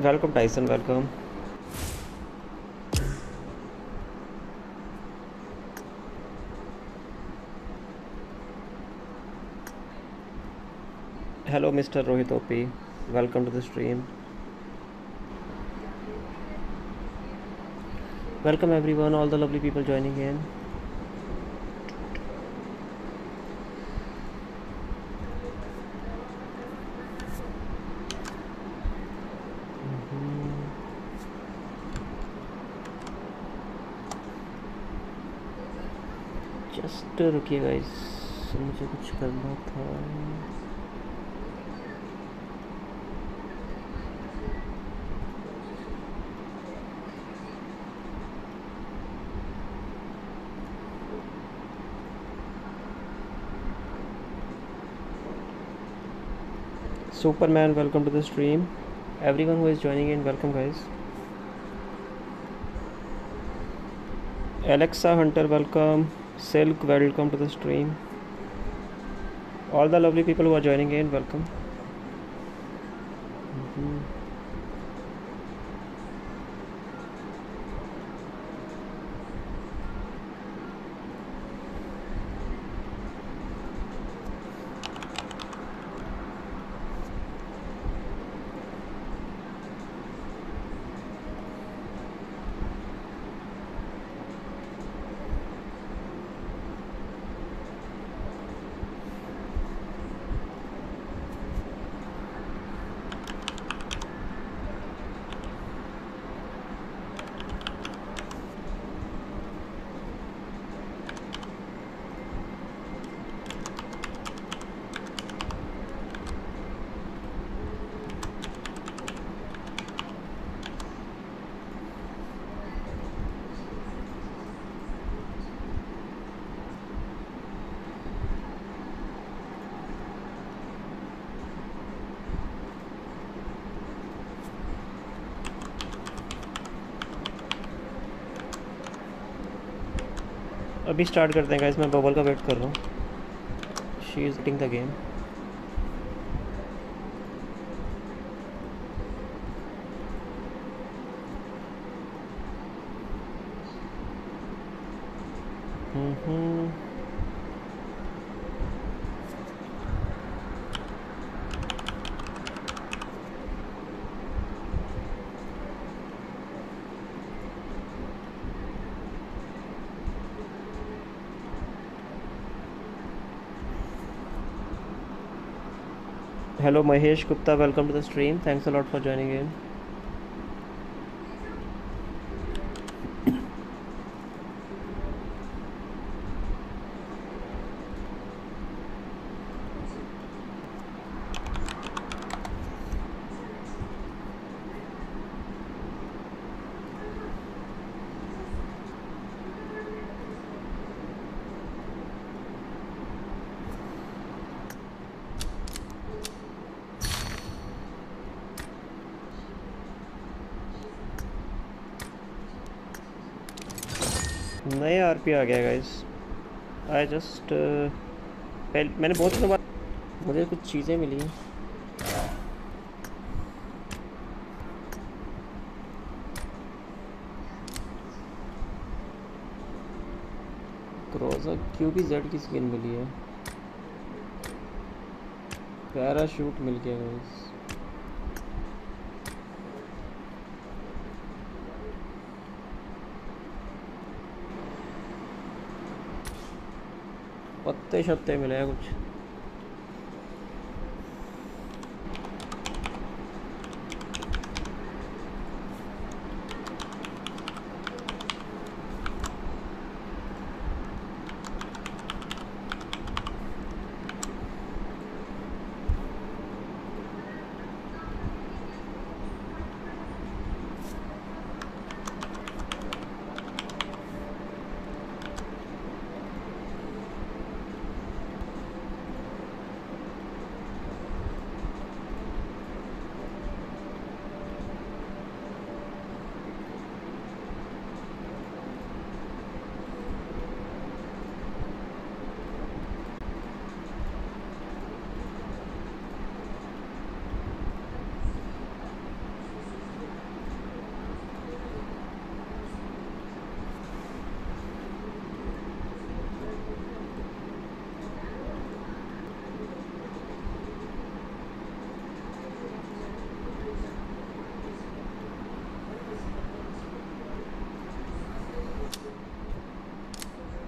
Welcome, Tyson. Welcome. Hello, Mr. Rohit OP. Welcome to the stream. Welcome, everyone. All the lovely people joining in. जस्ट रुकिए guys, मुझे कुछ करना था। Superman, welcome to the stream. Everyone who is joining in, welcome guys. Alexa Hunter, welcome. Silk, welcome to the stream. All the lovely people who are joining in, welcome. अभी start करते हैं guys, मैं bubble का wait कर रहा हूँ। She is hitting the game. Hello Mahesh Gupta, welcome to the stream. Thanks a lot for joining in. नए RP आ गया गाइस। आई जस्ट मैंने बहुत दिनों बाद मुझे कुछ चीज़ें मिली हैं। क्रोजा QBZ की स्किन मिली है। पैराशूट मिल गया गाइस। पत्ते शत्ते मिले हैं कुछ।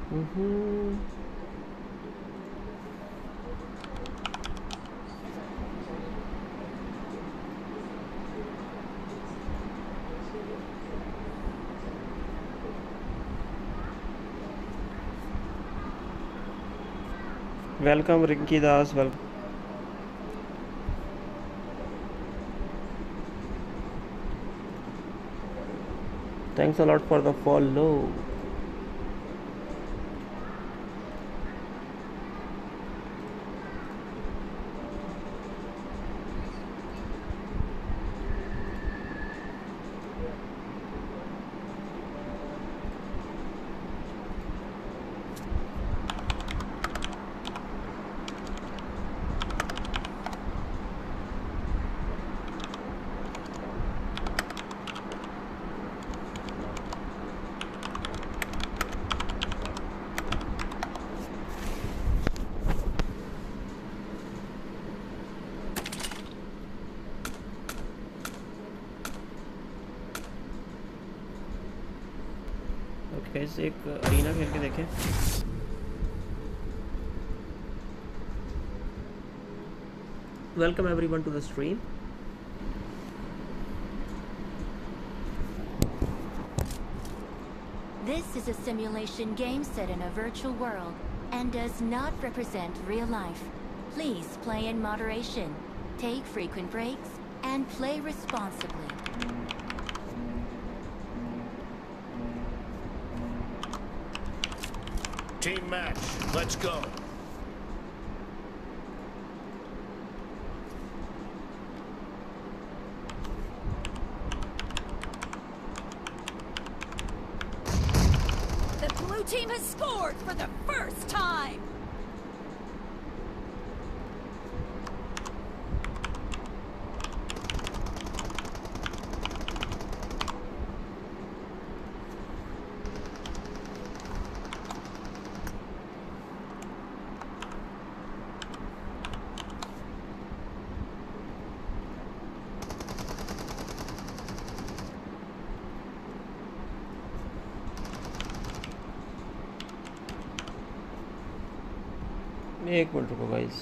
Hmm. Welcome Rinki Das, welcome. Thanks a lot for the follow. Okay guys, एक अरीना खेल के देखें। Welcome everyone to the stream. This is a simulation game set in a virtual world and does not represent real life. Please play in moderation, take frequent breaks, and play responsibly. Team match, let's go. The blue team has scored for the first time! एक minute रुको guys.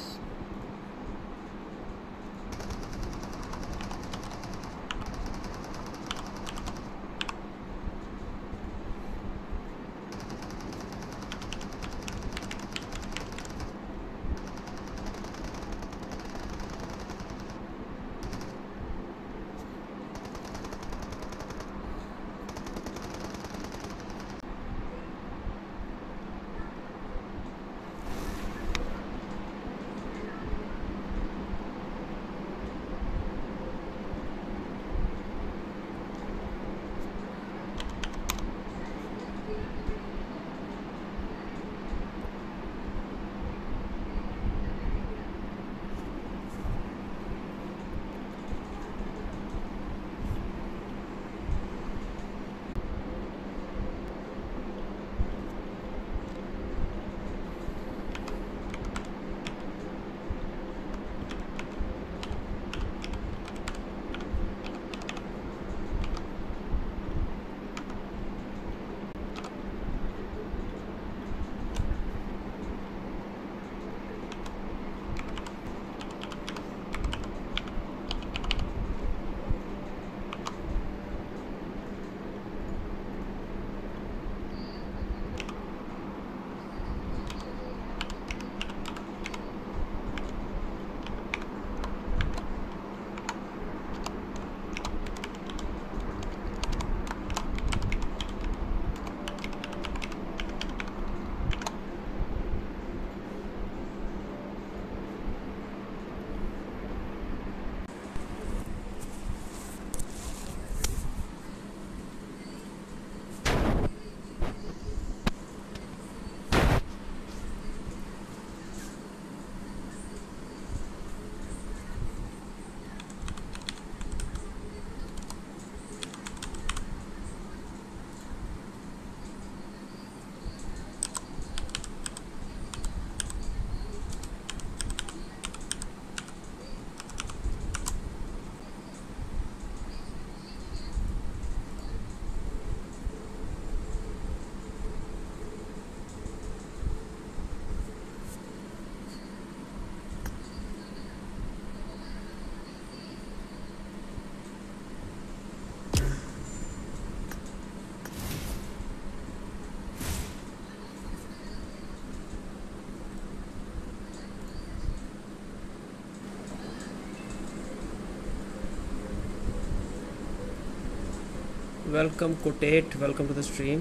Welcome Kotet, welcome to the stream.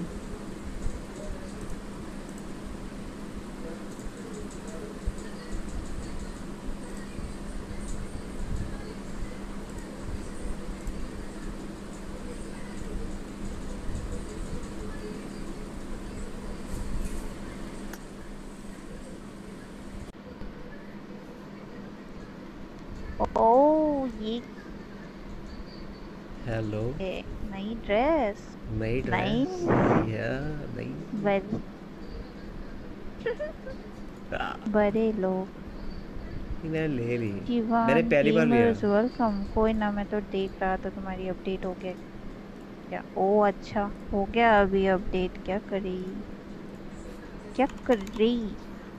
Oh ये hello, नई dress नई dress नई या नई बड़े बड़े लोग मैंने ले ली। मैंने जीवान पहली बार लिया। Gamers welcome. कोई ना, मैं तो देख रहा था तुम्हारी अपडेट हो गया क्या? ओ अच्छा हो गया अभी अपडेट। क्या कर रही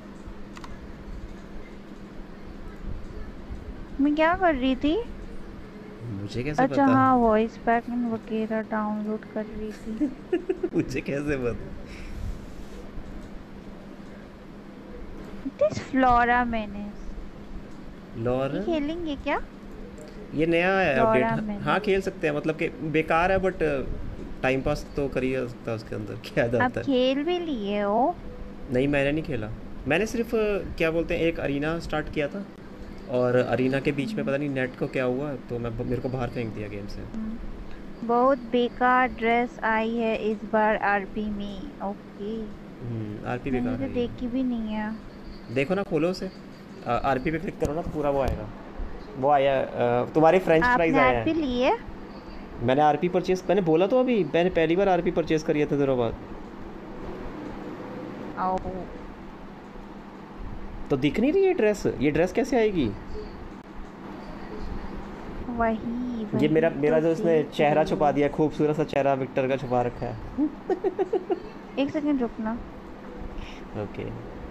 मैं क्या कर रही थी? मुझे कैसे अच्छा पता? हाँ, वॉइस पैकिंग वगैरह डाउनलोड कर रही थी। मुझे कैसे पता? दिस फ्लोरा मैंने ये लॉरा खेलेंगे क्या? ये नया है फ्लोरा अपडेट। मैंने हाँ खेल सकते हैं, मतलब कि बेकार है बट टाइम पास तो कर ही जा सकता है उसके अंदर। क्या आप जाता है? खेल भी लिए हो? नहीं मैंने नहीं खेला। मैंने सिर्फ क्या बोलते हैं एक अरीना स्टार्ट किया था, और अरीना के बीच में पता नहीं नेट को क्या हुआ तो मेरे को बाहर फेंक दिया गेम से। बहुत बेकार ड्रेस आई है इस बार आरपी में। ओके, आरपी मैंने बेकार तो है ये। देखी भी नहीं है। देखो ना, खोलो उसे। आरपी पे क्लिक करो ना तो पूरा वो आएगा। वो आया, तुम्हारे फ्रेंच फ्राइज आपने आए आरपी हैं। लिए? मैंने आरपी परचेज, मैंने बोला तो अभी, मैंने पहली बार आरपी परचेज करी था दिनों बाद। आओ तो दिख नहीं रही ये ड्रेस कैसे आएगी? वही ये मेरा वही मेरा तो जो इसने देख चेहरा रही छुपा हूँ। दिया, खूबसूरत सा चेहरा विक्टर का छुपा रखा है। एक सेकंड रुकना। ओके।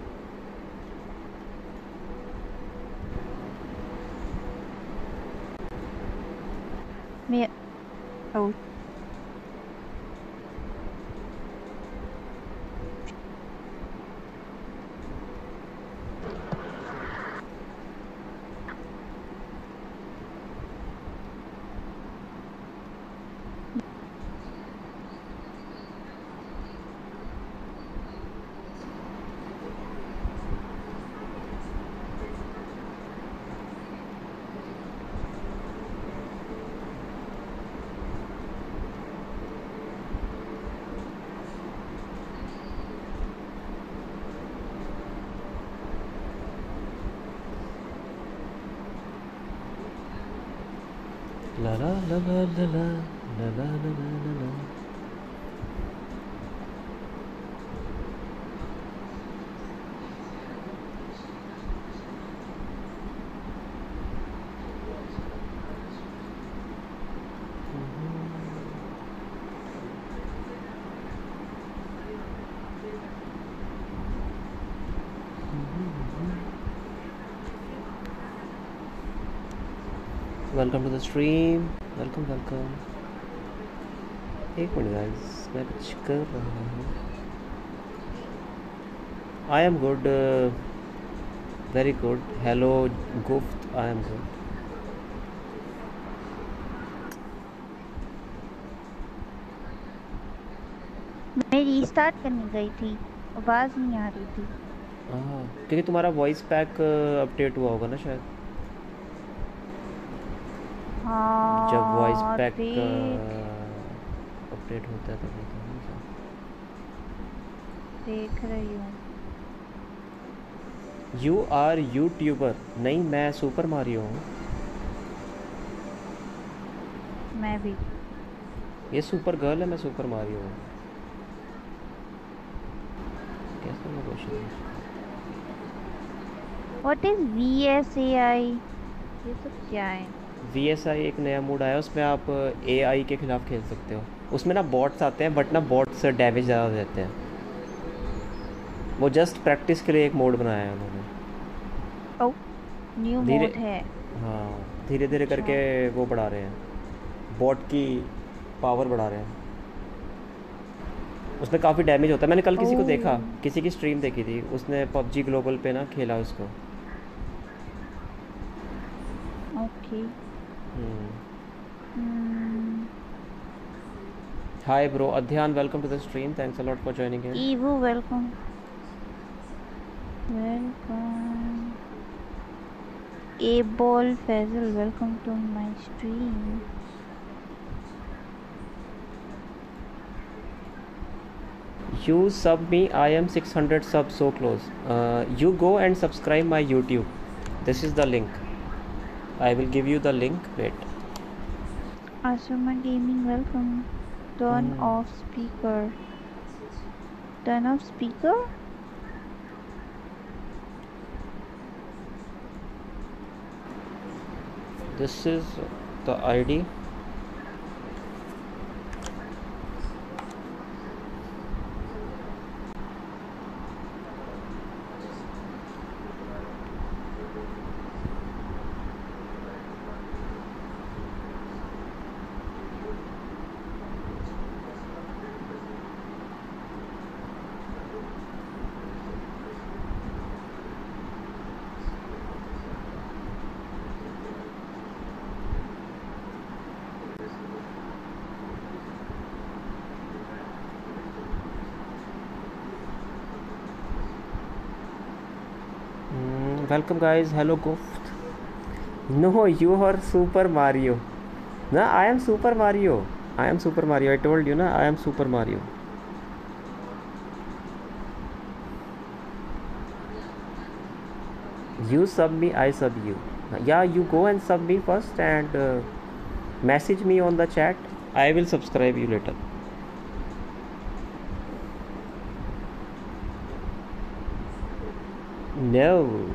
मैं ओ ला ला ला ला ला ला ला ला ला ला ला। Welcome to the stream, welcome welcome. एक मिनट गाइस, मैं कुछ कर रहा हूँ। I am good, very good. Hello गुफ्त, आई एम गुड। मैं रीस्टार्ट करने गई थी, आवाज नहीं आ रही थी। हाँ, क्योंकि तुम्हारा वॉइस पैक अपडेट हुआ होगा ना शायद। जब वॉइस हाँ पैक देख अपडेट होता है तब होता है ना शायद। देख रही हूँ। You are YouTuber? नहीं, मैं सुपर मारियो हूँ। मैं भी। ये सुपर गर्ल है, मैं सुपर मारियो हूँ। कैसा मैं क्वेश्चन? What is VSAI? ये सब क्या है? VSI एक नया मोड आया, उसमें आप AI के खिलाफ खेल सकते हो। उसमें ना बॉट्स आते हैं बट ना बॉट्स डैमेज ज़्यादा देते हैं। वो जस्ट प्रैक्टिस के लिए एक मोड बनाया है उन्होंने। ओ न्यू धीरे, मोड है। हाँ धीरे धीरे अच्छा करके वो बढ़ा रहे हैं, बॉट की पावर बढ़ा रहे हैं। उसमें काफ़ी डैमेज होता है। मैंने कल ओ किसी को देखा, किसी की स्ट्रीम देखी थी, उसने PUBG ग्लोबल पे ना खेला उसको। Okay. Hmm. Hi bro, Adhyan, welcome to the stream. Thanks a lot for joining in. Evo, welcome. Welcome. A-Ball Faisal, welcome to my stream. You sub me, I am 600 subs so close. You go and subscribe my YouTube. This is the link. I will give you the link. Wait. Asuma Gaming, welcome. Turn off speaker. Turn off speaker? This is the ID. Welcome guys. Hello Guft. No, you are Super Mario. No, I am Super Mario. I am Super Mario. I told you na, I am Super Mario. You sub me, I sub you. Yeah, you go and sub me first and message me on the chat. I will subscribe you later. No.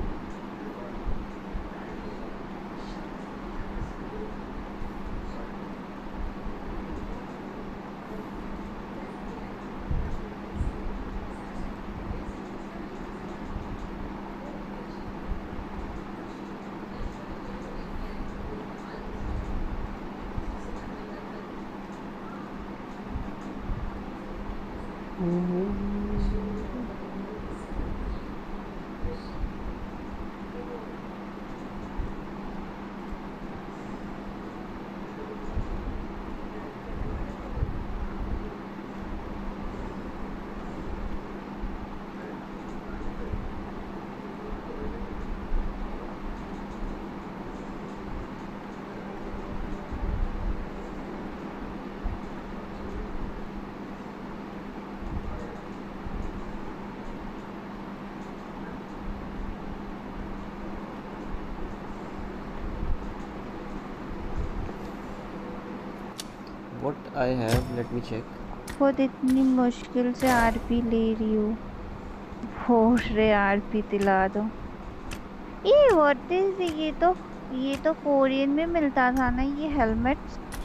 What I have, let me check. खुद इतनी मुश्किल से RP ले रही हूँ, होश रे RP दिला दो। ये व्हाट इज, ये तो कोरियन में मिलता था ना ये हेलमेट।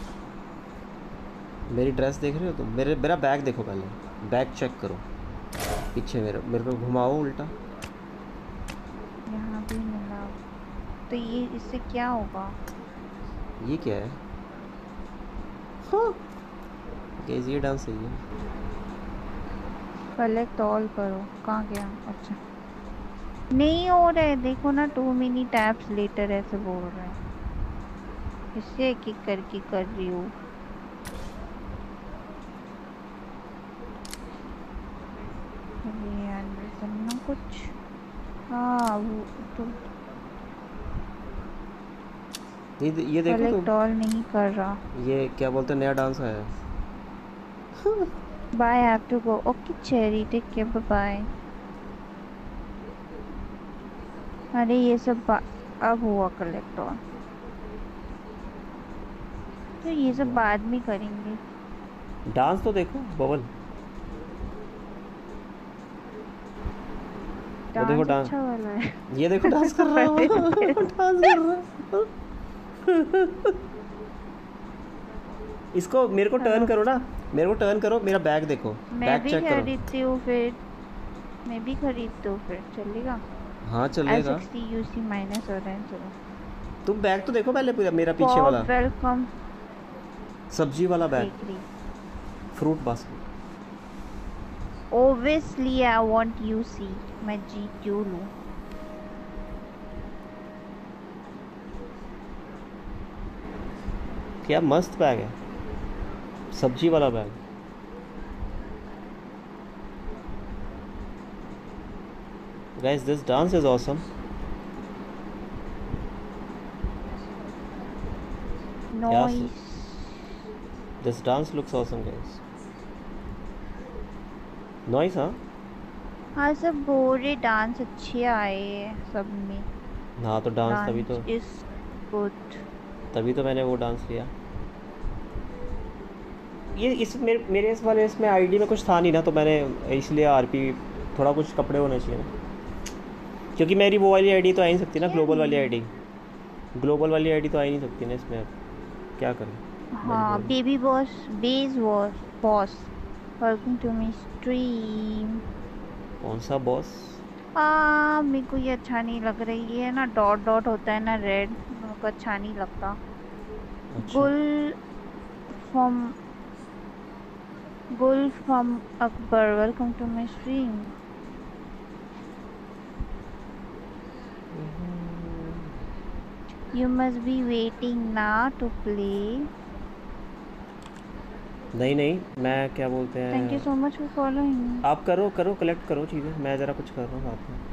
मेरी ड्रेस देख रहे हो तुम? मेरा बैग देखो पहले, बैग चेक करो पीछे। मेरे को घुमाओ उल्टा। यहाँ भी मिला, तो ये इससे क्या होगा? ये क्या है? गाइस ये डांस सही है। कलेक्ट ऑल करो, कहाँ गया? अच्छा नहीं हो रहा है, देखो ना, 2 मिनी टैप्स लेटर ऐसे बोल रहे हैं। इससे एक एक करके कर रही हूँ। ना कुछ, हाँ वो तो ये देखो कलेक्ट ऑल नहीं कर रहा। ये क्या बोलते हैं, नया डांस आया है। Bye, have to go. Okay Cherry, take care, bye. अरे ये सब अब हुआ कलेक्ट ऑल, तो ये सब बाद में करेंगे। डांस तो देखो बबल, वो देखो डांस अच्छा वाला है। ये देखो डांस कर रहा है। डांस कर रहा है। इसको मेरे को टर्न करो ना, मेरे को टर्न करो, मेरा बैग देखो, बैग चेक करो। मैं भी खरीदती हूँ फिर चलेगा? हाँ चलेगा। UC माइनस हो रहा है। चलो तुम बैग तो देखो पहले पूरा, मेरा पीछे वाला वेलकम सब्जी वाला bag, fruit basket. Obviously I want UC, मैं GQ लूँ। क्या मस्त बैग है, सब्जी वाला bag. Guys, this dance is awesome. Yes, noise. this dance looks awesome, guys. Nice, huh? हाँ सब बोल रहे डांस अच्छे आए हैं सब में। हाँ तो डांस डांस इज गुड। तभी तो मैंने वो डांस लिया। ये इस मेरे इस वाले इसमें आईडी में कुछ था नहीं ना, तो मैंने इसलिए आरपी थोड़ा कुछ कपड़े होने चाहिए ना, क्योंकि मेरी वो वाली आईडी तो आ ही नहीं सकती ना, ग्लोबल वाली आईडी तो आ ही नहीं सकती ना इसमें। अब क्या करें। हाँ baby boss boss welcome to my stream. कौन सा बॉस? मेरे को ये अच्छा नहीं लग रही है ना, डॉट डॉट होता है ना रेड, मेरे को अच्छा नहीं लगता। अच्छा। Gul from Akbar welcome to my stream. You must be waiting now to play. नहीं मैं क्या बोलते हैं। Thank you so much for following. आप करो कलेक्ट करो चीज़ें, मैं ज़रा कुछ कर रहा हूँ साथ में।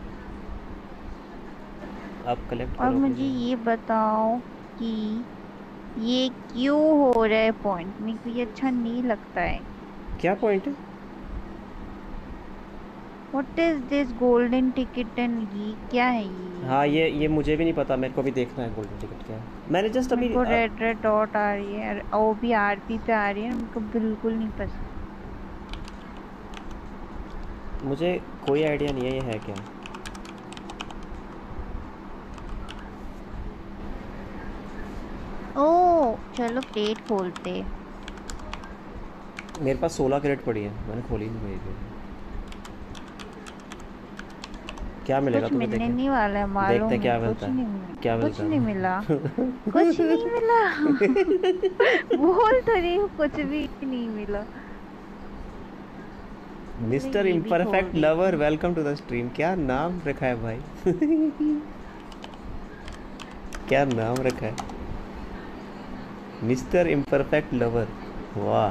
आप कलेक्ट और करो। मुझे ये बताओ कि ये क्यों हो रहा है पॉइंट, मेरे को ये अच्छा नहीं लगता है। क्या पॉइंट है? What is this golden ticket and ये क्या है ये? हाँ ये मुझे भी नहीं पता, मेरे को भी देखना है गोल्डन टिकट क्या है। मैंने जस्ट अभी मेरे को रेड डॉट आ रही है और वो भी आरपी पे आ रही है, मेरे को बिल्कुल नहीं पसंद। मुझे कोई आइडिया नहीं है ये है क्या। ओह चलो प्लेट खोलते। मेरे पास 16 क्रेट पड़ी है, मैंने खोली नहीं भाई। क्या मिलेगा तुम्हें? मिलने नहीं वाला है मालूम देखते क्या है, मिलता है। क्या कुछ मिलता है? नहीं मिला। कुछ नहीं मिला। बोल तो रही हूँ कुछ भी नहीं मिला। मिस्टर ये भी इम्परफेक्ट छोड़ lover welcome to the stream. क्या नाम रखा है भाई। क्या नाम रखा है, मिस्टर इम्परफेक्ट लवर। वाह।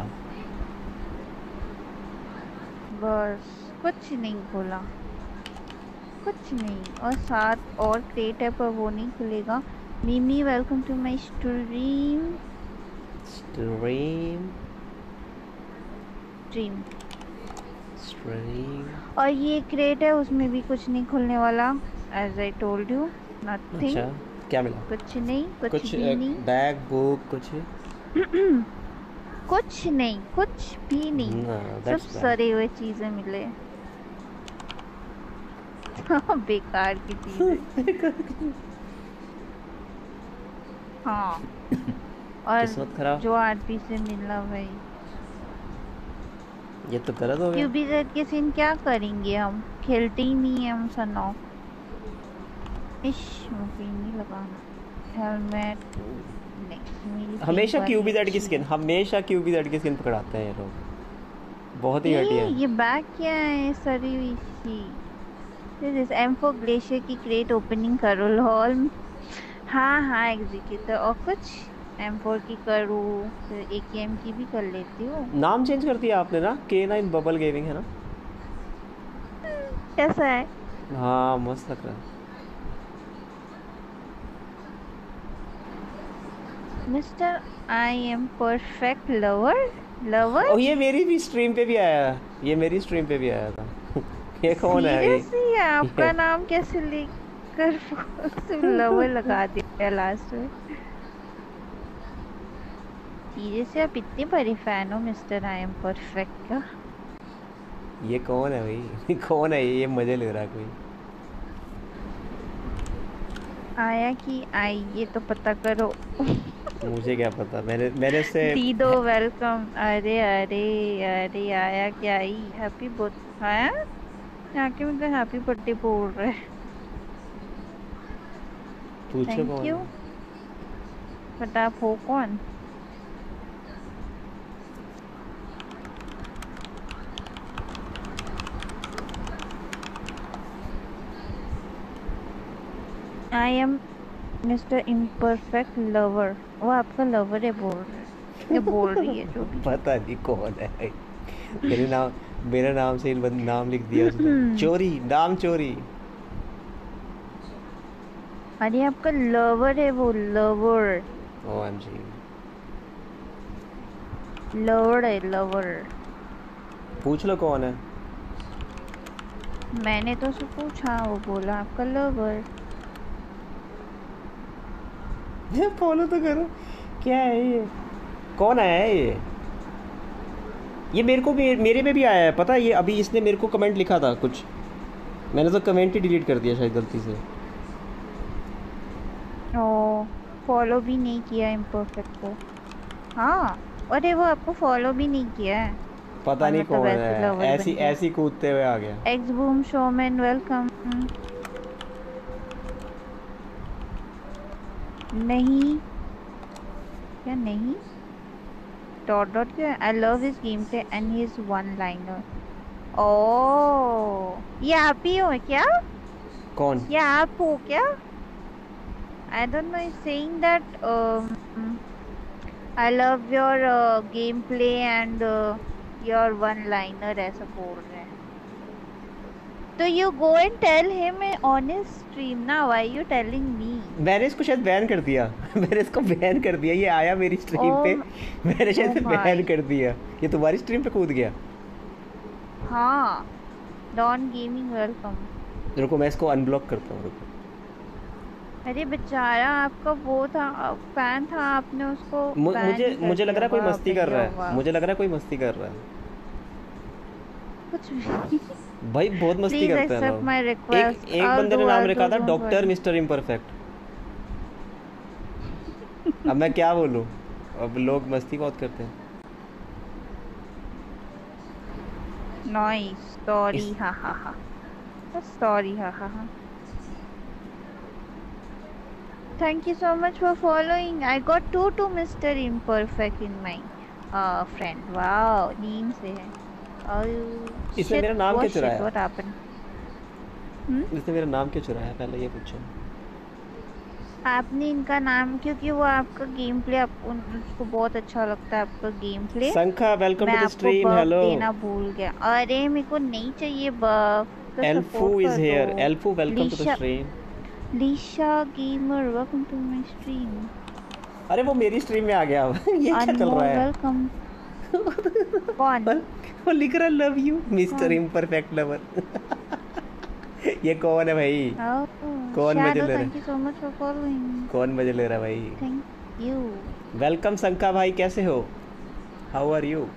बस कुछ नहीं खोला, कुछ नहीं। और साथ और क्रेट है पर वो नहीं खुलेगा। मिमी वेलकम टू माय स्ट्रीम। और ये क्रेट है उसमें भी कुछ नहीं खुलने वाला, as I told you nothing. अच्छा क्या मिला? कुछ नहीं, कुछ भी नहीं। बैग बुक कुछ कुछ नहीं, कुछ भी नहीं। सब सड़े हुए चीजें मिले। बेकार की चीजें। हाँ और किस्मत खराब। जो आरपी से मिला भाई। ये तो गलत हो गया। क्यूबीजेड के सीन क्या करेंगे हम, खेलते ही नहीं है हम सनो। मुझे नहीं लगाना हेलमेट। हमेशा क्यूबीजेड की स्किन पकड़ाते हैं ये लोग, बहुत ही घटिया है। ये बैग क्या है सरी हुई सी। दिस M4 ग्लेशियर की क्रेट ओपनिंग करो लॉल। हाँ एग्जीक्यूटर। और कुछ M4 की करूँ, फिर AKM की भी कर लेती हूँ। नाम चेंज कर दिया आपने ना, K9 बबल गेमिंग है ना। कैसा है? हाँ मस्त लग रहा है। Mister I am perfect lover. और ये मेरी भी स्ट्रीम पे भी आया, ये मेरी स्ट्रीम पे भी आया था। ये कौन है? ये आपका नाम कैसे लेकर सिर्फ लवर लगा दिया लास्ट में। सीरियसली आप इतने बड़े फैन हो मिस्टर आई एम परफेक्ट का? ये कौन है भाई? कौन है ये मजे ले रहा है कोई? आया कि आई ये तो पता करो। मुझे क्या पता, मैंने उससे दीदो वेलकम। अरे आया क्या आई हैप्पी बर्थडे आया। यहाँ के मुझे हैप्पी बर्थडे बोल रहे। पूछो थैंक यू। बट आप हो कौन? I am mister imperfect lover. वो आपका लवर है बोल रहे, ये बोल रही है जो भी। पता नहीं कौन है। मेरे नाम से नाम लिख दिया उसने। चोरी, नाम चोरी। अरे आपका लवर है वो, लवर। OMG। लवर है, लवर। पूछ लो कौन है। मैंने तो उससे पूछा, वो बोला आपका लवर। ये फॉलो तो करो। क्या है ये? कौन आया है ये? ये मेरे को भी, मेरे में भी आया है पता है। ये अभी इसने मेरे को कमेंट लिखा था कुछ, मैंने तो कमेंट ही डिलीट कर दिया शायद गलती से। ओ, फॉलो भी नहीं किया इम्परफेक्ट को। हाँ, अरे वो आपको फॉलो भी नहीं किया है। पता नहीं मतलब कौन ऐसे है, lover ऐसी बन गया। ऐसी कूदते हुए आ गया। X boom showman welcome. नहीं, क्या नहीं? डॉट डॉट क्या? I love his game play and his one liner. Oh, ये आप ही हो क्या? कौन? ये आप हो क्या? I don't know, he's saying that I love your gameplay and your one-liner, ऐसा बोल रहे हैं। तो you go and tell him on his stream ना, why you telling me? मैंने इसको शायद बैन कर दिया। मैंने इसको बैन कर दिया। ये आया मेरी स्ट्रीम पे, मैंने शायद बैन कर दिया। ये तुम्हारी स्ट्रीम पे कूद गया। हाँ, डॉन गेमिंग वेलकम। रुको मैं इसको अनब्लॉक करता हूँ। रुको। अरे बेचारा आपका वो था, फैन था, आपने उसको ban मुझे ही कर मुझे लग दिया। रहा है कोई वाह मस्ती कर भैया, रहा है। वाह। मुझे लग रहा है कोई मस्ती कर रहा है। कुछ भी। भाई बहुत मस्ती Please करते हैं accept लोग। my request. एक I'll बंदे ने do, नाम I'll रखा do, था don't doctor worry. Mister imperfect. अब मैं क्या बोलूं, अब लोग मस्ती बहुत करते हैं। Nice story, इस- ha ha ha. A story, ha ha ha. Thank you so much for following. I got two Mr. Imperfect in my friend. Wow, name से है. Oh इसने shit! मेरा नाम क्यों What shit? चुराया? What happened? इसने मेरा नाम क्यों चुराया, पहले ये पूछो। आपने इनका नाम, क्योंकि वो आपका गेम प्ले, आपको उसको बहुत अच्छा लगता है आपका गेम प्ले। संखा वेलकम मैं टू द आपको स्ट्रीम। बफ हेलो देना भूल गया। अरे मेरे को नहीं चाहिए बफ, तो एल्फू सपोर्ट इज कर हियर। दो। एल्फू welcome to the Lisha stream. Lisha gamer welcome to my stream. अरे वो मेरी स्ट्रीम में आ गया। ये क्या चल अनमोल रहा है? वेलकम। कौन? वो लिख रहा love you mister imperfect lover. ये कौन है भाई? कौन मजे ले रहा है? Thank you so much for following. कौन मजे ले रहा है भाई? Thank you. वेलकम संका भाई, कैसे हो? How are you?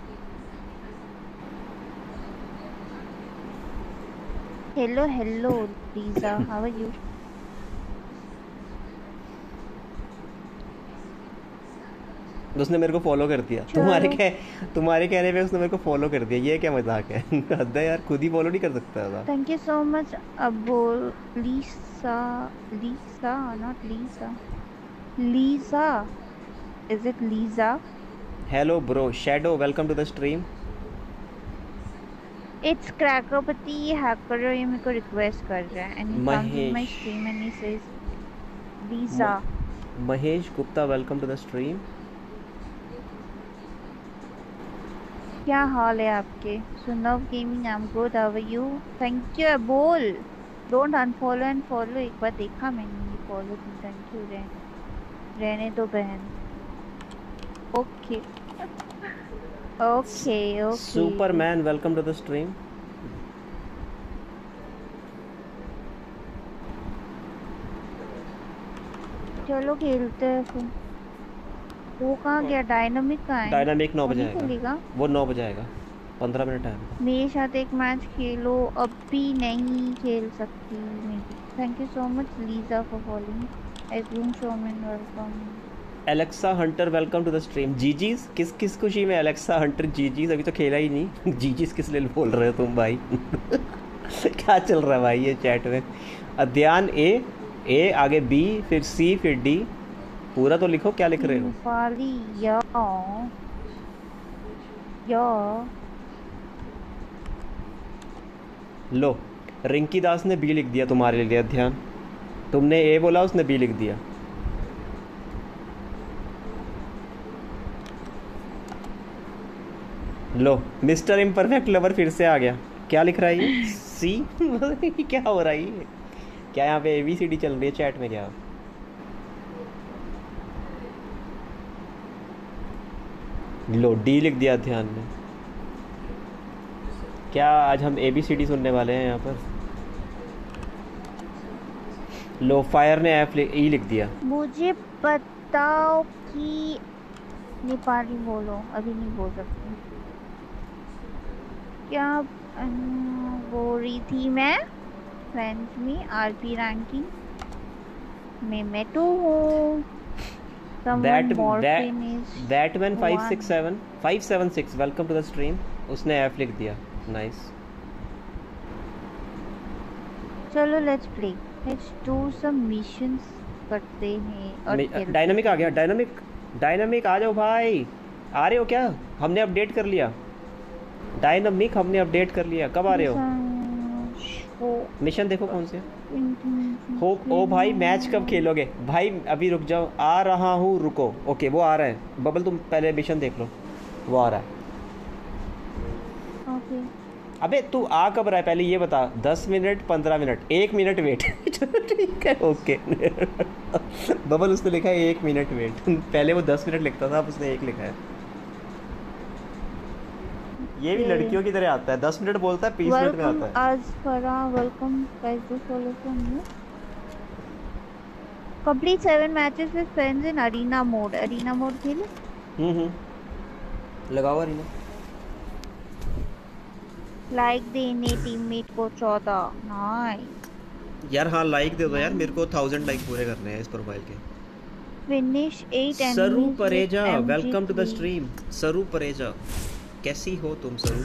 Hello hello Liza, how are you? उसने मेरे को फॉलो कर दिया। तुम्हारे कहने पे उसने मेरे को फॉलो कर दिया। ये क्या मजाक है? हद है यार, खुद ही फॉलो नहीं कर सकता था। थैंक यू सो मच अबो Lisa. Lisa not Lisa. Lisa, is it Liza? Hello bro shadow welcome to the stream. It's क्रैकरपति, ये हैकर है, ये मेरे को रिक्वेस्ट कर रहा है and he comes in my Mahesh. Stream and he says Liza. Mahesh Gupta welcome to the stream. क्या हाल है आपके? सुनव gaming, I am good, how are you? Thank you बोल, डोंट अनफॉलो एंड फॉलो। एक बार देखा मैंने, ये फॉलो की। Thank you. रहने दो बहन। Okay okay okay. Superman welcome to the stream. चलो खेलते हैं फिर। वो कहाँ गया? डायनामिक कहाँ है? डायनामिक 9 बजे नहीं आएगा। खेलेगा? वो 9 बजे आएगा, 15 मिनट टाइम। मेरे साथ एक मैच खेलो। अभी नहीं खेल सकती मैं। Thank you so much Lisa for following. एग्रूम शोमैन welcome. Alexa Hunter welcome to the stream. जीजीस किस खुशी में एलेक्सा हंटर जीजीस? अभी तो खेला ही नहीं। जीजीस किस लिए बोल रहे हो तुम भाई? क्या चल रहा है भाई ये चैट में? अध्ययन ए आगे बी फिर सी फिर डी, पूरा तो लिखो। क्या लिख रहे हो? नेपाली या लो रिंकी दास ने बी लिख दिया तुम्हारे लिए। अध्ययन तुमने ए बोला, उसने बी लिख दिया। लो मिस्टर इम्परफेक्ट लवर फिर से आ गया। क्या लिख रहा है ये? सी क्या हो रहा है ये? क्या यहाँ पे ABCD चल रही है चैट में क्या? लो D लिख दिया ध्यान में। क्या आज हम ABCD सुनने वाले हैं यहाँ पर? लो फायर ने E लिख दिया। मुझे बताओ कि नेपाली बोलो, अभी नहीं बोल सकती। क्या बोल रही थी मैं? फ्रेंड्स में RP रैंकिंग में मैं तो हूँ। Batman 576 welcome to the stream. उसने F लिख दिया। नाइस। चलो let's play, let's do some missions करते हैं। और डायनामिक आ गया। डायनामिक आ जाओ भाई। आ रहे हो क्या? हमने अपडेट कर लिया डायनामिक, हमने अपडेट कर लिया। कब आ रहे हो? मिशन देखो कौन से हो। ओ भाई मैच कब खेलोगे भाई? अभी रुक जाओ, आ रहा हूँ, रुको। ओके वो आ रहा है। बबल तुम पहले मिशन देख लो, वो आ रहा है। ओके अबे तू आ कब रहा है पहले ये बता। 10 मिनट 15 मिनट 1 मिनट वेट। चलो ठीक है ओके। बबल उसने लिखा है 1 मिनट वेट। पहले वो 10 मिनट लिखता था, अब उसने 1 लिखा है। ये भी लड़कियों की तरह आता है, 10 मिनट बोलता है 20 मिनट में आता है। आज फरा welcome guys to follow from you. Complete 7 matches with friends in arena mode. Arena mode खेले? लगाओ अरीना। लाइक देने टीममेट को 14। नाइस यार हाँ लाइक दे दो यार, मेरे को 1000 लाइक पूरे करने हैं इस प्रोफाइल के। Finish 8 enemies. सरू परेजा वेलकम टू द स्ट्रीम। सरू परेजा कैसी हो तुम सरू?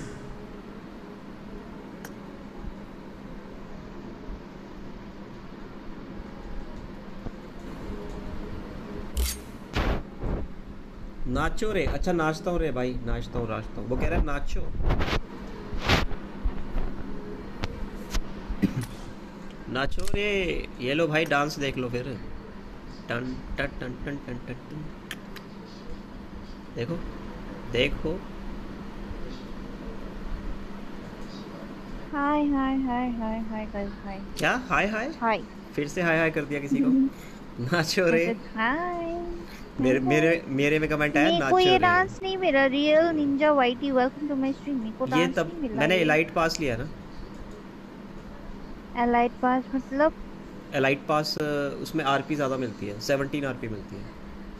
नाचो रे। अच्छा नाचता हूँ रे भाई, नाचता हूँ। वो कह रहा है नाचो। नाचो रे। ये लो भाई डांस देख लो फिर। टन टन टन टन टन टन टन। देखो देखो। Hi hi hi hi hi guys hi. क्या हाय हाय हाय? फिर से हाय हाय कर दिया किसी को। नाचो रे। हाय। मेरे में कमेंट आया नाचो रे। कोई डांस नहीं मेरा। Real ninja YT welcome to my stream. मेरे को डांस ये तब नहीं मिला। मैंने एलाइट पास लिया ना। एलाइट पास मतलब? एलाइट पास उसमें आरपी ज़्यादा मिलती है, 17 आरपी मिलती है।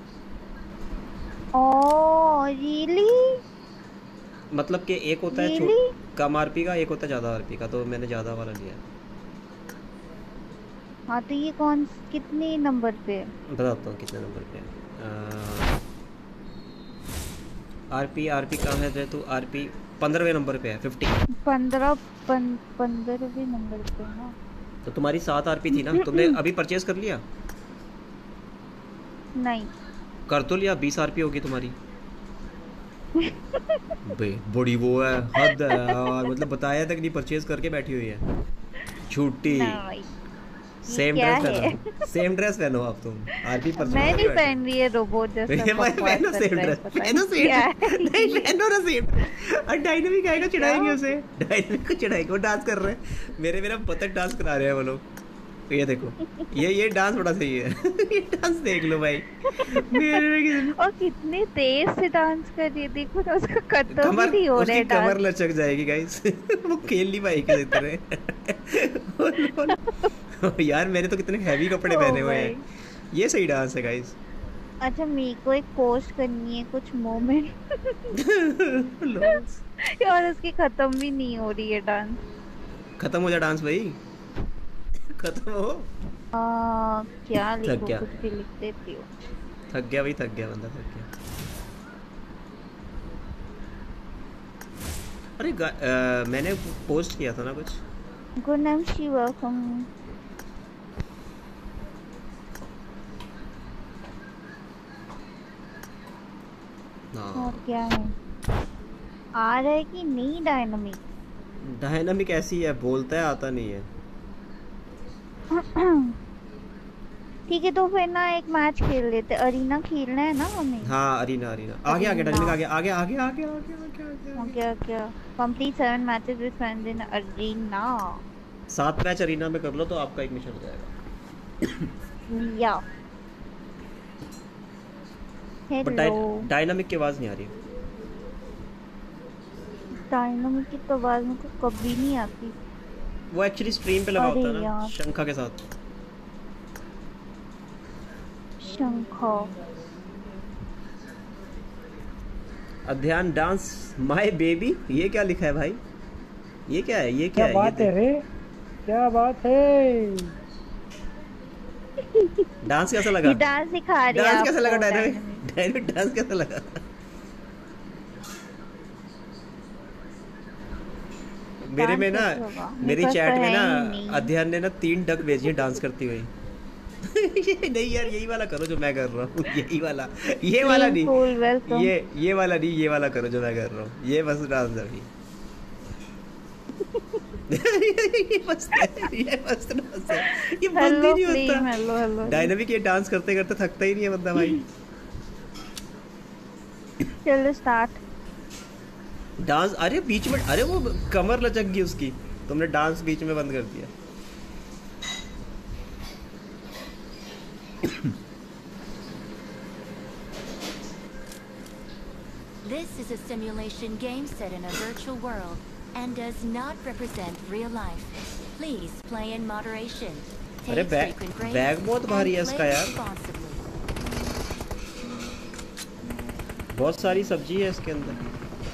Oh really? मतलब कि एक होता है कम आरपी का, एक होता है ज़्यादा आरपी का, तो मैंने ज़्यादा वाला लिया। हाँ तो ये कौन कितने नंबर पे है? बताता हूँ कितने नंबर पे है। आरपी कहाँ है तो आरपी 15वें नंबर पे है। 15वें नंबर पे। हाँ तो तुम्हारी 7 आरपी थी ना, तुमने अभी परचेज कर लिया? नहीं कर तो लिया। 20 आरपी होगी तुम्हारी। बड़ी वो है, हद है यार। मतलब बताया तक नहीं, परचेज करके बैठी हुई है झूठी। सेम ड्रेस पहनो आप तुम। आरपी परचेज मैं नहीं पहन रही है रोबोट जैसा। पहनो सेम ड्रेस। पहनो सेम नहीं पहनो ना सेम। और डायनामिक आएगा चिढ़ाएंगे उसे। डायनामिक को चिढ़ाएंगे, वो डांस कर रहे हैं। मेरा पतंग डांस करा रहे हैं वो लोग। ये देखो ये डांस बड़ा सही है। ये डांस देख लो भाई। और कितने तेज से डांस कर रही है। देखो ना उसका कदम भी नहीं हो रहा है। कमर लचक जाएगी गाइस। वो खेल नहीं पाएगी इस तरह। यार मैंने तो कितने हैवी कपड़े पहने हुए हैं। ये सही डांस है गाइस। अच्छा मेरे को एक पोस्ट करनी है कुछ मोमेंट। और उसकी खत्म भी नहीं हो रही है डांस। खत्म हो जा डांस भाई। खत्म हो। क्या लिखूं? कुछ भी लिख देती हूँ। थक गया भाई, थक गया बंदा, थक गया। अरे मैंने पोस्ट किया था ना कुछ। Good night she welcome. और क्या है? आ रहा है कि नहीं? डायनामिक ऐसी है, बोलता है आता नहीं है। ठीक है तो फिर ना एक मैच खेल लेते, अरीना खेलना है ना हमें। हाँ अरीना अरीना आगे आगे डायनामिक आगे आगे आगे आगे आगे आगे क्या क्या complete 7 matches with friends in arena. 7 match arena में कर लो तो आपका एक मिशन हो जाएगा। या बट डायनामिक की आवाज नहीं आ रही। डायनामिक की तो आवाज मुझको कभी नहीं आती। वो एक्चुअली स्ट्रीम पे लगा अरे होता है ना यार। शंखा के साथ। शंखा अध्ययन डांस माय बेबी, ये क्या लिखा है भाई? ये क्या है? ये क्या है? बात है रे, क्या बात है? डांस कैसा लगा? डांस सिखा रही है। डांस कैसा लगा? डायनामिक डांस कैसा लगा? मेरे में ना मेरी चैट में ना अध्ययन ने ना 3 डक भेजी है डांस करती हुई। नहीं यार यही वाला करो जो मैं कर रहा हूँ। यही वाला, ये वाला नहीं, ये वाला नहीं, ये वाला करो जो मैं कर रहा हूँ। ये बस डांस अभी। ये मस्त डांस है। ये बंद ही नहीं होता। हेलो डायनामिक ये डांस करते करते थकता ही नहीं है बंदा भाई। चलो स्टार्ट। डांस अरे बीच में, अरे वो कमर लचक गई उसकी, तुमने डांस बीच में बंद कर दिया। This is a simulation game set in a virtual world and does not represent real life. Please play in moderation. अरे बैग बहुत भारी है इसका यार। बहुत सारी सब्जी है इसके अंदर।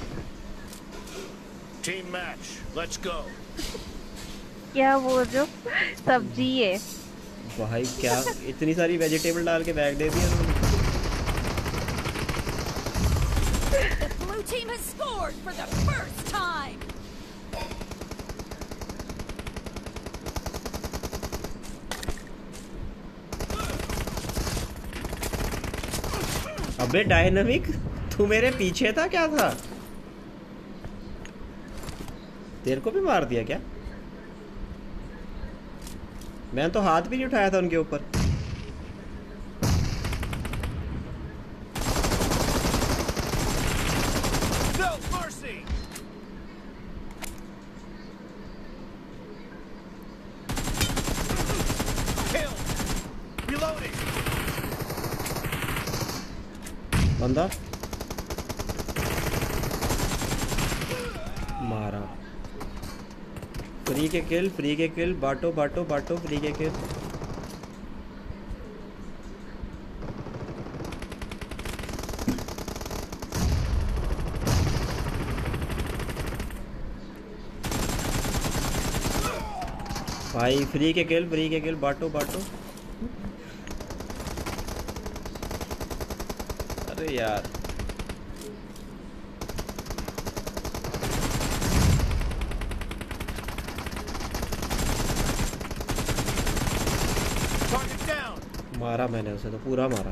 Team match. Let's go. क्या वो जो सब्जी है भाई, क्या इतनी सारी वेजिटेबल डाल के बैग दे दिया उन्होंने। The blue team has scored for the first time. अबे डायनामिक, तू मेरे पीछे था क्या था? तेरे को भी मार दिया क्या? मैंने तो हाथ भी नहीं उठाया था उनके ऊपर। No mercy. Kill. Reloading. बंदा मारा। फ्री के किल, बाटो फ्री के किल। भाई फ्री के किल, बाटो। अरे यार Target down. मारा मैंने उसे, तो पूरा मारा।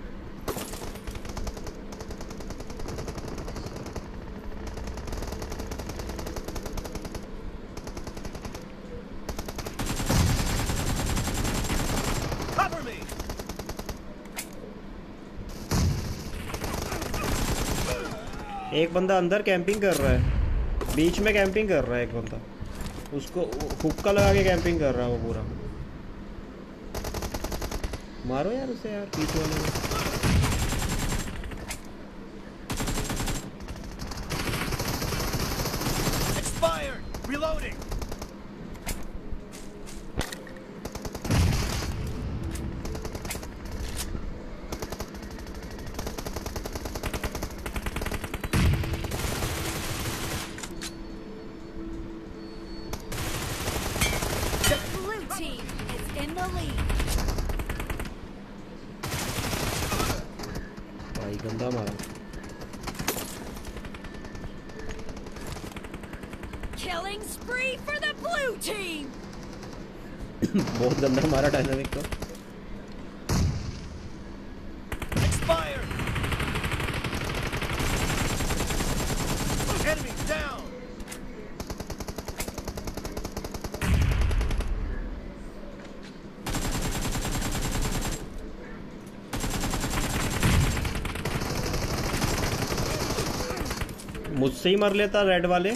Cover me. एक बंदा अंदर कैंपिंग कर रहा है, बीच में कैंपिंग कर रहा है एक बंदा। उसको हुक्का लगा के कैंपिंग कर रहा है वो पूरा। मारो यार उसे यार, पीछे वाले को। Expired. Reloading. The blue team is in the lead. भाई गंदा मारा। Killing spree for the blue team. बहुत गंदा मारा डायनामिक को। Expired. Enemy down. मुझसे ही मर लेता रेड वाले।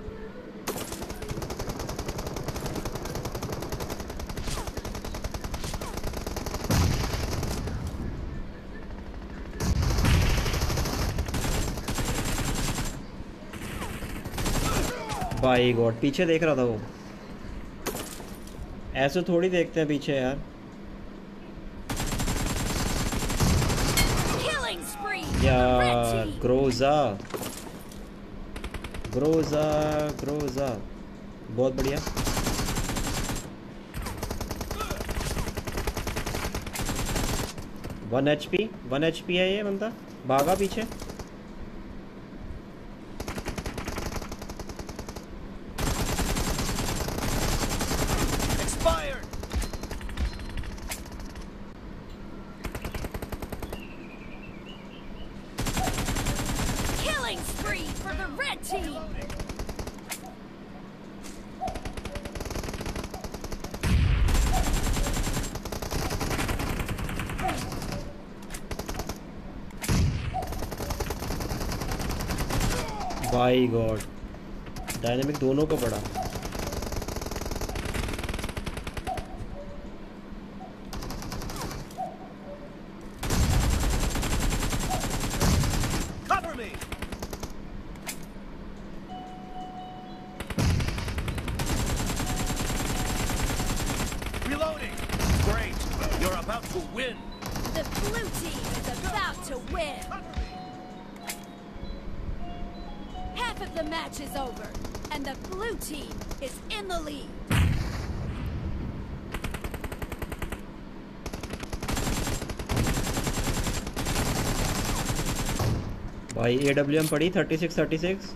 भाई गॉड, पीछे देख रहा था वो। ऐसे थोड़ी देखते हैं पीछे यार। Killing spree for the red यार team. ग्रोजा ग्रोजा ग्रोजा, बहुत बढ़िया। वन एचपी है ये बंदा, भागा पीछे। Expired. Killing spree for the red team. By god, dynamic दोनों को पड़ा। Cover me. Reloading. Great. You're about to win. The blue team is about to win. Cover me. Half of the match is over, and the blue team is in the lead. भाई AWM पड़ी 36।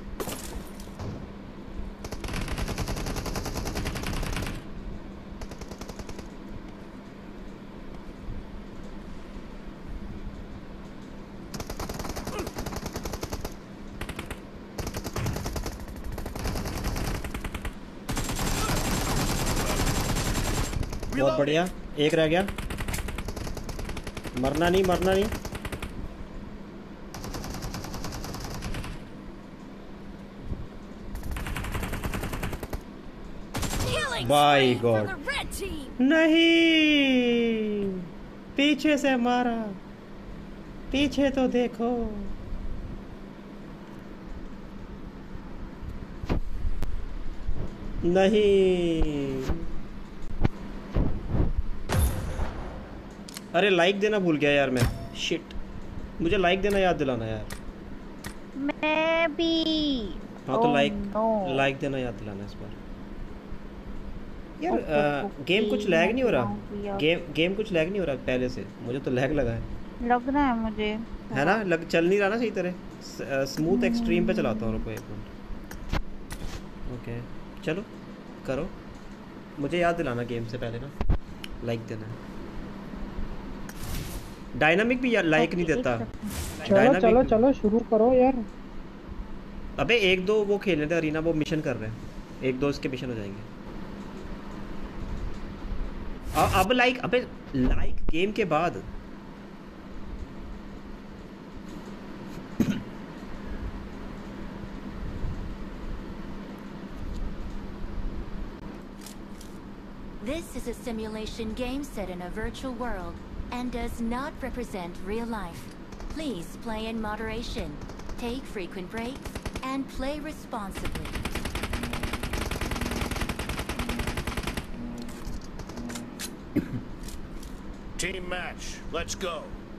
बहुत बढ़िया, एक रह गया। मरना नहीं, मरना नहीं। Killing By spree for God. the red team. नहीं, पीछे से मारा, पीछे तो देखो। नहीं, अरे लाइक देना भूल गया यार मैं। शिट, मुझे लाइक देना याद दिलाना यार। मैं भी। हाँ तो Oh लाइक no. लाइक देना याद दिलाना इस बार यार। Okay, गेम कुछ लैग नहीं हो रहा। okay. गेम कुछ लैग नहीं हो रहा पहले से। मुझे तो लैग लगा है। लग रहा है मुझे। है ना, चल नहीं रहा ना सही तरह। स्मूथ एक्सट्रीम पे चलाता हूँ। रुको एक मिनट। ओके चलो करो, मुझे याद दिलाना गेम से पहले ना लाइक देना है। डायनामिक भी यार लाइक नहीं देता। चलो चलो चलो शुरू करो यार। अबे एक दो वो खेलने थे अरीना, वो मिशन कर रहे हैं। एक दो इसके मिशन हो जाएंगे। अब लाइक, अबे लाइक गेम के बाद। This is a simulation game set in a virtual world and does not represent real life. Please play in moderation, take frequent breaks, and play responsibly. Team match. Let's go.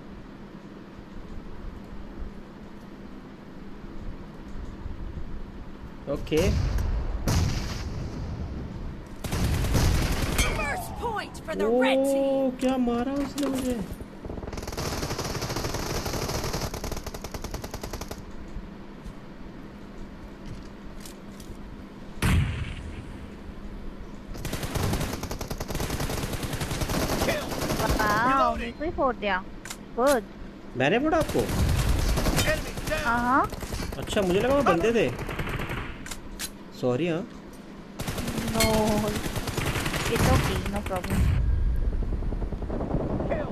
Okay First point for the red team. क्या मारा उसने मुझे। Kill. Wow, मेरे को ही फोड़ दिया। Good. मैंने फोड़ा आपको? Enemy down. हाँ। अच्छा मुझे लगा वो बंदे थे। सॉरी। हाँ no, it's okay, no problem. Kill.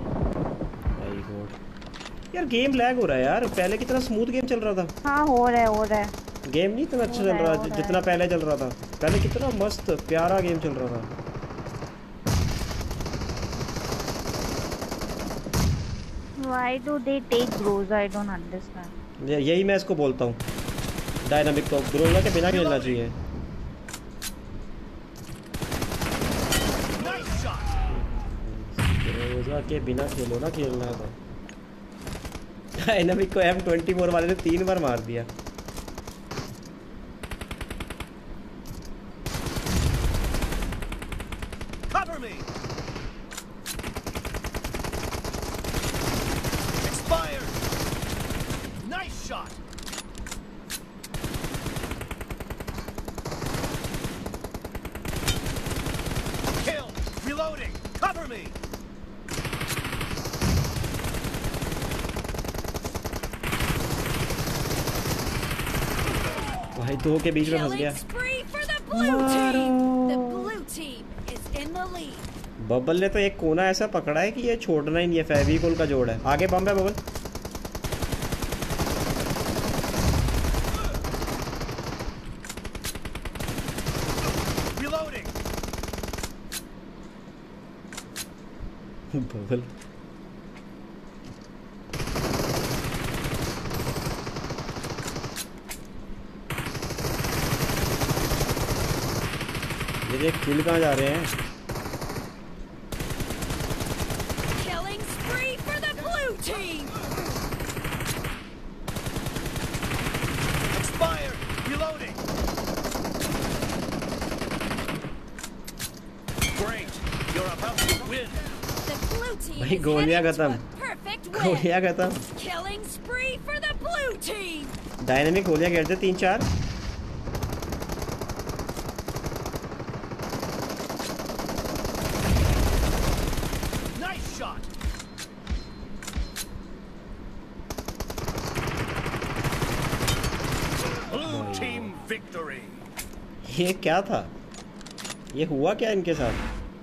भाई गॉड यार, गेम लैग हो रहा है यार। पहले की तरह स्मूथ गेम चल रहा था। हाँ हो रहा है, हो रहा है। गेम नहीं इतना अच्छा चल रहा जितना पहले चल रहा था। पहले कितना मस्त प्यारा गेम चल रहा था। Why do they take Groza? I don't understand. यही मैं इसको बोलता हूँ, डायनामिक को ग्रोजा के बिना खेलना चाहिए। ग्रोजा के बिना खेलो ना, खेलना है तो। डायनामिक को M24 वाले ने 3 बार मार दिया। Cover me. Expired. Nice shot. Kill. Reloading. Cover me. भाई दो के बीच में फंस गया। Killing spree for the blue team. The blue team is in the lead. Bubble ने तो एक कोना ऐसा पकड़ा है कि ये छोड़ना ही नहीं है, फेविकोल का जोड़ है। आगे बम है बबल। Reloading. बबल ये किल कहाँ जा रहे हैं? Killing spree for the blue team. Expired. Reloading. Great. You're about to win. The blue team भाई is गोलियां heading to खत्म। a perfect win. गोलियां खत्म। Killing spree for the blue team. Dynamic गोलियां गिरते 3-4। Nice shot. Blue team victory. ये क्या था? ये हुआ क्या इनके साथ?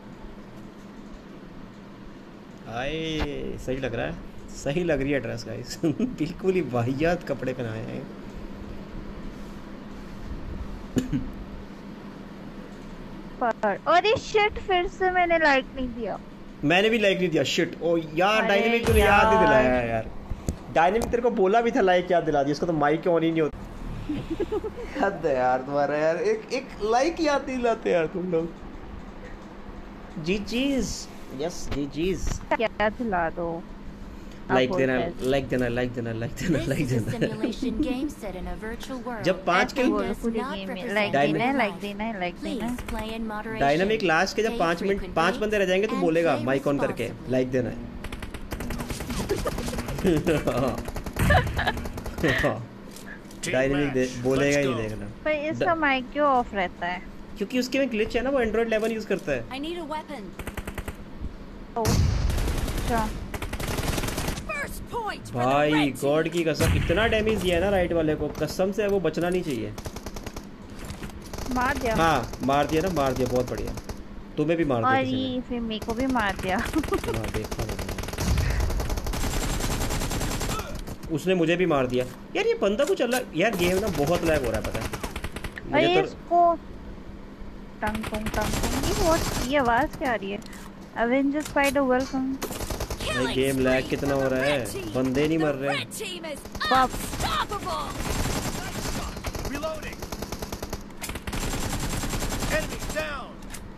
आए सही लग रहा है, सही लग रही है ड्रेस गाइस। बिल्कुल ही वाहियात कपड़े पहनाए हैं। अरे शिट, फिर से मैंने लाइक नहीं दिया। मैंने भी लाइक नहीं दिया, शिट। ओ यार अरे डायनामिक तो याद नहीं यार। दिलाया यार। डायनामिक तेरे को बोला भी था लाइक याद दिला दिया, इसको तो माइक ऑन ही नहीं होता। हद है यार तुम्हारा यार, एक लाइक याद नहीं दिलाते यार तुम लोग। जी चीज, यस जी चीज। क्या दिला दो? लाइक देना, लाइक देना, लाइक देना, लाइक देना, This लाइक is a देना। simulation game set in a virtual world. जब 5 किल Does पूरी not गेम में represent लाइक Dynamic- देना है, real लाइक life. देना है, लाइक देना है। Please play in moderation. Dynamic last के जब Take 5 मिनट frequent 5 बंदे रह जाएंगे तो breaks बोलेगा and माइक ऑन play करके responsibly. लाइक देना है। Team dynamic match. बोलेगा ही Let's नहीं go. देखना, पर इसका माइक क्यों ऑफ रहता है? क्योंकि उसके में ग्लिच है ना, वो एंड्रॉइड 11 यूज करता है। I need a weapon. ओ, अच्छा। First point for the भाई red गॉड team. की कसम, इतना डैमेज दिया है ना राइट वाले को, कसम से वो बचना नहीं चाहिए। मार दिया। हाँ मार दिया ना, मार दिया, बहुत बढ़िया। तुम्हें भी मार दिया और किसी ने। ये फिर मेरे को भी मार दिया। हाँ, देखा मैंने। उसने मुझे भी मार दिया यार। ये बंदा कुछ अलग यार, गेम ना बहुत लैग हो रहा है पता है अरे मुझे तो। इसको टंग टंग टंग टंग, ये आवाज क्या आ रही है? Avengers spider welcome. Killing game spree lag for कितना the हो रहा है, red team. बंदे नहीं मर The रहे। red team is Pop. unstoppable. Reloading. Enemy down.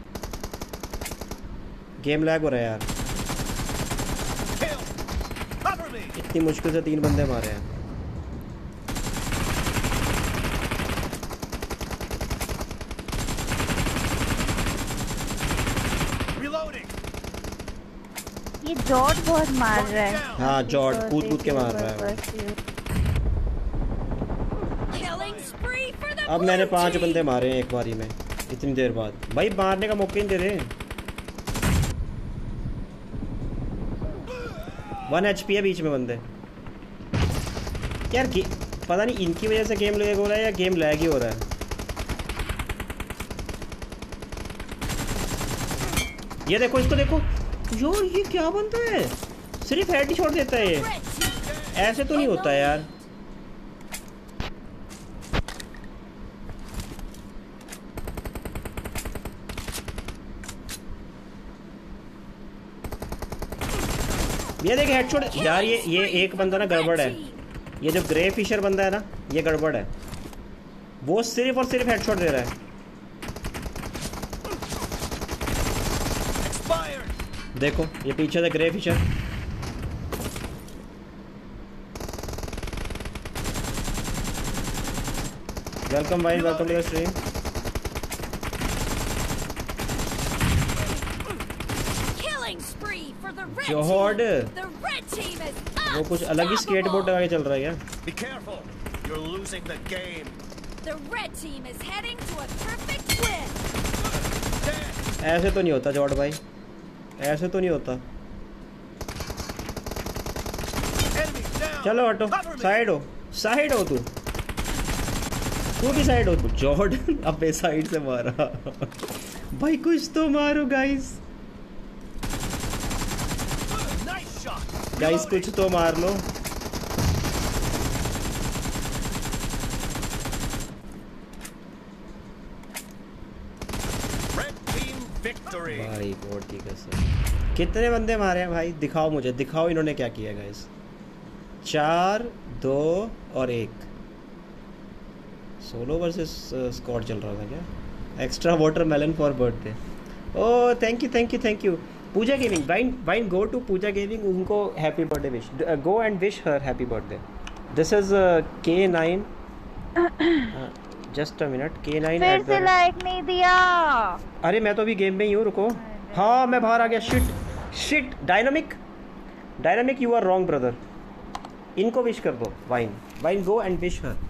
Game lag हो रहा है यार। Kill. Cover me. इतनी मुश्किल से 3 बंदे मारे हैं। Reloading. ये जॉर्ज बहुत मार रहा है। हाँ जॉर्ज कूद कूद के मार रहा है। Killing spree for the अब मैंने blue 5 team. बंदे मारे हैं एक बारी में, इतनी देर बाद। भाई मारने का मौका ही नहीं दे रहे। 1 HP है बीच में बंदे। यार पता नहीं इनकी वजह से गेम लैग हो रहा है या गेम लैग ही हो रहा है। ये देखो, इसको देखो यो, ये क्या बनता है? सिर्फ हेड ही छोड़ देता है ये। Red team ऐसे तो नहीं होता है यार। ये देख हेडशॉट यार, ये एक बंदा ना गड़बड़ है। ये जो ग्रे फिशर बंदा है ना, ये गड़बड़ है। वो सिर्फ और सिर्फ हेडशॉट दे रहा है। Expired. देखो ये पीछे से ग्रे फिशर। वेलकम भाई, welcome to the stream. Killing spree for the red जॉर्ड, team. The red team is वो कुछ अलग ही स्केटबोर्ड लगा के चल रहा है क्या? Be careful. You're losing the game. The red team is heading to a perfect win. Dead. ऐसे तो नहीं होता जॉर्ड भाई, ऐसे तो नहीं होता। Enemy down. चलो हटो, Cover me. साइड हो, साइड हो तू भी साइड हो तू। जॉर्ड अबे साइड से मारा भाई, कुछ तो मारो गाइस, Nice shot. गाइस कुछ तो मार लो। Red team victory. भाई गॉड की कसम, कितने बंदे मारे हैं भाई? दिखाओ मुझे, दिखाओ इन्होंने क्या किया गाइस। 4, 2 और 1 सोलो वर्सेस स्क्वाड चल रहा था क्या? Extra watermelon for birthday. Oh thank you thank you thank you. Pooja gaming, wine go to Pooja gaming, उनको happy birthday wish, go and wish her happy birthday. This is K9, just a minute, K9 फिर से like नहीं दिया। अरे मैं तो अभी game में ही हूँ, रुको। हाँ मैं बाहर आ गया, shit shit. Dynamic you are wrong brother, इनको विश कर दो। Wine go and wish her.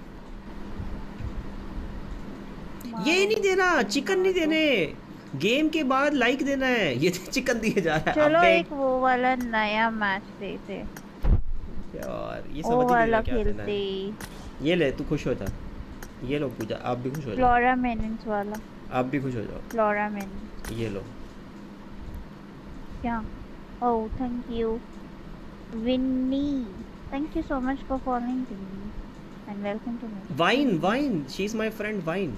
ये नहीं देना, चिकन नहीं देने, गेम के बाद लाइक देना है। ये चिकन दिए जा रहा है। चलो अबे एक वो वाला नया मैच देते, यार ये वो समझ ही नहीं वाला रहा क्या देना खेलते। है। ये ले, तू खुश हो जा। ये लो पूजा, आप भी खुश हो जाओ। फ्लोरा मेनिन्स वाला, आप भी खुश हो जाओ। फ्लोरा मेनिन्स। ये लो। क्या? Oh thank you Vinny, thank you so much for following me and welcome to me. Wine she is my friend wine.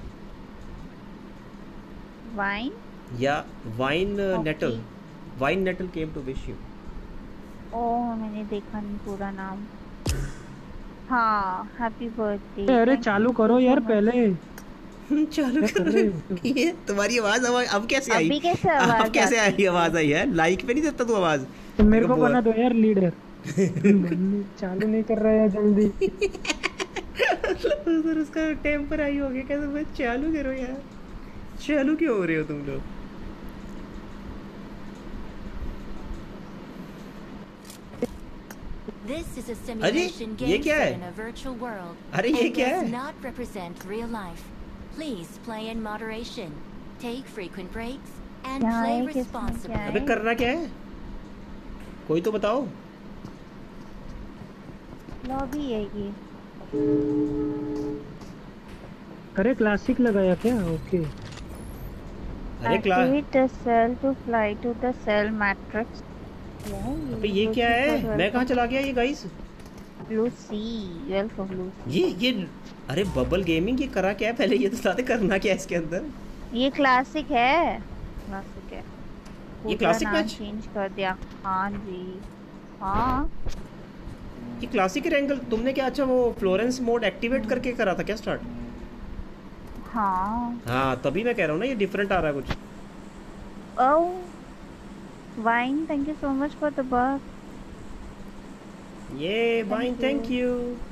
Wine या वाइन Okay. नेटल, वाइन नेटल came to wish you. Oh मैंने देखा नहीं पूरा नाम। हाँ हैप्पी बर्थडे। अरे चालू करो यार पहले। चालू कर रहे हो? ये तुम्हारी आवाज अब कैसे आई? अभी कैसे आवाज अब कैसे आती आई आवाज आई है? लाइक पे नहीं देता तू आवाज? तो मेरे को बना दो यार लीडर। चालू नहीं कर रहा है जल्दी। उधर उसका टेम्पर आई हो गया, कैसे मैं चालू करो यार, चालू क्यों हो रहे हो तुम लोग? This is a simulation ये game क्या set है? in a virtual world अरे ये and क्या does है? not represent real life. Please play in moderation, take frequent breaks, and क्या play है, किसमें responsibly. क्या है? अबे करना क्या है, कोई तो बताओ। लॉबी है ये। अरे क्लासिक लगाया क्या? ओके। अरे class, Activate the cell to fly to the cell matrix. अबे ये क्या है? मैं कहाँ चला गया ये guys? Blue sea, welcome blue sea. ये अरे बबल गेमिंग, ये करा क्या है पहले ये तो बताते, करना क्या है इसके अंदर? ये क्लासिक है, क्लासिक है। पूरा क्लासिक नाम मैच? चेंज कर दिया। हाँ जी हाँ। ये क्लासिक रैंगल तुमने क्या, अच्छा वो फ्लोरेंस मोड एक्टिवेट करके करा था क्या स्टार्ट? हाँ हाँ तभी मैं कह रहा हूँ ना, ये डिफरेंट आ रहा है कुछ। Oh wine thank you so much for the birth. ये wine thank you.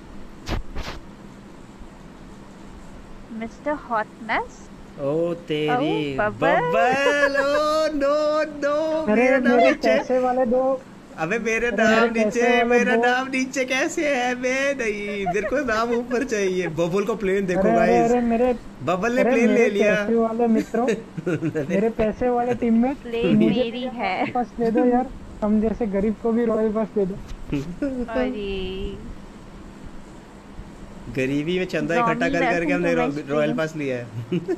Mister hotness. ओ तेरी Oh, bubble. Bubble, oh no no, अरे मेरा नाम मेरे नीचे। पैसे वाले दो। अबे मेरे अरे नाम मेरे नीचे, पैसे वाले मेरा दो। नाम नीचे कैसे है? मैं नहीं, मेरे को नाम ऊपर चाहिए। बबल को प्लेन देखो अरे अरे गाइस, अरे मेरे बबल ने अरे प्लेन ले मेरे लिया। पैसे वाले मित्रों, मेरे पैसे वाले टीममेट, प्लेन मेरी है। पास दे दो यार, हम जैसे गरीब को भी रॉयल पास दे दो। अरे गरीबी में चंदा इकट्ठा कर करके हमने रॉयल पास लिया है।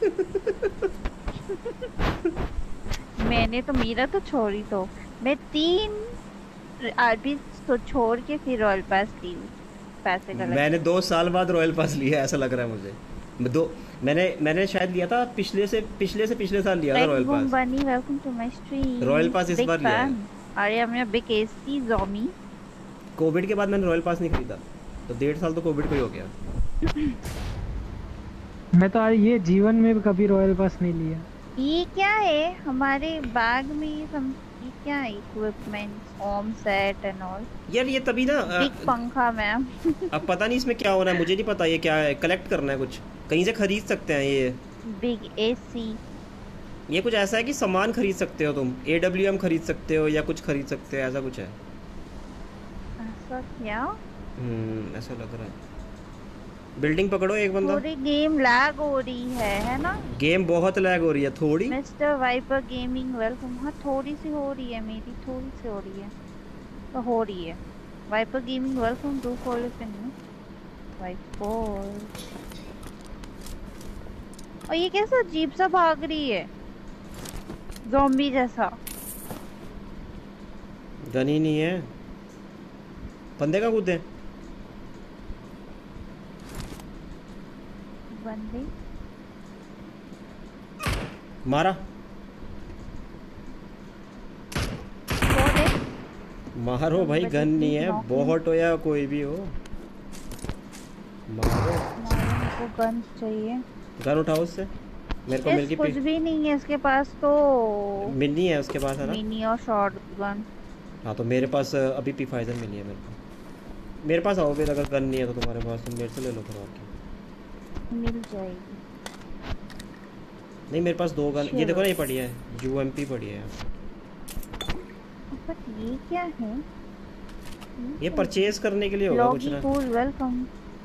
मैंने तो, मेरा तो छोड़ी तो, मैं 3 आरपी तो छोड़ के फिर रॉयल पास ली पैसे का। मैंने 2 साल बाद रॉयल पास लिया है, ऐसा लग रहा है मुझे। मैंने शायद लिया था पिछले साल लिया था royal pass. Bunny welcome to my stream. Royal pass इस बार लिया है। अरे हमने बिग एसी ज़ॉम्बी। कोविड के बाद मैंने रॉयल पास नहीं खरीदा, तो 1.5 साल तो कोविड को ही हो गया। मैं तो आज ये जीवन में भी कभी रॉयल पास नहीं लिया। ये क्या है हमारे बैग में? ये क्या है? Equipments, home set and all. यार ये तभी ना बिग पंखा मैम। अब पता नहीं इसमें क्या हो रहा है, मुझे नहीं पता ये क्या है। कलेक्ट करना है कुछ, कहीं से खरीद सकते हैं ये। Big AC. ये कुछ ऐसा है कि सामान खरीद सकते हो तुम, AWM खरीद सकते हो या कुछ खरीद सकते हो, ऐसा कुछ है। ऐसा क्या? ऐसा लग रहा है। बिल्डिंग पकड़ो एक बंदा। थोड़ी गेम लैग हो रही है ना? गेम बहुत लैग हो रही है थोड़ी। Mister viper gaming welcome. हाँ थोड़ी सी हो रही है, मेरी थोड़ी सी हो रही है, तो हो रही है। Viper gaming welcome to follow pin viper. और ये कैसा अजीब सा भाग रही है, ज़ॉम्बी जैसा। गन ही नहीं है। बंदे का कूदे बंदे मारा। कौन है? मारो भाई, गन नहीं है। बहुत हो या कोई भी हो, मारो। को गन चाहिए। गन उठाओ उससे। मेरे को मिल गई। कुछ भी नहीं है इसके पास तो। मिनी है उसके पास, है ना? मिनी और शॉर्ट गन। हाँ तो मेरे पास अभी P50 मिली है मेरे को। मेरे पास आओ फिर, अगर गन नहीं है तो तुम्हारे पास, तुम मेरे से ले लो फिर। और मिल जाएगी। नहीं मेरे पास 2 गन, ये देखो ना, ये पड़ी है UMP पड़ी है। बट ये क्या है? ये परचेज करने के लिए होगा कुछ ना। Cool welcome.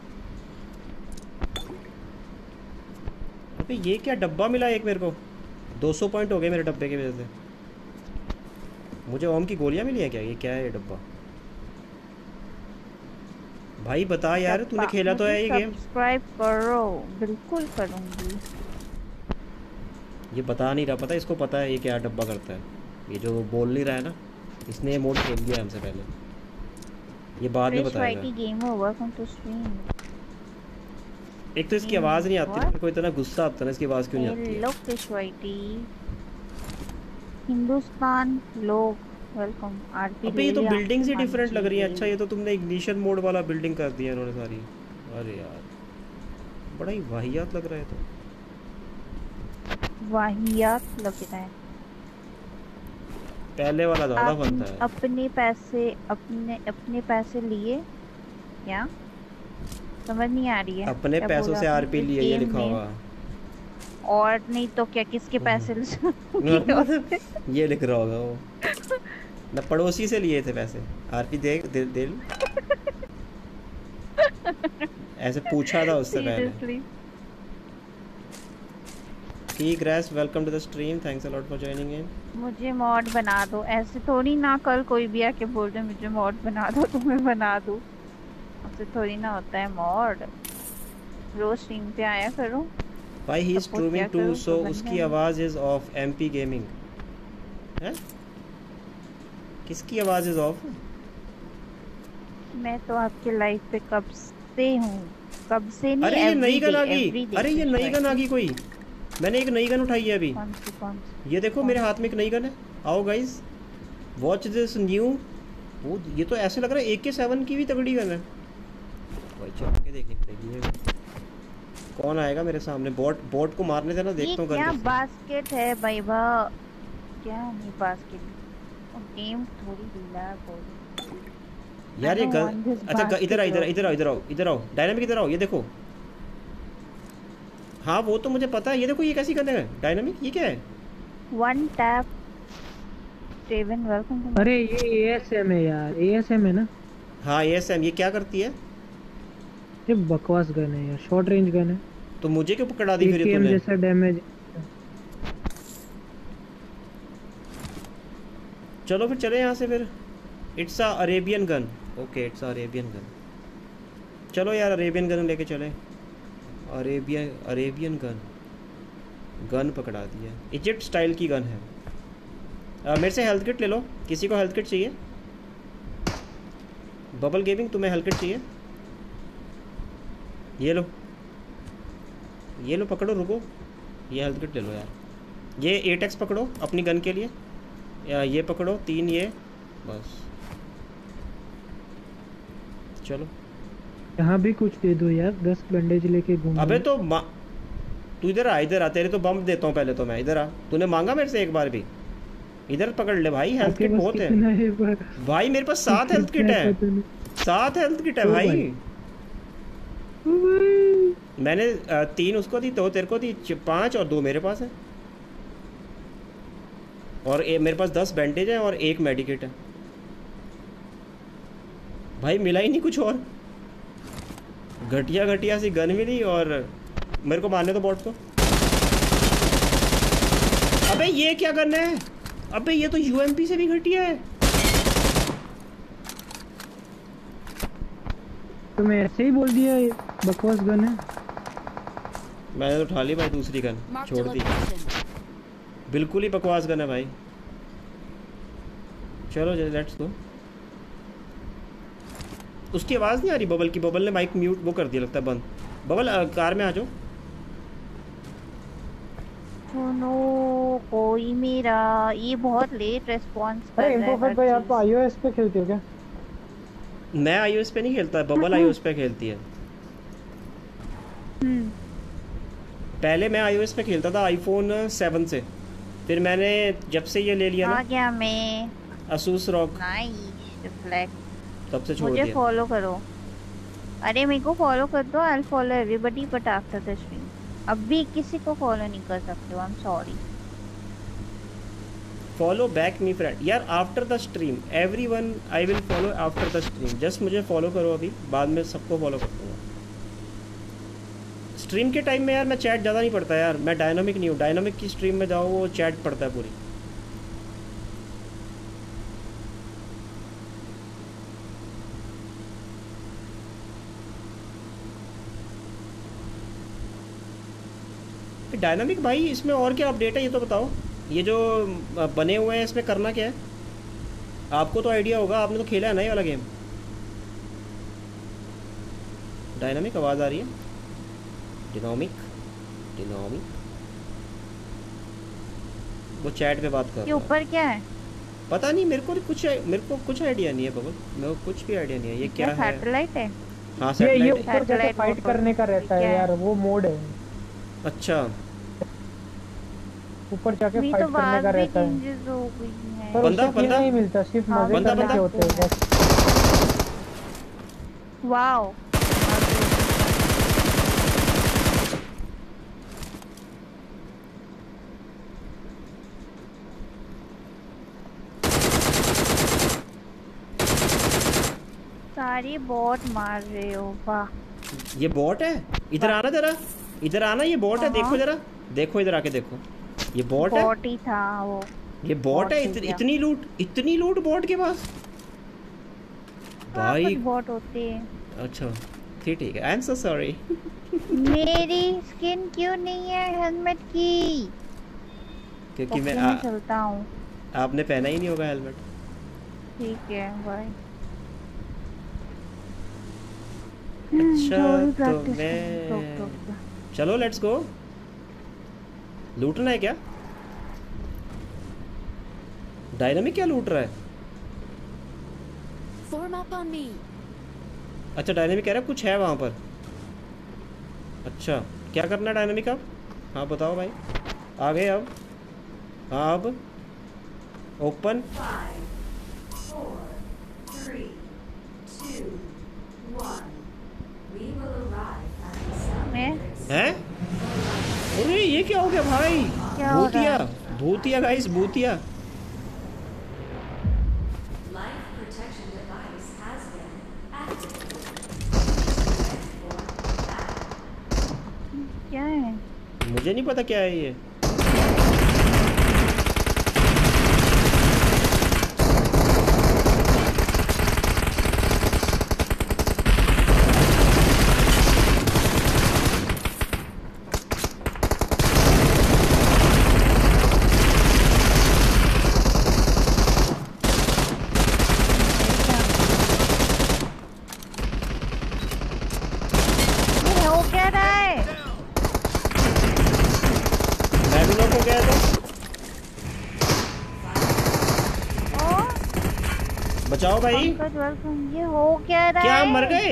अबे ये क्या डब्बा मिला एक मेरे को। 200 पॉइंट हो गए मेरे डब्बे की वजह से। मुझे ओम की गोलियां मिली है क्या? ये क्या है ये डब्बा? भाई बता यार, तूने खेला तो है ये गेम? सब्सक्राइब करो। बिल्कुल करूंगी। ये बता नहीं रहा, पता इसको पता है ये क्या डब्बा करता है। ये जो बोल नहीं रहा है ना, इसने ये मोड खेल लिया हमसे पहले। ये बाद में बताएगा। एक तो इसकी आवाज़ नहीं आती, मेरे को इतना गुस्सा आता है ना, इसकी आवाज़ क्यों नहीं आती है? लोग कृष्वाइटी हिंदुस्तान लोग वेलकम। आरपी अबे ये तो बिल्डिंग्स ही डिफरेंट लग रही है। अच्छा ये तो तुमने इग्निशन मोड वाला बिल्डिंग कर दिया इन्होंने सारी। अरे यार बड़ा ही वाहियात लग रहा है। तो वाहियात लग रहा है। पहले वाला ज़्यादा बनता है। अपने पैसे लिए क्या? समझ नहीं आ रही है। अपने पैसों से RP लिए, ये लिखा होगा। और नहीं तो क्या, किसके पैसे ये लिख रहा होगा वो। मैं पड़ोसी से लिए थे पैसे, RP दे ऐसे पूछा था उससे पहले। ठीक Grace, welcome to the stream, thanks a lot for joining in. मुझे मॉड बना दो। ऐसे थोड़ी ना कल कोई भी आके बोल दे मुझे मॉड बना दो तो मैं बना दूं। ऐसे थोड़ी ना होता है मॉड। रोज स्ट्रीम पे आया करो भाई। He is streaming too, so उसकी आवाज इज ऑफ। MP गेमिंग है? किसकी आवाज इज ऑफ? मैं तो आपके लाइव पे कब से हूँ, कब से नहीं। अरे ये नई गन आ गई। अरे ये नई गन आ गई कोई। मैंने एक नई गन उठाई है अभी। कौन सी? ये देखो मेरे हाथ में एक नई गन है। आओ गाइस वॉच दिस न्यू। वो ये तो ऐसे लग रहा है AK-7 की भी तगड़ी गन है भाई। चल के देखनी पड़ेगी ये। कौन आएगा मेरे सामने? बोट को मारने देना, देखता हूँ। क्या बास्केट है भाई बा? क्या नहीं बास्केट। गेम थोड़ी लैग हो यार ये गन। अच्छा इधर आओ डायनामिक, इधर आओ। ये देखो, हाँ वो तो मुझे पता है। ये देखो ये कैसी गन है डायनामिक, ये क्या है? One tap Steven welcome. अरे ये ASM है यार, ASM है ना? हाँ ASM। ये क्या करती है? ये बकवास गन है यार, शॉर्ट रेंज गन है। तो मुझे क्यों पकड़ा दी फिर तूने? जैसा डैमेज। चलो फिर चले यहाँ से फिर। It's a Arabian gun. Okay it's a Arabian gun. चलो यार अरेबियन गन लेके चले। अरेबियन गन पकड़ा दी है। इजिप्ट स्टाइल की गन है। मेरे से हेल्थ किट ले लो। किसी को हेल्थ किट चाहिए? बबल गेमिंग तुम्हें हेल्थ किट चाहिए? ये लो पकड़ो, रुको। ये हेल्थ किट ले लो यार। ये 8x पकड़ो अपनी गन के लिए। ये पकड़ो 3 ये बस चलो। यहाँ भी कुछ दे दो यार, 10 बैंडेज लेके घूम। अबे तो तू इधर आ, इधर आ, तेरे तो बम देता हूँ पहले तो मैं। इधर आ, तूने मांगा मेरे से एक बार भी? इधर पकड़ ले भाई, हेल्थ किट बहुत है भाई मेरे पास। 7 हेल्थ किट है, 7 हेल्थ किट है भाई। मैंने 3 उसको दी, 2 तेरे को दी, 5 और 2 मेरे पास है। और मेरे पास 10 बैंडेज है और 1 मेडिकेट है भाई। मिला ही नहीं कुछ और, घटिया घटिया सी गन मिली। और मेरे को मारने तो बॉट को। अबे ये क्या गन है? अबे ये तो यूएमपी से भी घटिया है। तो मैं ऐसे ही बोल दिया ये बकवास गन है। मैंने तो उठा ली भाई दूसरी गन, छोड़ दी। बिल्कुल ही बकवास गन है भाई। चलो लेट्स गो। उसकी आवाज़ नहीं आ रही बबल की। बबल ने माइक म्यूट वो कर दिया लगता है, बंद। बबल कार में आ जाओ। सुनो कोई मेरा, ये बहुत लेट रेस्पॉन्स कर अरे रहा है इम्पोफेट भाई, आप iOS पे खेलते हो क्या? मैं iOS पे नहीं खेलता, बबल iOS पे खेलती है। पहले मैं iOS पे खेलता था iPhone 7 से, फिर मैंने जब से ये ले लिया आ ना गया मैं। Asus ROG, nice reflect. तब से छोड़ मुझे दिया। फॉलो करो। अरे मेरे को फॉलो कर दो। I follow everybody but after the stream. अभी किसी को फॉलो नहीं कर सकते हो, I am sorry. Follow back me friend यार after the stream. Everyone I will follow after the stream. Just मुझे फॉलो करो अभी, बाद में सबको फॉलो कर दूंगा। स्ट्रीम के टाइम में यार मैं चैट ज़्यादा नहीं पढ़ता यार, मैं डायनामिक नहीं हूँ। डायनामिक की स्ट्रीम में जाओ वो चैट पढ़ता है पूरी। डायनामिक भाई इसमें और क्या अपडेट है ये तो बताओ। ये जो बने हुए हैं इसमें करना क्या है? आपको तो आइडिया होगा, आपने तो खेला है ना ये वाला गेम। डायनामिक आवाज़ आ रही है। डिनोमिक डिनोमिक वो चैट पे बात कर ये रहा है। ऊपर क्या है? पता नहीं मेरे को कुछ आइडिया नहीं है बबल, मेरे को कुछ भी आइडिया नहीं है ये क्या है। सैटेलाइट है? हाँ ये सैटेलाइट है। ऊपर जाके फाइट करने का रहता है यार, वो मोड है। अच्छा ऊपर जाके अभी फाइट तो करने बाद का में रहता है। चेंजेस हो गई हैं। पर बंदा- उससे ये बंदा- नहीं मिलता, सिर्फ हाँ, मजे बंदा- करने बंदा। के होते हैं बस। वाओ सारी बॉट मार रहे हो, वाह। ये बॉट है? इधर आना जरा, इधर आना। ये बॉट है, देखो जरा, देखो इधर आके देखो। ये बॉट है, बॉट ही था वो। ये बॉट है। बॉट ही क्या? इतनी लूट बॉट के पास भाई। बॉट होते हैं। अच्छा ठीक है, आई एम सो सॉरी। मेरी स्किन क्यों नहीं है हेलमेट की? क्योंकि मैं मैं चलता हूँ। आपने पहना ही नहीं होगा हेलमेट। ठीक है बाय। अच्छा तो मैं चलो लेट्स गो। लूटना है क्या? डायनामिक क्या लूट रहा है? Form up on me. अच्छा डायनामिक कह रहा है कुछ है वहाँ पर। अच्छा क्या करना है डायनामिक अब? हाँ बताओ भाई। आ गए अब? हाँ अब open. 5, 4, 3, 2, 1. We will arrive at the sun. मैं हैं? अरे ये क्या हो गया भाई? क्या हो रहा भूतिया है? भूतिया गाइस, भूतिया। Life protection device has been activated. क्या है? मुझे नहीं पता क्या है ये। ये हो क्या रहा है? बचाओ भाई। पंकज वेलकम। ये हो क्या रहा क्या है? मर गए?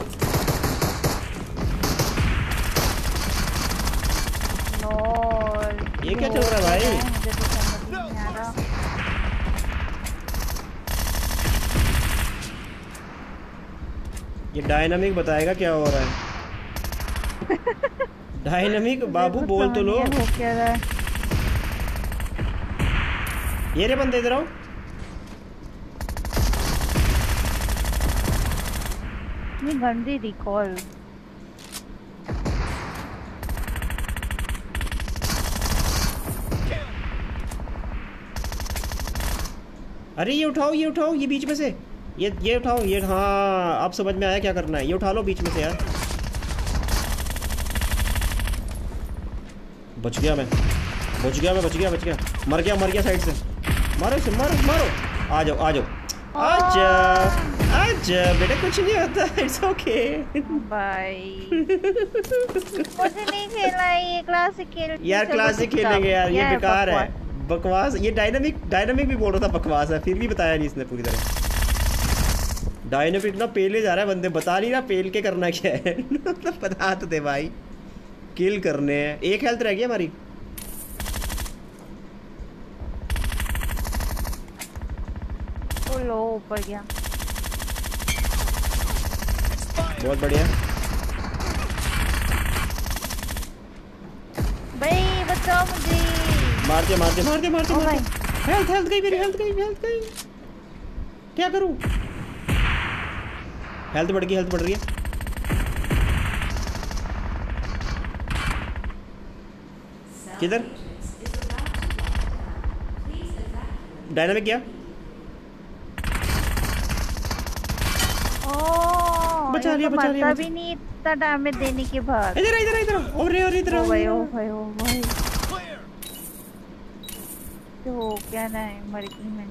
लॉल, ये क्या चल रहा है भाई? मुझे तो समझ नहीं आ रहा। ये डायनामिक बताएगा क्या हो रहा है। डायनामिक बाबू मुझे बोल तो समझ लो। नहीं हो क्या रहा है। ये रे बंदे इधर आओ। ये गंदी रिकॉल। अरे ये उठाओ, ये उठाओ, ये बीच में से, ये उठाओ, ये। हाँ अब समझ में आया क्या करना है। ये उठा लो बीच में से यार। बच गया मैं, बच गया मैं, बच गया, बच गया। मर गया साइड से। मारो इसे, मारो मारो। आ जाओ, आ जाओ, आजा आजा बेटा, कुछ नहीं होता, इट्स ओके। भाई मुझे नहीं खेलना है ये क्लासिक खेल। यार क्लासिक खेलेंगे यार, ये बेकार है, बकवास। ये डायनामिक भी बोल रहा था बकवास है, फिर भी बताया नहीं इसने पूरी तरह। डायनामिक ना पेले जा रहा है बंदे, बता नहीं रहा पेल के करना क्या है। मतलब बता तो दे भाई, किल करने हैं। एक हेल्थ रह गई हमारी। ओ लो, ऊपर गया। बहुत बढ़िया भाई बचाओ मुझे। मारते मारते मारते मारते ओ मारते। भाई हेल्थ गई मेरी, हेल्थ गई। क्या करूं? हेल्थ बढ़ गई, हेल्थ बढ़ रही है। किधर? डायनामिक गया। बचा लिया, बचा लिया, भी नहीं इतना डैमेज देने के बाद। इधर इधर इधर, और इधर। ओ भाई, ओ भाई, ओ भाई, Clear. तो क्या ना है, मर गई मैं।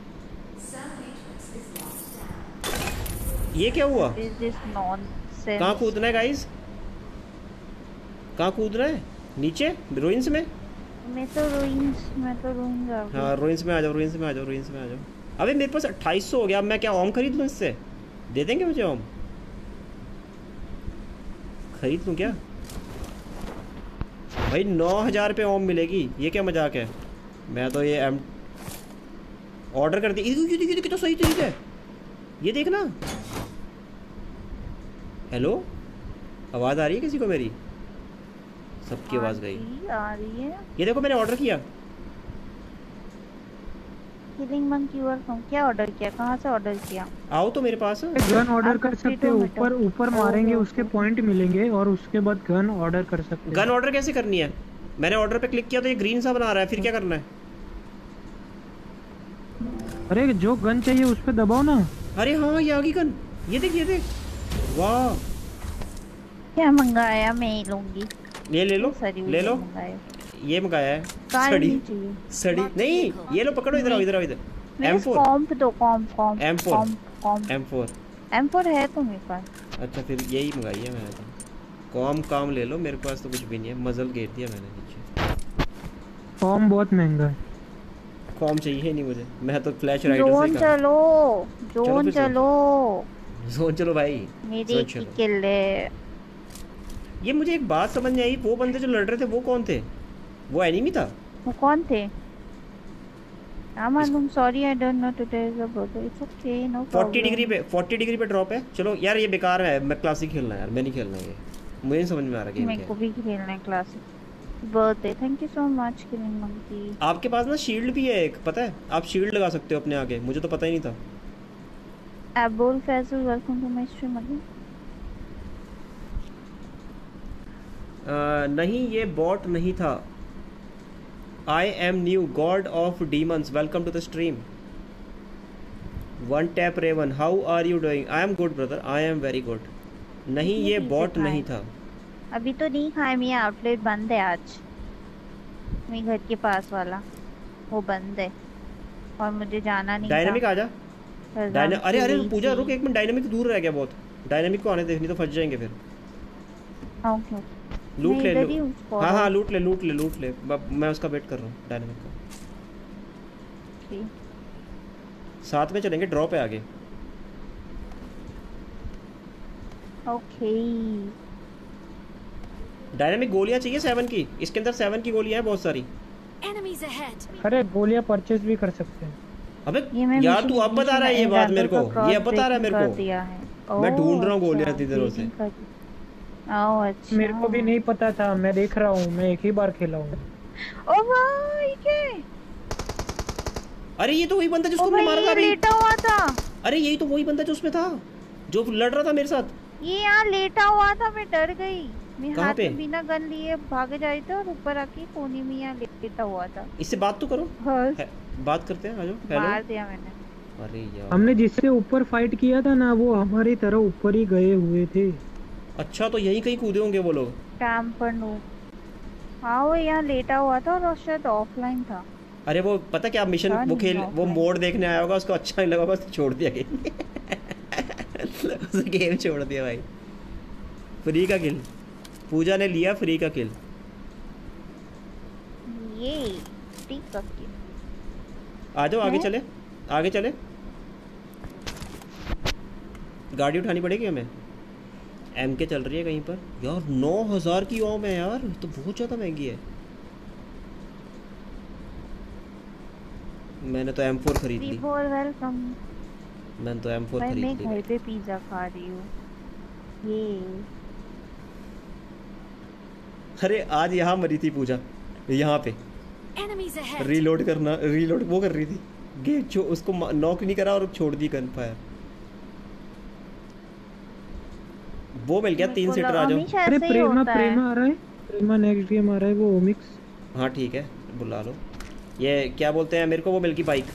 ये क्या हुआ? Is this nonsense? कहाँ कूदना है गाइस? कहाँ कूदना है? नीचे रुइंस में? मैं तो रुइंस आ गई। हाँ रुइंस में आ जाओ, रुइंस में आ जाओ। अबे मेरे पास 2800 हो गया। अब मैं क्या ओम खरीद लूँ इससे? दे देंगे मुझे ओम? खरीद लूँ क्या भाई? 9000 पे ओम मिलेगी, ये क्या मजाक है? मैं तो ये ऑर्डर कर दी। ये तो सही तरीका है, ये देखना। हेलो, आवाज़ आ रही है किसी को मेरी? सबकी आवाज़ गई। आ रही है। ये देखो मैंने ऑर्डर किया। किलिंग मंकी क्या ऑर्डर किया? कहाँ से ऑर्डर किया? आओ तो मेरे पास। गन ऑर्डर कर सकते हो, मीटर। ऊपर मारेंगे उसके पॉइंट मिलेंगे और उसके बाद गन ऑर्डर कर सकते हो। गन ऑर्डर कैसे करनी है? मैंने ऑर्डर पे क्लिक किया तो ये ग्रीन सा बना रहा है, फिर क्या करना है? अरे जो गन चाहिए उस पे दबाओ ना। अरे हाँ ये आ गई गन, ये देख। वाह, क्या मंगाया? मैं ही लूंगी। ये ले लो, ले लो। ये मंगाया है सड़ी, सड़ी नहीं। ये लो पकड़ो, इधर आओ, इधर M4 कॉम्प दो, कॉम्प M4 है तो मेरे पास। अच्छा फिर यही मंगाई है मैंने तो। काम ले लो, मेरे पास तो कुछ भी नहीं है। मजल घेर दिया मैंने नीचे। कॉम बहुत महंगा है। कॉम चाहिए ही नहीं मुझे, मैं तो फ्लैश राइडर से जोन चलो भाई। मेरी की किल है। ये मुझे एक बात समझ नहीं आई, वो बंदे जो लड़ रहे थे वो कौन थे? वो एनिमी था? वो कौन थे? मालूम, sorry I don't know today is a birthday. It's okay, no problem. 40 degree पे ड्रॉप है। चलो यार ये बेकार है, मैं क्लासिक खेलना है यार, मैं नहीं खेलना ये। मुझे नहीं समझ में आ रहा गेम क्या है। मेरे को भी खेलना है classic. Birthday, thank you so much killing monkey. आपके पास ना शील्ड भी है एक, पता है? आप शील्ड लगा सकते हो अपने आगे, मुझे तो पता ही नहीं था। Abul Faizal, welcome to my stream again. नहीं ये बॉट नहीं था। I am new god of demons, welcome to the stream. One tap Raven, how are you doing? I am good brother, I am very good. नहीं ये bot नहीं था। अभी तो नहीं खाया, मेरा आउटलेट बंद है आज। मेरे घर के पास वाला वो बंद है और मुझे जाना नहीं। डायनामिक आ जा। अरे पूजा रुक एक मिनट, डायनामिक दूर रह गया बहुत। डायनामिक को आने दे, नहीं तो फंस जाएंगे फिर। लूट ले लो। हाँ लूट ले। मैं उसका वेट कर रहा हूँ, डायनामिक का। साथ में चलेंगे, ड्रॉप है आगे। ओके डायनामिक गोलियां चाहिए 7 की, इसके अंदर 7 की गोलियां हैं बहुत सारी। Enemies ahead. अरे गोलियां परचेज भी कर सकते हैं। अबे ये मैं यार मिशन- तू अब बता रहा है ये मिशन बात मेरे को, एग्जाम्पल का ये अब बता रहा है क्रॉस मेरे ब्रेकिंग को। कर दिया है। मैं ढूंढ रहा हूँ ओह, गोलियां अच्छा, इतनी देरों से। ब्रीडिंग कर- ओह अच्छा मेरे को भी नहीं पता था, मैं देख रहा हूँ, मैं एक ही बार खेला हूँ। ओ भाई के अरे ये तो वही बंदा जिसको ओ हमने भाई मारा था ये अभी। लेटा हुआ था, अरे यही तो वही बंदा जो उसमें था, जो लड़ रहा था मेरे साथ। ये यहाँ लेटा हुआ था, मैं डर गई। मैं कहाँ हाथ पे? में बिना गन लिए भागे जा रही थी और ऊपर आके कोने में यहाँ लेटा हुआ था। इससे बात तो करो। बस बात करते हैं, आजो। मार हेलो। दिया मैंने। अरे यार हमने जिससे ऊपर फाइट किया था ना, वो हमारी तरह ऊपर ही गए हुए थे। अच्छा तो यहीं कहीं कूदे होंगे वो लोग। Camper no. हाँ वो यहाँ लेटा हुआ था और शायद ऑफलाइन था। अरे वो पता क्या मिशन, पता वो नहीं, खेल, वो offline। मोड देखने आया होगा, उसको अच्छा नहीं लगा होगा, उसने छोड़ दिया गेम। उसने गेम छोड़ दिया भाई। फ्री का किल, पूजा ने लिया फ्री का किल। ये ठीक करके आ जाओ आगे हैं? चले, आगे चले। गाड़ी उठानी पड़ेगी हमें। MK चल रही है कहीं पर यार। 9000 की ओम है यार, तो बहुत ज़्यादा महंगी है। मैंने तो M4 खरीद ली। Revolver welcome. मैंने तो M4 भाई मैं खरीद घर ली। पे पिज्जा खा रही हूँ। ये अरे आज यहाँ मरी थी पूजा, यहाँ पे Enemies ahead. रीलोड करना, रीलोड वो कर रही थी। गेट जो उसको नॉक नहीं करा और छोड़ दी गन फायर। वो मिल गया 3 सीटर। आ जाओ। हमेशा अरे ऐसे ही प्रेमा होता है। प्रेमा आ रहा है, प्रेमा नेक्स्ट गेम आ रहा है, वो ओमिक्स। हाँ ठीक है, बुला लो। ये क्या बोलते हैं मेरे को, वो मिल गई बाइक।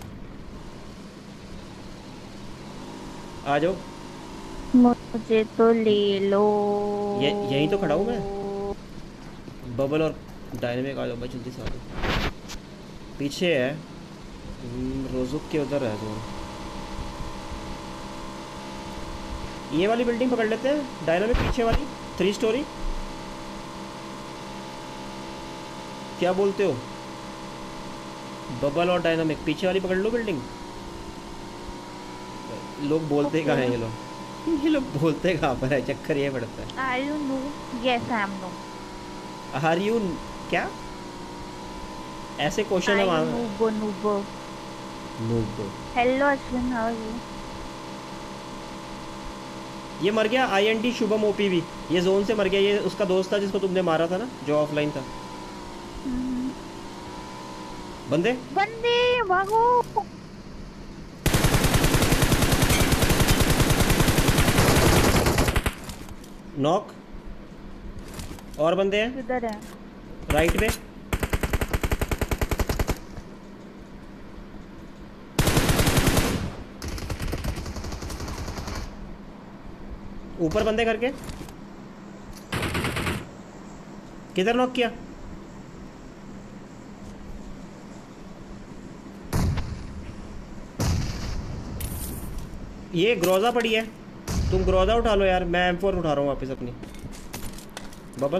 आ जाओ। मुझे तो ले लो। ये यहीं तो खड़ा हूँ मैं। बबल और डायनेमिक आ जाओ भाई, जल्दी से आ जाओ। पीछे है रोजुक के उधर है जो। ये वाली बिल्डिंग पकड़ लेते हैं, डायनामिक पीछे वाली 3 स्टोरी। क्या बोलते हो? बबल और डायनामिक पीछे वाली पकड़ लो बिल्डिंग। लोग बोलते कहाँ हैं ये लोग? ये लोग बोलते कहाँ पर है, चक्कर ये पड़ता है। Are you no? Yes, I am no. Are you क्या ऐसे क्वेश्चन है I वहाँ? noob noob. Noob. Hello Ashwin, how are you? ये मर गया IND शुभम OPV, ये जोन से मर गया। ये उसका दोस्त था जिसको तुमने मारा था ना, जो ऑफलाइन था। बंदे बंदे भागो। नॉक। और बंदे हैं किधर है? राइट पे। ऊपर बंदे करके। किधर नॉक किया? ये ग्रोजा पड़ी है, तुम ग्रोजा उठा लो यार, मैं M4 उठा रहा हूँ वापस अपनी। बबल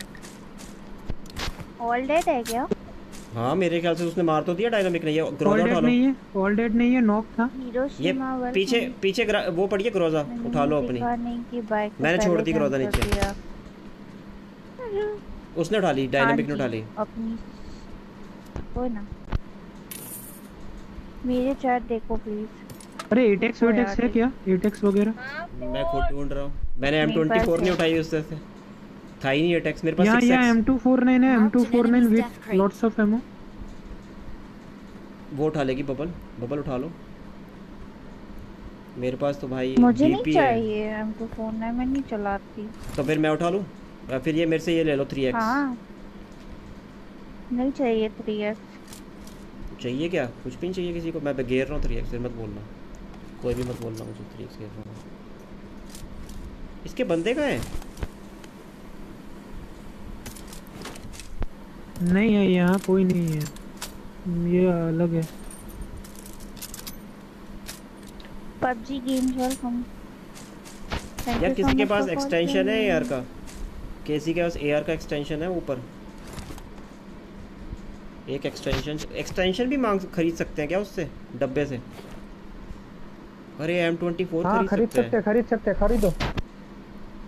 ऑल डेड है क्या? हाँ मेरे ख्याल से उसने मार तो दिया डायनामिक ने। ये ऑल ग्रोजा डेड उठा लो। नहीं है, ऑल डेड नहीं है, नॉक था। ये हिरोशिमा वेलकम। पीछे पीछे वो पड़ी है ग्रोजा, मैंने उठा लो अपनी। देखा नहीं कि बाइक को मैंने छोड़ पहले दी ग्रोजा jump कर नीचे। दिया। उसने उठा ली, डायनामिक ने हाँ उठा जी, ली। अपनी वो ना मेरे चैट देखो प्लीज। अरे 8x वेटेक्स है क्या, 8x वगैरह? मैं खुद ढूंढ रहा हूँ। मैंने मेरे पास M24 नहीं है। उठाई उससे से। था ही नहीं अटैक्स मेरे पास। यहाँ 6x M249 है, Marked an M249 enemy's with death crate. Lots of ammo. वो उठा लेगी बबल। बबल उठा लो। मेरे पास तो भाई मुझे नहीं DP है। चाहिए हमको फोन है, मैं नहीं चलाती। तो फिर मैं उठा लूँ? या फिर ये मेरे से ये ले लो 3x। हाँ नहीं चाहिए 3x। चाहिए क्या? कुछ भी नहीं चाहिए किसी को। मैं घेर रहा हूँ 3x, फिर मत बोलना, कोई भी मत बोलना मुझे 3x घेर रहा हूँ। इसके बंदे कहाँ हैं? नहीं है यहाँ, कोई नहीं है, ये अलग है। PUBG games welcome. यार किसी के पास एक्सटेंशन है AR का? किसी के पास AR का एक्सटेंशन है ऊपर? एक एक्सटेंशन भी खरीद सकते हैं क्या उससे, डब्बे से? अरे M24 हाँ खरीद सकते हैं, खरीदो।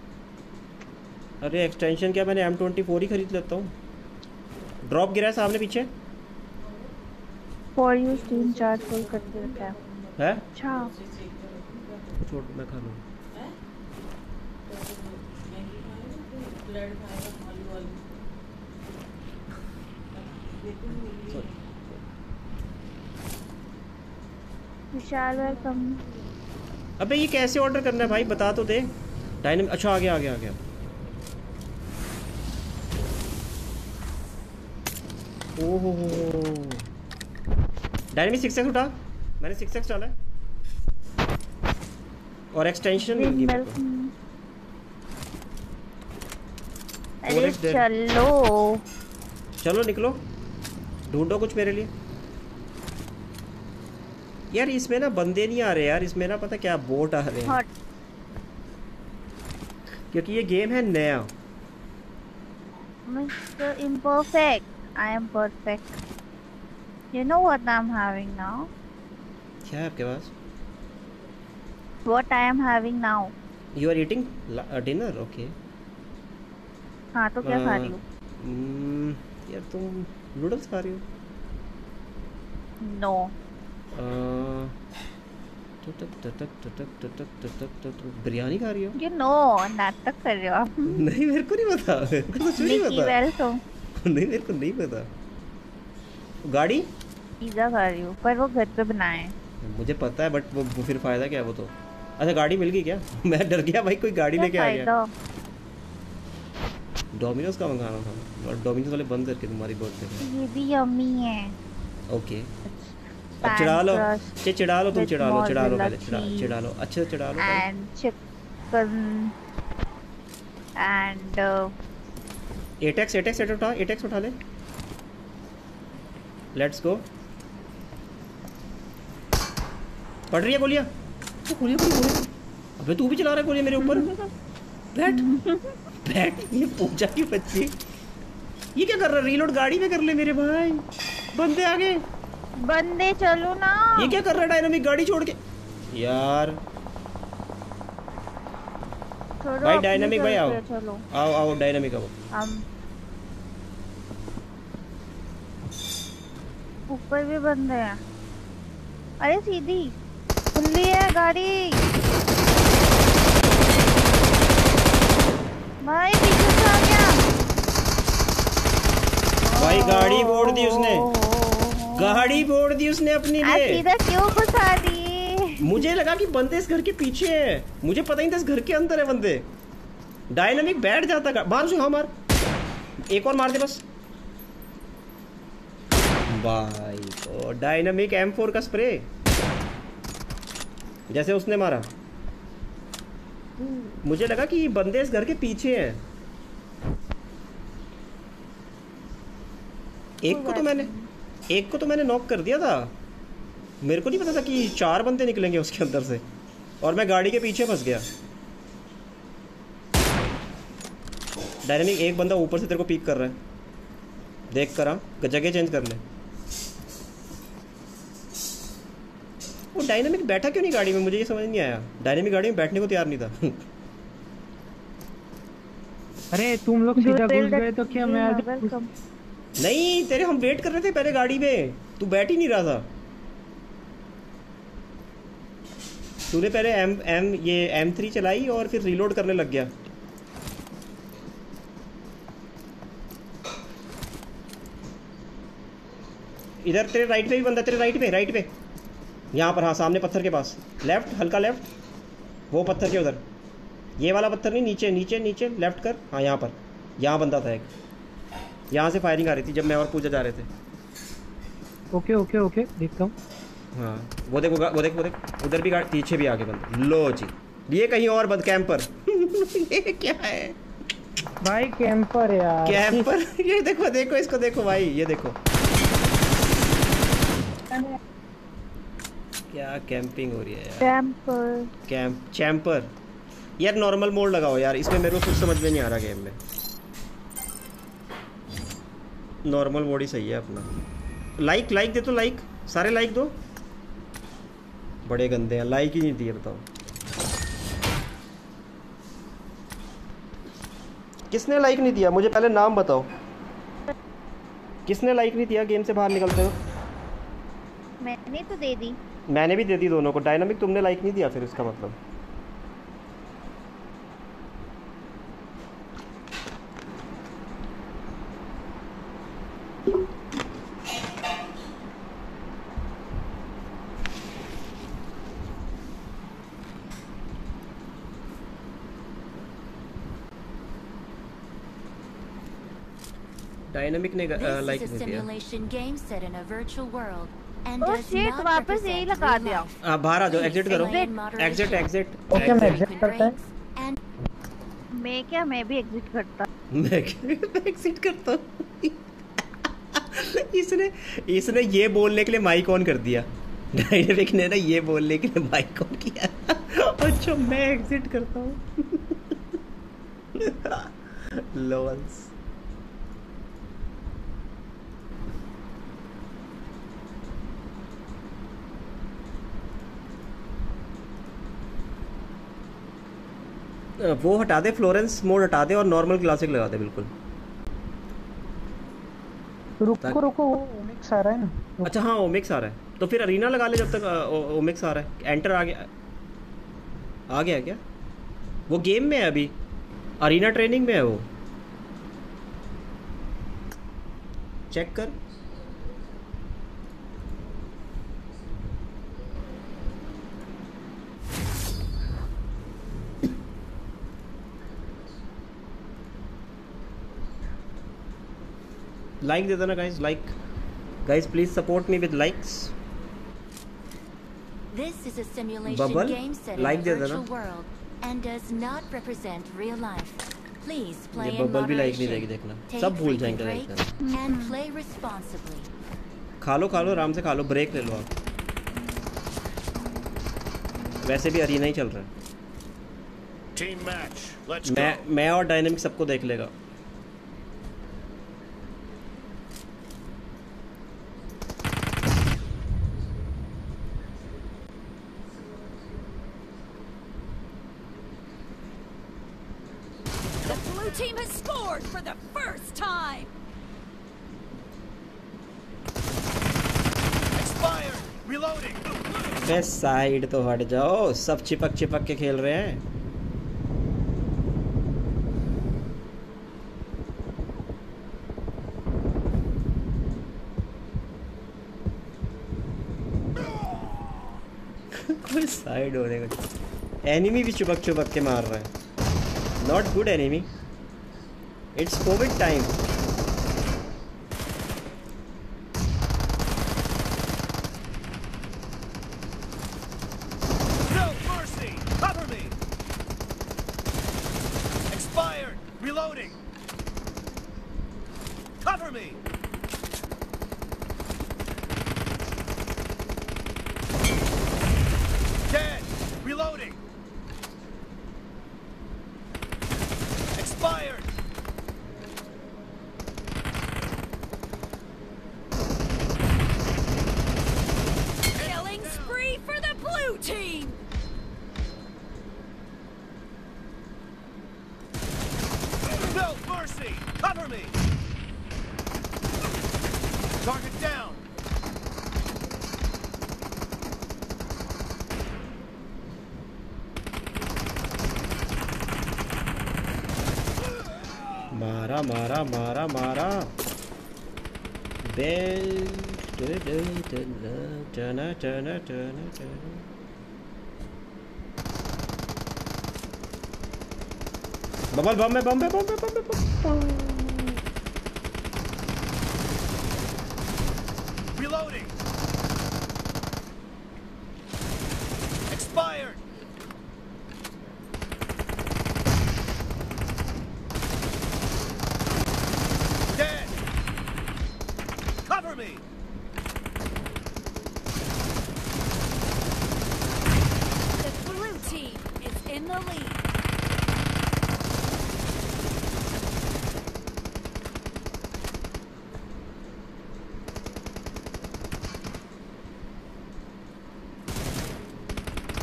अरे एक्सटेंशन क्या, मैंने M24 ही खरीद लेता हूँ। ड्रॉप गिरा है सामने पीछे। For you steam charge full करके रखा है। अच्छा छोड़ मैं खा लूँ। विशाल वेलकम। अबे ये कैसे ऑर्डर करना है भाई, बता तो दे। डायनेमिक, अच्छा आ गया आ गया आ गया। ओहो डायनेमिक 6x उठा, मैंने 6x डाला है और एक्सटेंशन मिल गई मेरे को। अरे चलो चलो निकलो, ढूंढो कुछ मेरे लिए। यार इसमें ना बंदे नहीं आ रहे यार, इसमें ना पता क्या बोट आ रहे हैं। क्योंकि ये गेम है नया। Mister imperfect, I am perfect. You know what I'm having now? क्या है आपके पास? What I am having now? You are eating dinner, okay? हाँ तो क्या खा रही हो? यार तुम नूडल्स खा रही हो? No. बिरयानी खा रही हो? You know, नाटक कर रहे हो आप। नहीं मेरे को नहीं पता, मेरे को कुछ नहीं पता। वेलकम। नहीं मेरे को नहीं पता। गाड़ी? पिज़्ज़ा खा रही हूँ, पर वो घर पे बनाए हैं। मुझे पता है बट वो फिर फायदा क्या है वो तो। अच्छा गाड़ी मिल गई क्या? मैं डर गया भाई कोई गाड़ी लेके आ गया। डोमिनोज का मंगाना था और डोमिनोज वाले बंद करके तुम्हारी बर्थडे पे। ये भी यम्मी है। ओके अब चिढ़ा लो, चिढ़ा लो तुम, चिढ़ा लो पहले, चिढ़ा लो अच्छे से चिढ़ा लो। एंड चिकन एंड 8x उठा ले। Let's go. पड़ रही है गोलियां। गोलियां। अबे तू भी चला रहा है गोलियां मेरे ऊपर। बैठ ये पूजा की बच्ची, ये क्या कर रहा है? रीलोड गाड़ी में कर ले मेरे भाई, बंदे आ गए। बंदे चलो ना। ये क्या कर रहा है डायनामिक गाड़ी छोड़ के यार। भाई डायनामिक भाई आओ आओ आओ डायनामिक आओ। ऊपर भी बंदे हैं। अरे सीधी खुली है गाड़ी। भाई पीछे से आ गया। भाई गाड़ी मोड़ दी उसने, गाड़ी मोड़ दी उसने अपनी लिए। सीधा क्यों घुसा दी? मुझे लगा कि बंदे इस घर के पीछे हैं, मुझे पता ही नहीं था इस घर के अंदर है बंदे। डायनामिक बैठ जाता। मार उसे, हाँ मार, एक और मार दे बस। भाई तो डायनामिक M4 का स्प्रे जैसे उसने मारा, मुझे लगा कि बंदे इस घर के पीछे हैं। एक को तो मैंने नॉक कर दिया था। मेरे को नहीं पता था कि 4 बंदे निकलेंगे उसके अंदर से, और मैं गाड़ी के पीछे फंस गया। डायनामिक एक बंदा ऊपर से तेरे को पीक कर रहा है, देख कर जगह चेंज कर ले। वो डायनामिक बैठा क्यों नहीं गाड़ी में, मुझे ये समझ नहीं आया। डायनामिक गाड़ी में बैठने को तैयार नहीं था। अरे तुम लोग सीधा घुस गए तो क्या मैं नहीं, तेरे हम वेट कर रहे थे पहले गाड़ी में, तू बैठ ही नहीं रहा था। तूने पहले M3 चलाई और फिर रीलोड करने लग गया। इधर तेरे राइट पे भी बंदा, तेरे राइट पे यहाँ पर, हाँ सामने पत्थर के पास, लेफ्ट हल्का लेफ्ट, वो पत्थर के उधर, ये वाला पत्थर नहीं, नीचे नीचे नीचे लेफ्ट कर, हाँ यहाँ पर, यहाँ बंदा था एक, यहाँ से फायरिंग आ रही थी जब मैं और पूजा जा रहे थे। ओके देखता हूँ। हाँ वो देख उधर भी गाड़ी, पीछे भी आगे बंदा। लो जी, ये कहीं और बंद कैंपर। ये क्या है भाई? कैंपर यार, कैंपर। ये देखो इसको देखो भाई, ये देखो क्या कैंपिंग हो रही है यार। चैम्पर यार, नॉर्मल मोड लगाओ यार, इसमें मेरे को कुछ समझ में नहीं आ रहा गेम में। नॉर्मल मोड ही सही है अपना। लाइक दे तो, लाइक सारे लाइक दो। बड़े गंदे हैं, लाइक ही नहीं दिए, बताओ किसने लाइक नहीं दिया? मुझे पहले नाम बताओ, किसने लाइक नहीं दिया गेम से बाहर निकलते हो? मैंने तो दे दी। मैंने भी दे दी दोनों को। डायनामिक तुमने लाइक नहीं दिया, फिर इसका मतलब डायनामिक ने लाइक This is a नहीं दिया। simulation game set in a virtual world and Oh does shit, not वापस यही represent लगा real दिया। life. बाहर आ जाओ, एग्जिट करो। Play in moderation. Exit exit okay मैं एग्जिट। एग्जिट करता है। And मैं भी एग्जिट करता। मैं एग्जिट करता हूँ। इसने ये बोलने के लिए माइक ऑन कर दिया। डायनामिक ने ना ये बोलने के लिए माइक ऑन किया। अच्छा मैं एग्जिट करता हूँ। लोल्स। वो हटा दे, फ्लोरेंस मोड हटा दे और नॉर्मल क्लासिक लगा दे बिल्कुल। रुको रुको, वो ओमिक्स आ रहा है ना। अच्छा हाँ ओमिक्स आ रहा है, तो फिर अरीना लगा ले जब तक ओमिक्स आ रहा है। एंटर आ गया क्या? वो गेम में है अभी, अरीना ट्रेनिंग में है वो, चेक कर। लाइक दे देना guys, like guys please support me with likes. this is a simulation Bubble, game set in like a दे देना। virtual world and does not represent real life. Please play ये in बबल भी like नहीं moderation. देगी, देखना Take सब भूल frequent जाएंगे लाइक breaks करना। and play responsibly. खा लो आराम से खा लो, ब्रेक ले लो आप। वैसे भी अरीना ही चल रहा है। Team match. Let's go. मैं और डायनामिक सबको देख लेगा। The blue team has scored for the first time. Expired. Reloading. बे साइड तो हट जाओ, सब चिपक के खेल रहे हैं। कोई साइड होने का। एनिमी भी चुपक के मार रहा है। Not good enemy, it's COVID time. No mercy. Cover me. Expired. Reloading. Cover me. Dead. Reloading. Expired. Killing spree for the blue team. No mercy. Cover me. Target down. मारा बेल टना बबल बम में Reloading. Expired. Dead. Cover me. The blue team is in the lead.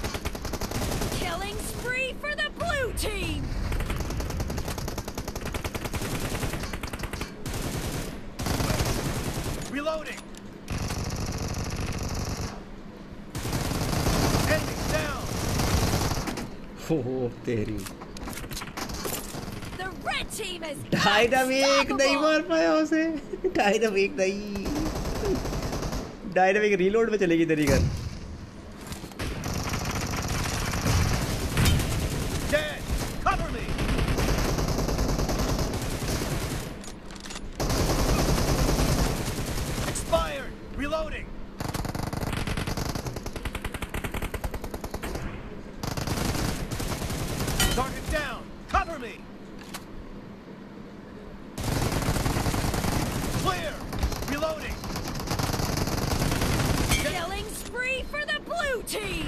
Killing spree for the blue team. Reloading. Enemy down. ओह तेरी The red team is dynamic नहीं unstoppable. मार पाया उसे। Dynamic नहीं, डायनामिक रीलोड में चलेगी तेरी gun. Dead. Cover me. Expired. Reloading. Target down. Cover me. Clear. Reloading. Killing spree for the blue team.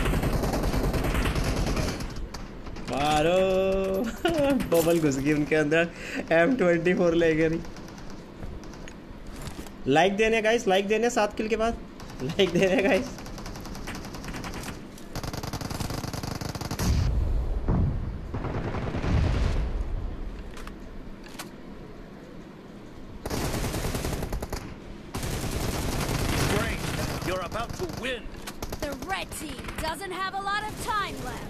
मारो। बबल घुस गई उनके अंदर, M24 ले गई। लाइक देने गाइस, लाइक देने 7 किल के बाद, लाइक देने guys. Great. You're about to win. The red team doesn't have a lot of time left.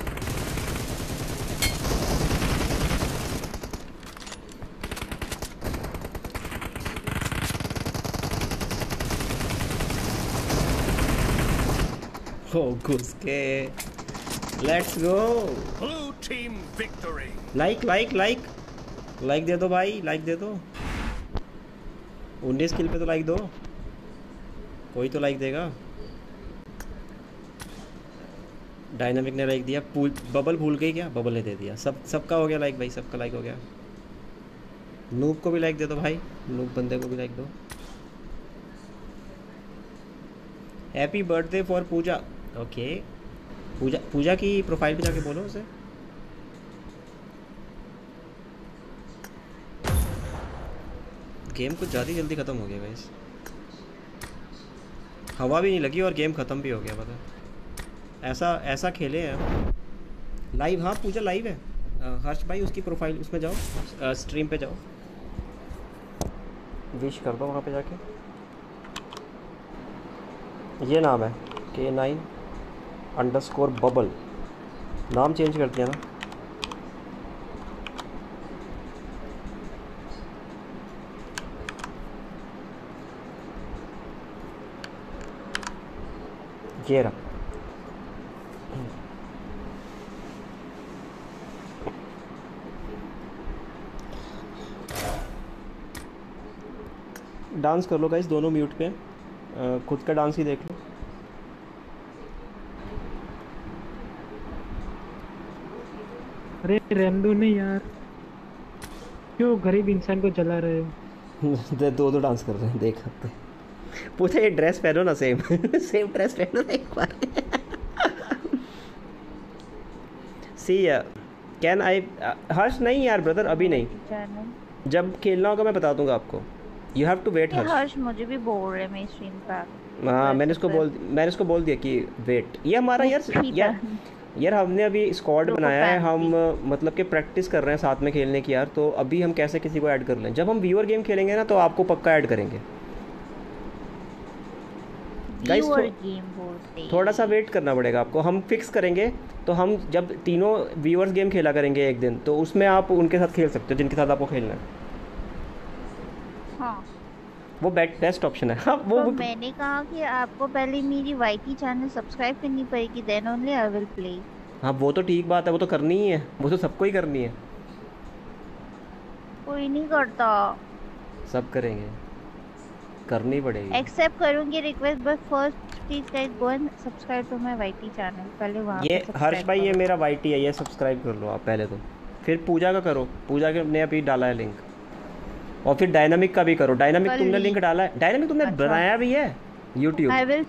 ओ घुस के, let's go. Blue team victory. Like like like like दे दो भाई, लाइक दे दो। 19 किल पे तो लाइक दो, कोई तो लाइक देगा। डायनामिक ने लाइक दिया, बबल भूल गई क्या? बबल ने दे दिया। सबका हो गया लाइक भाई, सबका लाइक हो गया। नूब को भी लाइक दे दो भाई, नूब बंदे को भी लाइक दो। Happy birthday for Pooja. Okay, Pooja की प्रोफाइल पे जाके बोलो उसे। गेम कुछ ज़्यादा जल्दी ख़त्म हो गया गाइस, हवा भी नहीं लगी और गेम ख़त्म भी हो गया। पता ऐसा खेले हैं लाइव। हाँ पूजा लाइव है। हर्ष भाई उसकी प्रोफाइल उसमें जाओ, स्ट्रीम पे जाओ, विश कर दो वहाँ पे जाके। ये नाम है K9_Bubble, नाम चेंज कर दिया ना। ये रहा। डांस कर लो गाइस, दोनों म्यूट पे। खुद का डांस ही देख लो। अरे रहने दो नहीं यार, क्यों गरीब इंसान को जला रहे हो? दो डांस कर रहे हैं, देख सकते। पूछा ये ड्रेस पहनो ना, सेम सेम ड्रेस पहनो ना एक बार। सी कैन आई हर्ष? नहीं यार ब्रदर, अभी नहीं, चैनल जब खेलना होगा मैं बता दूंगा आपको। You have to wait Harsh. Harsh मुझे भी बोल रहे मेरी स्ट्रीम पर। हाँ मैंने उसको बोल दिया कि वेट। ये हमारा यार हमने अभी स्क्वाड बनाया है, हम मतलब कि प्रैक्टिस कर रहे हैं साथ में खेलने की यार। तो अभी हम कैसे किसी को ऐड कर लें? जब हम व्यूअर गेम खेलेंगे ना तो आपको पक्का ऐड करेंगे गाइस। थोड़ा सा वेट करना पड़ेगा आपको, हम फिक्स करेंगे। तो हम जब तीनों व्यूअर्स गेम खेला करेंगे एक दिन, तो उसमें आप उनके साथ खेल सकते हो जिनके साथ आपको खेलना है। हाँ वो बेस्ट ऑप्शन है। हाँ वो तो मैंने कहा कि आपको पहले मेरी वाईटी चैनल सब्सक्राइब करनी पड़ेगी, then only I will play. हाँ वो तो ठीक बात है, वो तो करनी ही है, वो तो सबको ही करनी है। कोई नहीं करता। सब करेंगे, करनी पड़ेगी। एक्सेप्ट करूंगी request, but first please guys go and subscribe to my YT channel. पहले वहां ये हर्ष भाई, ये मेरा वाईटी है, ये सब्सक्राइब कर लो आप पहले तो। फिर पूजा का करो, पूजा के ने अभी डाला है लिंक। और फिर डायनामिक का भी करो। डायनामिक तुमने लिंक डाला है? डायनामिक तुमने बनाया भी है YouTube? आई विल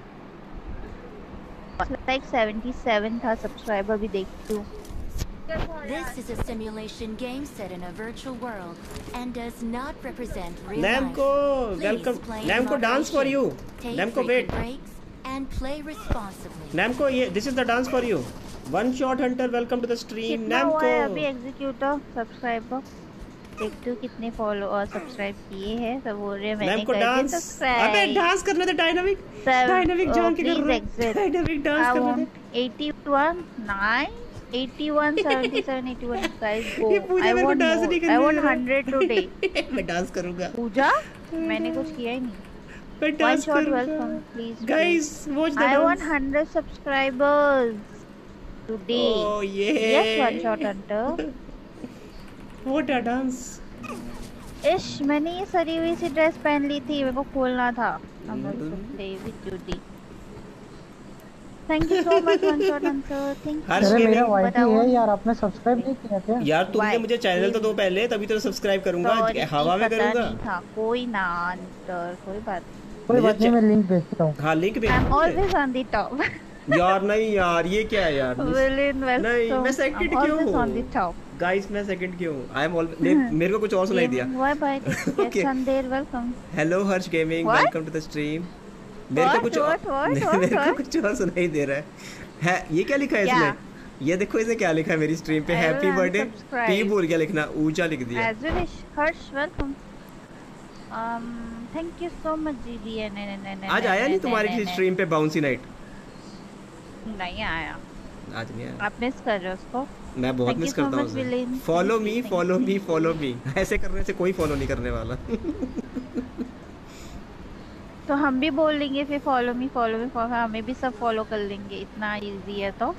लाइक 77 था सब्सक्राइबर भी देखती हूँ। This is a simulation game set in a virtual world and does not represent real life. Namco, Please welcome. play in Namco, dance for you. moderation, take Namco, frequent wait. breaks and play responsibly. Namco, this is the dance for you. One shot hunter, welcome to the stream. कितना हुआ है Namco. अभी executor subscriber? देखती हूँ कितने follow और subscribe किए हैं। सब बोल रहे हैं मैंने मैम को कर दिया डांस, अबे सब्सक्राइब। डांस करना था डायनामिक, सब डायनामिक जान के कर प्लीज रहा है, एग्जिट। डायनामिक डांस आई करना वांट 81 9 81 77 81 गाइस गो। ये पूजा आई मेरे को वांट डांस मोर, नहीं आई करने वांट दे रहा। 100 टुडे। मैं डांस करूंगा, पूजा मैंने कुछ किया ही नहीं। मैं One डांस shot करूंगा। welcome, please. Guys watch the I want dance. 100 subscribers today. Oh yeah. Yes, one shot hunter. What a dance. इश मैंने ये सरी हुई सी ड्रेस पहन ली थी, मेरे को खोलना था। I'm also play with Judy. Thank you so much, one shot hunter. Thank Harsh you. अरे मेरा गेमिंग। वाईटी है यार, आपने सब्सक्राइब नहीं किया क्या? यार तुमने Why? मुझे चैनल तो दो पहले, तभी तो सब्सक्राइब करूंगा। Sorry, हवा में पता करूंगा। नहीं था कोई ना अंतर, कोई बात कोई बात नहीं, मैं लिंक भेजता हूँ। हाँ लिंक भेज नहीं। I'm दो मुझे। always on the top. यार नहीं यार, ये क्या है यार। Villain welcome. नहीं, मैं second I'm क्यों always हूँ? on the top. गाइस मैं सेकंड क्यों हूँ? आई एम मेरे को कुछ और सुनाई दिया। Why bye? Okay. Sandeer welcome. Hello Harsh gaming, What? Welcome to the stream. मेरे को What? कुछ What? मेरे को कुछ और सुनाई दे रहा है। ये क्या लिखा है क्या? इसमें? ये देखो इसने क्या लिखा है मेरी स्ट्रीम पे, I will happy birthday. unsubscribe. T भूल गया लिखना, ऊंचा लिख दिया। As you wish. Harsh, welcome. Thank you so much, GD. आज आया नहीं तुम्हारी किसी स्ट्रीम पे बाउंसी नाइट? नहीं आया। आज नहीं आया। आप मिस कर रहे हो उसको? मैं बहुत Thank you मिस so करता हूँ much, उसे। Villain. Follow Thank me you, follow thank me you. Follow me, ऐसे करने से कोई फॉलो नहीं करने वाला। तो हम भी बोल लेंगे फिर फॉलो मी हमें भी सब फॉलो कर लेंगे, इतना इजी है। तो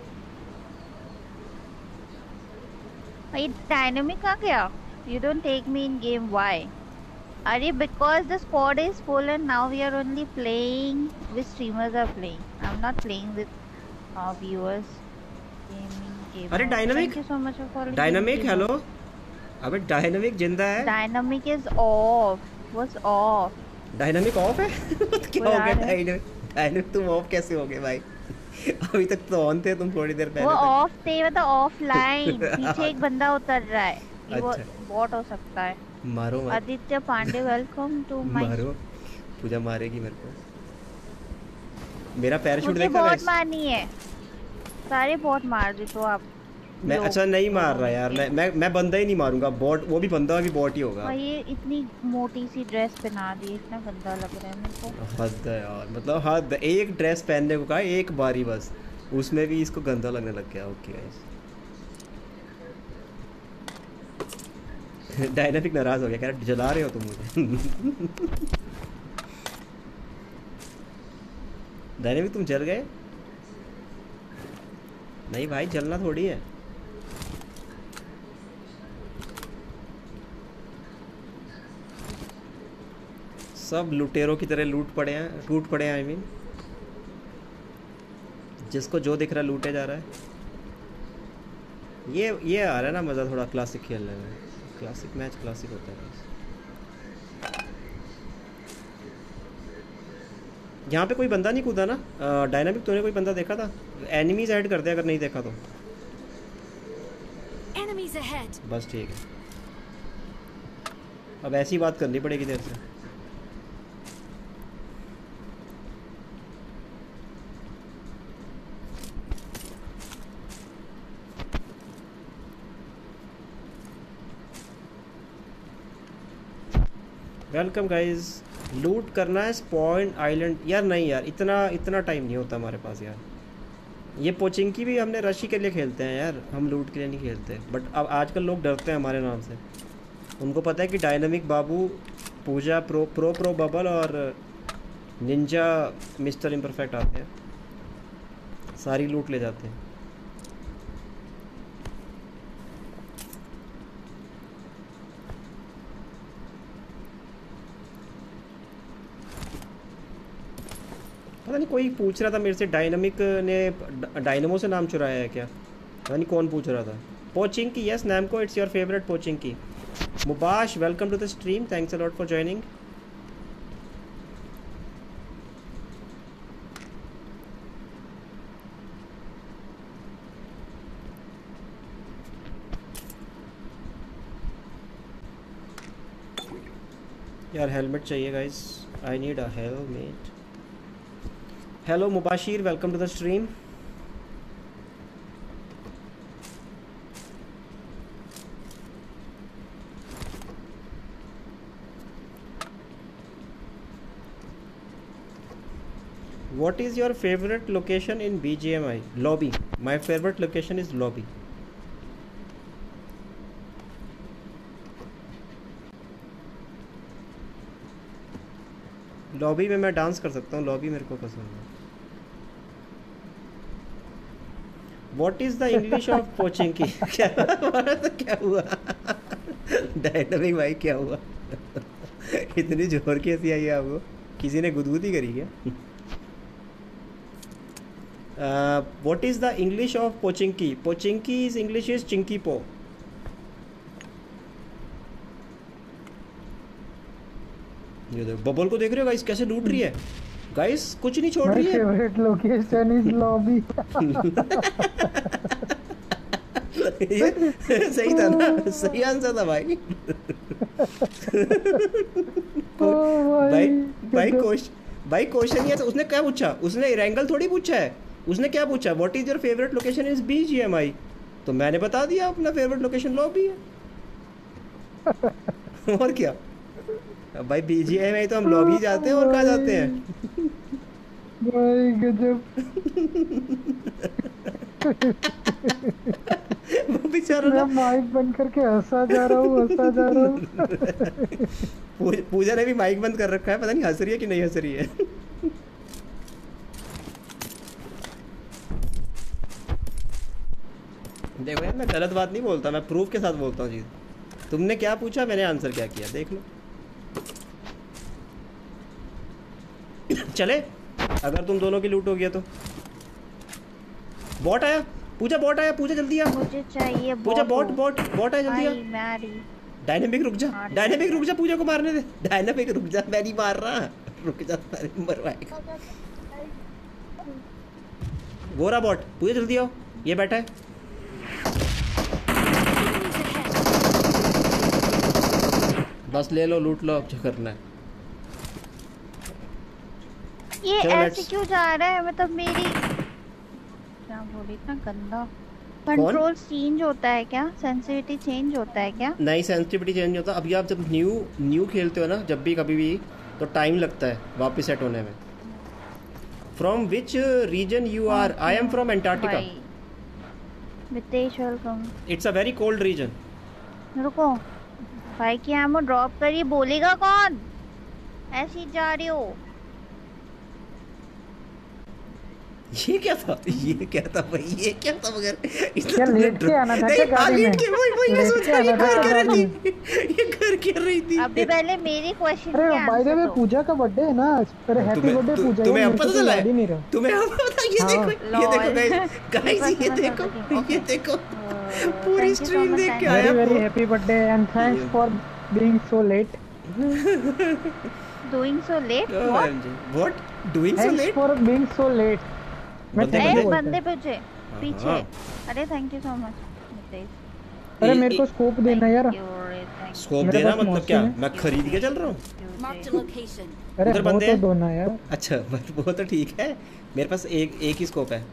ये डायनामिक आ गया। You don't take me in game, why? अरे because the squad is full and now we are only playing with streamers are playing. I am not playing with viewers. Gaming अरे Dynamic, thank you so much for following. Dynamic hello. अबे Dynamic जिंदा है। Dynamic is off, was off. Dynamic off है? क्या हो यार गया है। डायनामिक? डायनामिक तुम ऑफ कैसे हो गए भाई? अभी तक तो ऑन थे तुम थोड़ी देर पहले वो तक। ऑफ थे, मतलब ऑफलाइन। पीछे एक बंदा उतर रहा है, ये वो अच्छा। बॉट हो सकता है। मारो मत, Aditya Pandey welcome to my. मारो। पूजा मारेगी मेरे को। मेरा पैराशूट मुझे देखा बॉट गाइस? मारनी है, सारे बॉट मार दे तो आप मैं लोग। अच्छा नहीं मार रहा यार, मैं बंदा ही नहीं मारूंगा, बॉट वो भी बंदा भी बॉट ही होगा। और ये इतनी मोटी सी ड्रेस पहना दी, इतना गंदा लग रहा है मेरे को। हद है यार, मतलब हद। एक ड्रेस पहनने को कहा एक बारी बस, उसमें भी इसको गंदा लगने लग गया। Okay guys. डायनामिक नाराज हो गया, कह रहा जला रहे हो तुम मुझे। डायनामिक तुम जल गए? नहीं भाई, जलना थोड़ी है। सब लुटेरों की तरह टूट पड़े हैं। आई मीन जिसको जो दिख रहा है लूटे जा रहा है। ये आ रहा है ना मज़ा थोड़ा क्लासिक खेलने में। क्लासिक मैच क्लासिक होता है। यहाँ पे कोई बंदा नहीं कूदा ना? डायनामिक तूने कोई बंदा देखा था? एनिमीज ऐड कर दे अगर नहीं देखा तो। Enemies ahead. बस ठीक है, अब ऐसी बात करनी पड़ेगी देर से। Welcome guys. लूट करना है स्पॉइंट आइलैंड। यार नहीं यार, इतना टाइम नहीं होता हमारे पास यार। ये पोचिंकी भी हमने रशी के लिए खेलते हैं यार, हम लूट के लिए नहीं खेलते। बट अब आजकल लोग डरते हैं हमारे नाम से। उनको पता है कि डायनामिक बाबू, पूजा प्रो बबल और निंजा मिस्टर इम्परफेक्ट आते हैं, सारी लूट ले जाते हैं। पता नहीं कोई पूछ रहा था मेरे से, डायनामिक ने डायनमो से नाम चुराया है क्या? पता नहीं कौन पूछ रहा था। Pochinki, yes Namco, it's your favourite Pochinki. Mubash welcome to the stream, thanks a lot for joining. यार हेलमेट चाहिए guys, I need a helmet. Hello Mubashir, welcome to the stream. What is your favorite location in BGMI? Lobby. My favorite location is lobby. Lobby में मैं dance कर सकता हूँ, lobby मेरे को पसंद है। What is the English of Pochinki? क्या हुआ? डायनामिक भाई क्या हुआ? इतनी जोर कैसी आई है आपको? किसी ने गुदगुदी करी क्या? What is the English of Pochinki? Pochinki is English is चिंकी पो। ये देखो बबल को देख रहे हो गाइस कैसे लूट रही है गाइस, कुछ नहीं छोड़ रही है। Favourite location is lobby. सही था ना, सही आंसर था भाई। भाई क्वेश्चन ये उसने क्या पूछा, उसने रेंगल थोड़ी पूछा है, उसने क्या पूछा what is your favourite location is BGMI, तो मैंने बता दिया अपना फेवरेट लोकेशन लॉबी है। और क्या भाई, BGMI तो हम लॉबी जाते हैं और कहाँ जाते हैं भाई गजब। वो बेचारा मैं माइक बंद करके हंसा जा रहा हूँ। पूजा ने भी माइक बंद कर रखा है, पता नहीं हंस रही है कि नहीं हंस रही है। देखो यार, मैं गलत बात नहीं बोलता, मैं प्रूफ के साथ बोलता हूँ चीज़। तुमने क्या पूछा, मैंने आंसर क्या किया, देख लो। चले, अगर तुम दोनों की लूट हो गया तो। बॉट आया, पूजा बॉट आया, पूजा जल्दी आ। मुझे चाहिए पूजा बॉट आया, जल्दी आ। डायनामिक रुक जा, डायनामिक रुक जा, पूजा को मारने दे। डायनामिक रुक जा, मैं नहीं मार रहा, रुक जा, मरवाएगा। गोरा बॉट, पूजा जल्दी आओ, ये बैठा है। बस ले लो, लूट लो, अब जो करना है। ये ऐसे क्यों जा रहा है, मतलब मेरी क्या बोली, इतना गंदा। कंट्रोल चेंज होता है क्या, सेंसिटिविटी चेंज होता है क्या? नहीं, सेंसिटिविटी चेंज होता। अभी आप जब न्यू खेलते हो ना, जब भी कभी भी, तो टाइम लगता है वापस सेट होने में। From which region you are? I am from Antarctica. Mitesh welcome. It's a very cold region. रुको भाई की एमो ड्रॉप करिए, बोलेगा कौन? ऐसी जा रही हो। ये क्या था, ये क्या था भाई, ये क्या था? मगर क्या लेट के आना था क्या गाड़ी में? वही मैं सोच रहा, ये घर कर रही थी, ये घर कर रही थी। अभी पहले मेरी क्वेश्चन अरे बाय द वे पूजा का बर्थडे है ना, अरे हैप्पी बर्थडे पूजा। तुम्हें अब पता चला है? तुम्हें अब पता? ये देखो गाइस, ये देखो पूरी स्ट्रीम देख के आया। Very happy birthday and thanks for being so late. Doing so late? What doing so late? Thanks for being so late. बंदे पीछे। अरे थैंक यू सो मच। अरे मेरे को स्कोप देना यार। स्कोप देना मतलब क्या, मैं खरीद के चल रहा हूँ? अरे उधर बंदे दो ना यार। अच्छा वो तो ठीक है, मेरे पास एक ही स्कोप है।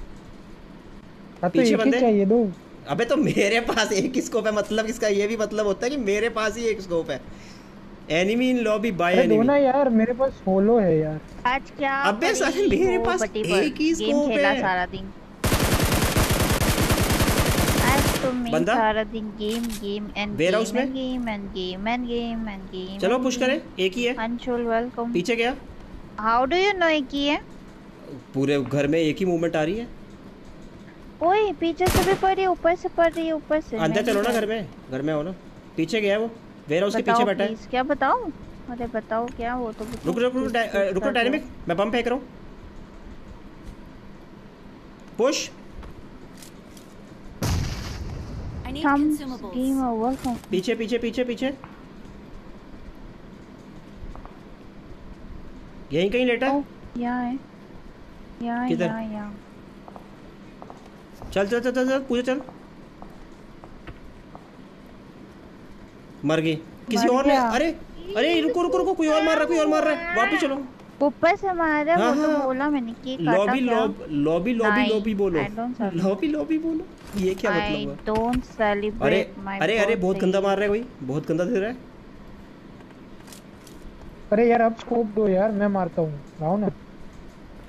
पीछे बंदे चाहिए दो। अबे तो मेरे पास एक ही स्कोप है, मतलब इसका ये भी मतलब होता है कि मेरे पास ही एक स्कोप है। Enemy in lobby by enemy. दो ना यार, मेरे पास सोलो है यार। आज क्या? अबे साले मेरे पास एक ही स्कोप है। सारा दिन आज तो मैं सारा दिन गेम एंड गेम। चलो पुश करें, एक ही है। अंशुल वेलकम। पीछे गया। हाउ डू यू नो एक ही है? पूरे घर में एक ही मूवमेंट आ रही है। ओए पीछे से भी पड़ रही है, ऊपर से पड़ रही है, ऊपर से। अंदर चलो ना, घर में हो ना। पीछे गया वो, वेयर हाउस के पीछे बैठा है। क्या बताऊं? अरे बताओ क्या, वो तो रुको डायनामिक, मैं बम फेंक रहा हूं। पुश। पीछे पीछे पीछे पीछे, यहीं कहीं लेटा है। यहाँ है, यहाँ किधर? यहाँ। चल चल चल चल, पूजा चल। मर गई किसी और ने। अरे रुको, कोई और मार रहा है, वापस चलो। ऊपर से मारा। वो तो बोला मैंने कि लॉबी बोलो, लॉबी बोलो। ये क्या मतलब है? Don't celebrate my. अरे बहुत गंदा मार रहा है कोई, बहुत गंदा दे रहा है। अरे यार अब स्कोप दो यार, मैं मारता हूँ, आओ ना।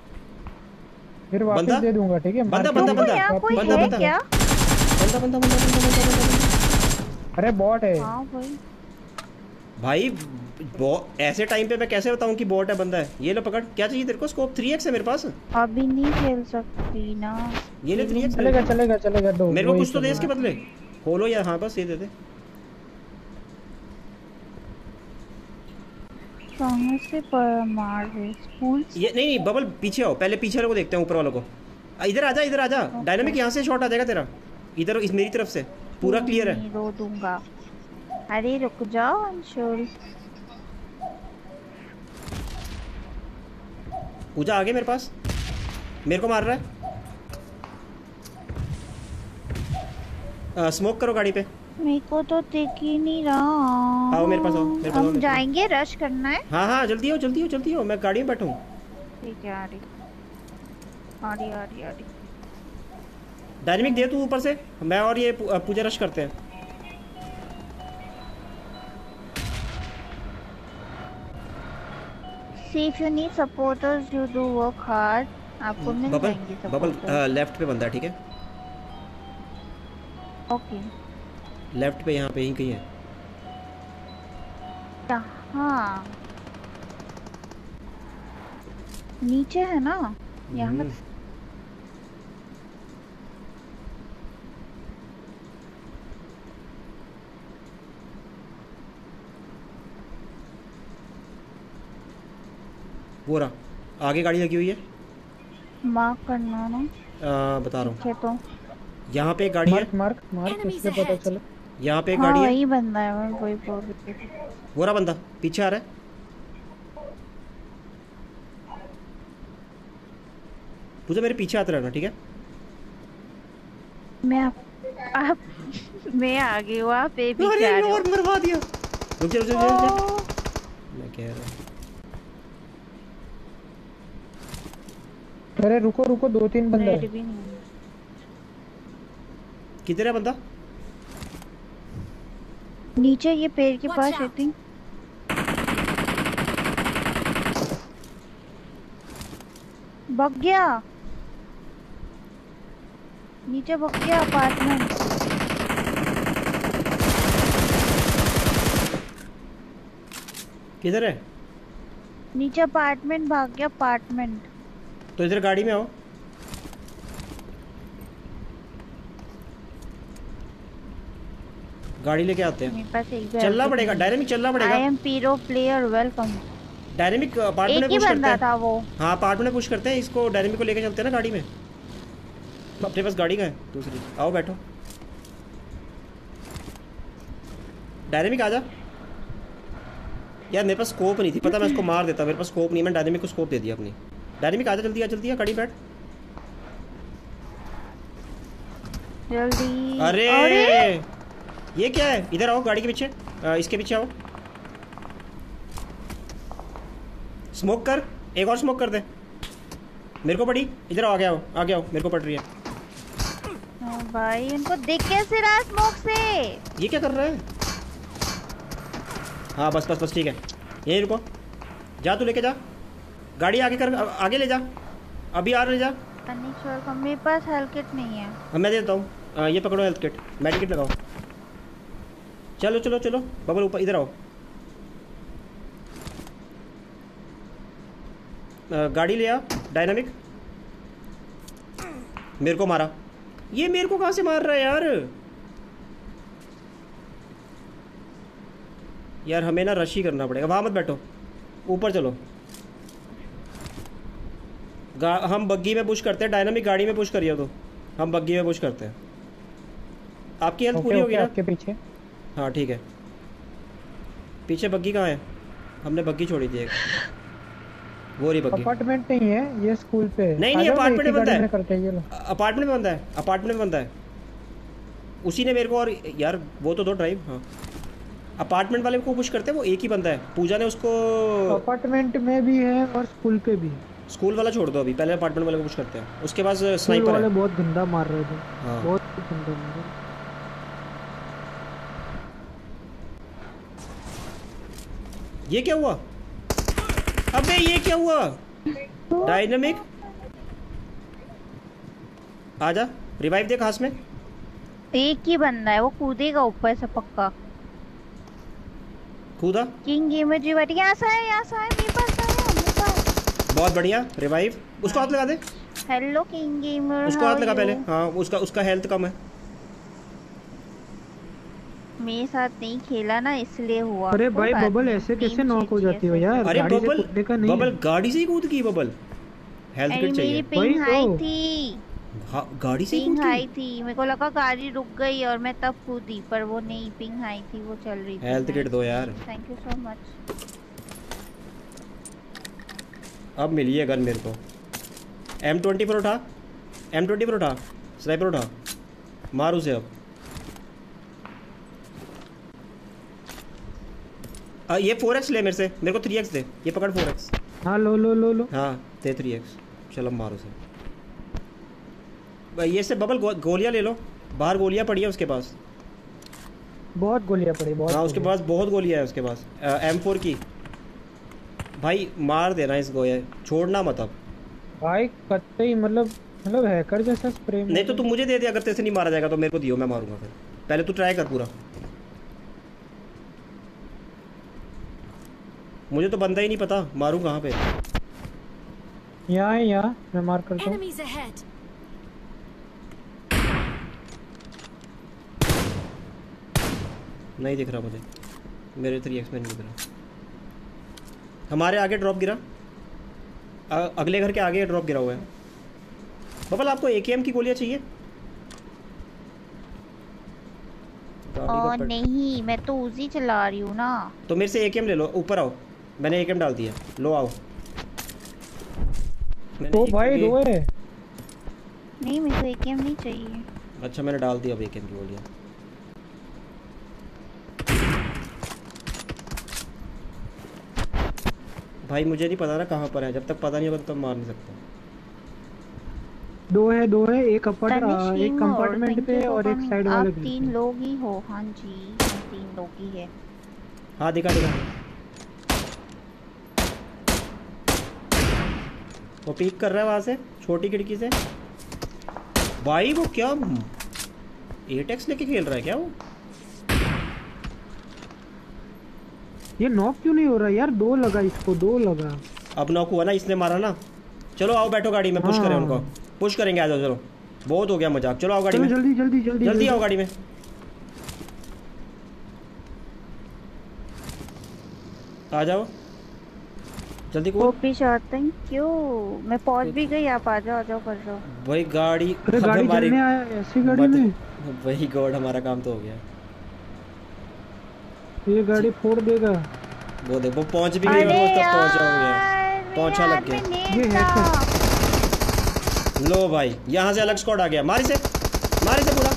फिर वापस बंदा? दे दूंगा, ठीक है? बंदा, मार्केट बंदा, में बंदा। यहाँ कोई बंदा, है बंदा। क्या? बंदा बंदा बंदा बंदा बंदा बंदा। अरे बॉट है। हाँ भाई। भाई ऐसे टाइम पे मैं कैसे बताऊं कि बॉट है बंदा है? ये लो पकड़। क्या चाहिए तेरे को? स्कोप 3x है मेरे पास। अभी नहीं खेल सकती ना। ये ले 3x। चलेगा चलेगा चलेगा, दो। मेरे को वही कुछ तो दे इसके चलेगा। बदले। खोलो या हाँ बस ये दे दे। कहाँ से पर मार रहे? स्कूल से? ये नहीं नहीं बबल, पीछे आओ पहले, पीछे वाले को देखते हैं, ऊपर वालों को। इधर आजा, इधर आजा। डायनामिक यहाँ से शॉट आ जाएगा तेरा। इधर इस मेरी तरफ से पूरा क्लियर है। नहीं रो दूंगा। अरे रुक जाओ अंशुल। पूजा आगे मेरे पास, मेरे को मार रहा है। स्मोक करो गाड़ी पे। मेरे को तो दिख ही नहीं रहा। आओ मेरे पास, आओ मेरे पास, आओ हम मेरे पास। जाएंगे, रश करना है। हाँ हाँ जल्दी हो जल्दी हो जल्दी हो, मैं गाड़ी में बैठा हूँ। ठीक है, आ रही आ रही आ रही आ रही। डायनामिक दे तू ऊपर से, मैं और ये पूजा रश करते हैं। See, if you need supporters, you do work hard. आपको मिल बबल जाएंगे बबल supporters. लेफ्ट पे बंदा है, ठीक है? ओके। लेफ्ट पे यहाँ पे ही कहीं है। हाँ, नीचे है ना यहाँ। वो रहा, आगे गाड़ी लगी हुई है। मार्क करना ना। बता रहा हूँ, ठीक है तो यहाँ पे एक गाड़ी है। मार्क मार्क मार्क, इससे पता चला। यहाँ पे एक हाँ गाड़ी है। वही बंदा है, मैं वही बोल रही थी। वो रहा बंदा, पीछे आ रहा है। पूजा मेरे पीछे आते रहना, ठीक है? मैं आप मैं आ गई हूँ, आप ये भी अरे जा रहे हो। और मरवा दिया। रुक जा रुक जा रुक जा। मैं कह रहा हूँ अरे रुको रुको, 2-3 बंदा रेड है। भी नहीं है। किधर है बंदा? नीचे ये पेड़ के Watch पास out. I think. भग गया, नीचे भग गया अपार्टमेंट। किधर है? नीचे अपार्टमेंट भाग गया, अपार्टमेंट। तो इधर गाड़ी में आओ। गाड़ी लेके आते हैं। मेरे पास एक चलना पड़ेगा, डायनामिक चलना आई पड़ेगा। Am pro player, welcome. Dynamic apartment एक में ही पुश करते बंदा हैं। था वो। हाँ अपार्टमेंट में पुश करते हैं इसको, डायनामिक को लेके चलते हैं ना गाड़ी में। अपने पास गाड़ी का है दूसरी, आओ बैठो। डायनामिक आजा। यार मेरे पास स्कोप नहीं थी, पता मैं उसको मार देता। मेरे पास स्कोप नहीं, मैं डायनामिक को स्कोप दे दिया अपनी। डायनामिक आजा, जल्दी आ जल्दी आ, गाड़ी बैठ। जल्दी। अरे ये क्या है? इधर आओ गाड़ी के पीछे, इसके पीछे आओ। स्मोक कर, एक और स्मोक कर दे। मेरे को पड़ी, इधर आओ, आगे आओ आगे आओ, मेरे को पड़ रही है। हाँ भाई, उनको दिख कैसे रहा स्मोक से? ये क्या कर रहा है? हाँ बस बस बस ठीक है, यहीं रुको। जा तू लेके जा गाड़ी, आगे कर, आगे ले जा, अभी आ ले जा। अनिश्वर, मेरे पास हेल्थ किट नहीं है। अब मैं देता हूँ, ये पकड़ो हेल्थ किट, मेडिकेट लगाओ। चलो चलो चलो बबल ऊपर, इधर आओ। गाड़ी ले आ डायनामिक। मेरे को मारा, ये मेरे को कहाँ से मार रहा है यार? यार हमें ना रश ही करना पड़ेगा। वहाँ मत बैठो, ऊपर चलो। हम बग्गी में पुश करते हैं, डायनामिक गाड़ी में पुश करिए तो हम बग्गी में पुश करते हैं। आपकी हेल्थ पूरी होगी ना? आपके पीछे। हाँ ठीक है। पीछे बग्गी कहाँ है? हमने बग्गी छोड़ी थी एक, वो रही बग्गी। अपार्टमेंट नहीं है ये, स्कूल पे है। नहीं नहीं अपार्टमेंट में बंदा है, करते हैं ये लो। अपार्टमेंट में बंदा है, अपार्टमेंट में बंदा है। उसी ने मेरे को, और यार वो तो दो ड्राइव। हाँ अपार्टमेंट वाले को पुश करते हैं, वो एक ही बंदा है। पूजा ने उसको, अपार्टमेंट में भी है और स्कूल पे भी है। स्कूल वाला छोड़ दो अभी, पहले अपार्टमेंट वाले को पुश करते हैं। उसके पास स्कूल स्नाइपर वाले है। बहुत गंदा मार रहे थे। हाँ। बहुत गंदा मार रहे। ये क्या हुआ? अबे ये क्या हुआ? डायनामिक आजा, रिवाइव दे खास में। एक ही बंदा है, वो कूदेगा ऊपर से पक्का। कूदा। किंग गेमर जी बैठ यहाँ से है, यहाँ से है, मेरे पास आया, मेरे पास। बहुत बढ़िया, रिवाइव। उसको हाथ लगा दे। हेलो किंग गेमर, उसको हाथ लगा पहले। हाँ, उसका हेल्थ कम है। मेरे साथ नहीं खेला ना इसलिए हुआ। अरे कोई भाई बात बबल नहीं, ऐसे टीम कैसे नॉक हो जीती जाती हो ऐसे। यार? अरे गाड़ी से बबल, कूदने का नहीं बबल है। गाड़ी से ही कूद गई बबल। हेल्थ अरे किट मेरी चाहिए। पिंग वही हाई तो। थी, हाँ, गाड़ी से ही पिंग कूद हाई गई। थी, मेरे को लगा गाड़ी रुक गई और मैं तब कूदी, पर वो नहीं, पिंग हाई थी, वो चल रही थी। हेल्थ किट दो यार। Thank you so much. अब मिली है गन मेरे को। M24 उठा, M24 उठा, स्नाइपर उठा, मार उसे अब। ये 4x ले मेरे से, मेरे को 3x दे। ये पकड़ 4x। हाँ लो लो लो लो। हाँ दे 3x। चलो मार उसे। ये से बबल गोलियां ले लो, बाहर गोलियां पड़ी है उसके पास। बहुत गोलियां पड़ी, बहुत। हाँ उसके पास बहुत गोलियां है उसके पास। M4 की। भाई मार देना इसको, ये छोड़ना मत अब। भाई कतई मतलब हैकर जैसा स्प्रे। नहीं तो तू मुझे दे दे, अगर तेरे से नहीं मारा जाएगा तो मेरे को दियो, मैं मारूंगा फिर। पहले तू ट्राई कर पूरा। मुझे तो बंदा ही नहीं पता, मारूं कहाँ पे। यहाँ है, यहाँ मैं मार करता हूँ। Enemies ahead. नहीं दिख रहा मुझे, मेरे 3x में नहीं दिख रहा। हमारे आगे ड्रॉप गिरा, अगले घर के आगे ड्रॉप गिरा हुआ है। बबल आपको AKM की गोलियां चाहिए? नहीं, मैं तो उसी चला रही हूँ ना। तो मेरे से AKM ले लो, ऊपर आओ। मैंने AKM डाल दिया, लो आओ। तो भाई दो है। नहीं, मेरे को AKM नहीं चाहिए। अच्छा मैंने डाल दिया अब AKM की गोलियां। भाई मुझे नहीं पता ना कहाँ पर है, जब तक पता नहीं होगा तब मार नहीं सकता। दो है, एक कंपार्टमेंट पे और एक साइड वाले आप 3 लोग ही हो। हाँ जी, 3 लोग ही है। हाँ दिखा। वो पीक कर रहा है वहां से, छोटी खिड़की से। भाई वो क्या 8x लेके खेल रहा है क्या वो? ये नॉक क्यों नहीं हो रहा यार? 2 लगा इसको, 2 लगा। अब नॉक हुआ ना, इसने मारा ना। चलो आओ बैठो गाड़ी में, पुश करें उनको, पुश करेंगे। आ जाओ, चलो बहुत हो गया मजाक। चलो आओ गाड़ी में, जल्दी आओ गाड़ी में। आ जाओ जल्दी कूद। OP shot, thank you. मैं पहुंच भी गई, आप आ जाओ कर रहा हूँ। वही गाड़ी, गाड़ी चलने आया ऐसी गाड़ी में। वही गॉड, हमारा काम तो हो गया। ये गाड़ी फोड़ देगा। वो देखो पहुंच भी गई, ऑलमोस्ट तक पहुंचा हो गया, पहुंचा लग गया। ये है क्या? लो भाई यहाँ से अलग स्क्वाड आ गया, मार इसे पूरा।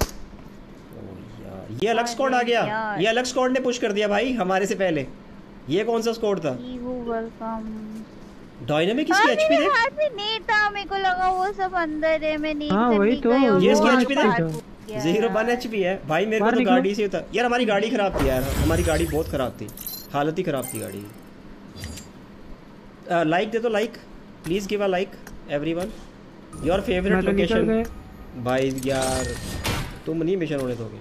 यार ये अलग स्क्वाड आ गया, ये अलग स्क्वाड ने पुश कर दिया भाई हमारे से पहले। ये कौन सा स्क्वाड था? वेलकम। डायनामिक इसकी एचपी देख। हाथ में नहीं था, मेरे को लगा वो सब अंदर है। मैं नहीं, हाँ वही तो, ये इसकी एचपी देख, गया। 0-1 एचपी है भाई। मेरे को तो गाड़ी से होता यार। हमारी गाड़ी खराब थी यार, हमारी गाड़ी बहुत खराब थी, हालत ही खराब थी गाड़ी की। लाइक दे दो, like please give a like everyone. Your favourite location. भाई यार तुम नहीं मिशन होने दोगे।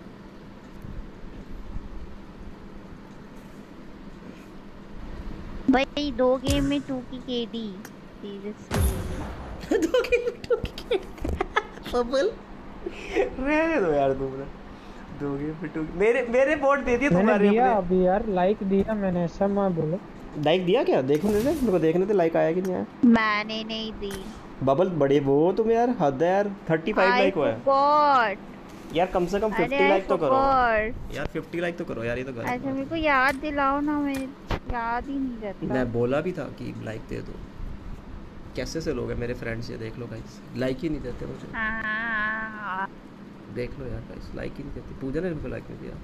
भाई 2 गेम में 2 की KD सीरियसली। 2 गेम में 2 की KD बबल रहने दो यार तुम। 2 गेम में 2 मेरे वोट दे दिए तुम्हारे अपने। अभी यार लाइक दिया मैंने, ऐसा मत बोलो। लाइक दिया क्या? देखने दे, मेरे को देखने दे लाइक आया कि नहीं आया। मैंने नहीं दी। बबल बड़े वो तुम यार, हद है यार। 35 लाइक हुआ है यार, कम से कम 50 लाइक तो करो यार। 50 लाइक तो करो यार, ये तो गलत। अच्छा मेरे को याद दिलाओ ना, मैं याद ही नहीं रहता। मैं बोला भी था कि लाइक दे दो। कैसे से लोग हैं मेरे फ्रेंड्स, ये देख लो गाइस, लाइक ही नहीं देते मुझे। देख लो यार गाइस, लाइक ही नहीं देते। पूजा ने इनको लाइक नहीं दिया।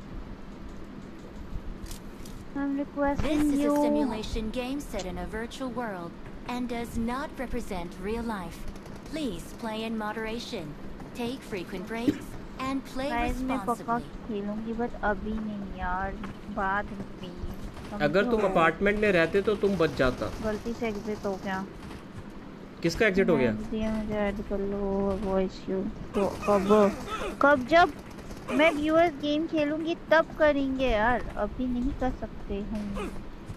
This is a simulation game set in a virtual world and does not represent real life. Please play in moderation, take frequent breaks, and play मैं पक्का responsibly. खेलूंगी, बट अभी नहीं यार, बाद में। अगर तुम अपार्टमेंट में रहते तो तुम बच जाता। गलती से एग्जिट हो गया। किसका एग्जिट हो गया? मुझे ऐड कर लो वॉइस यू। तो कब जब मैं व्यूअर्स गेम खेलूंगी तब करेंगे यार, अभी नहीं कर सकते हम।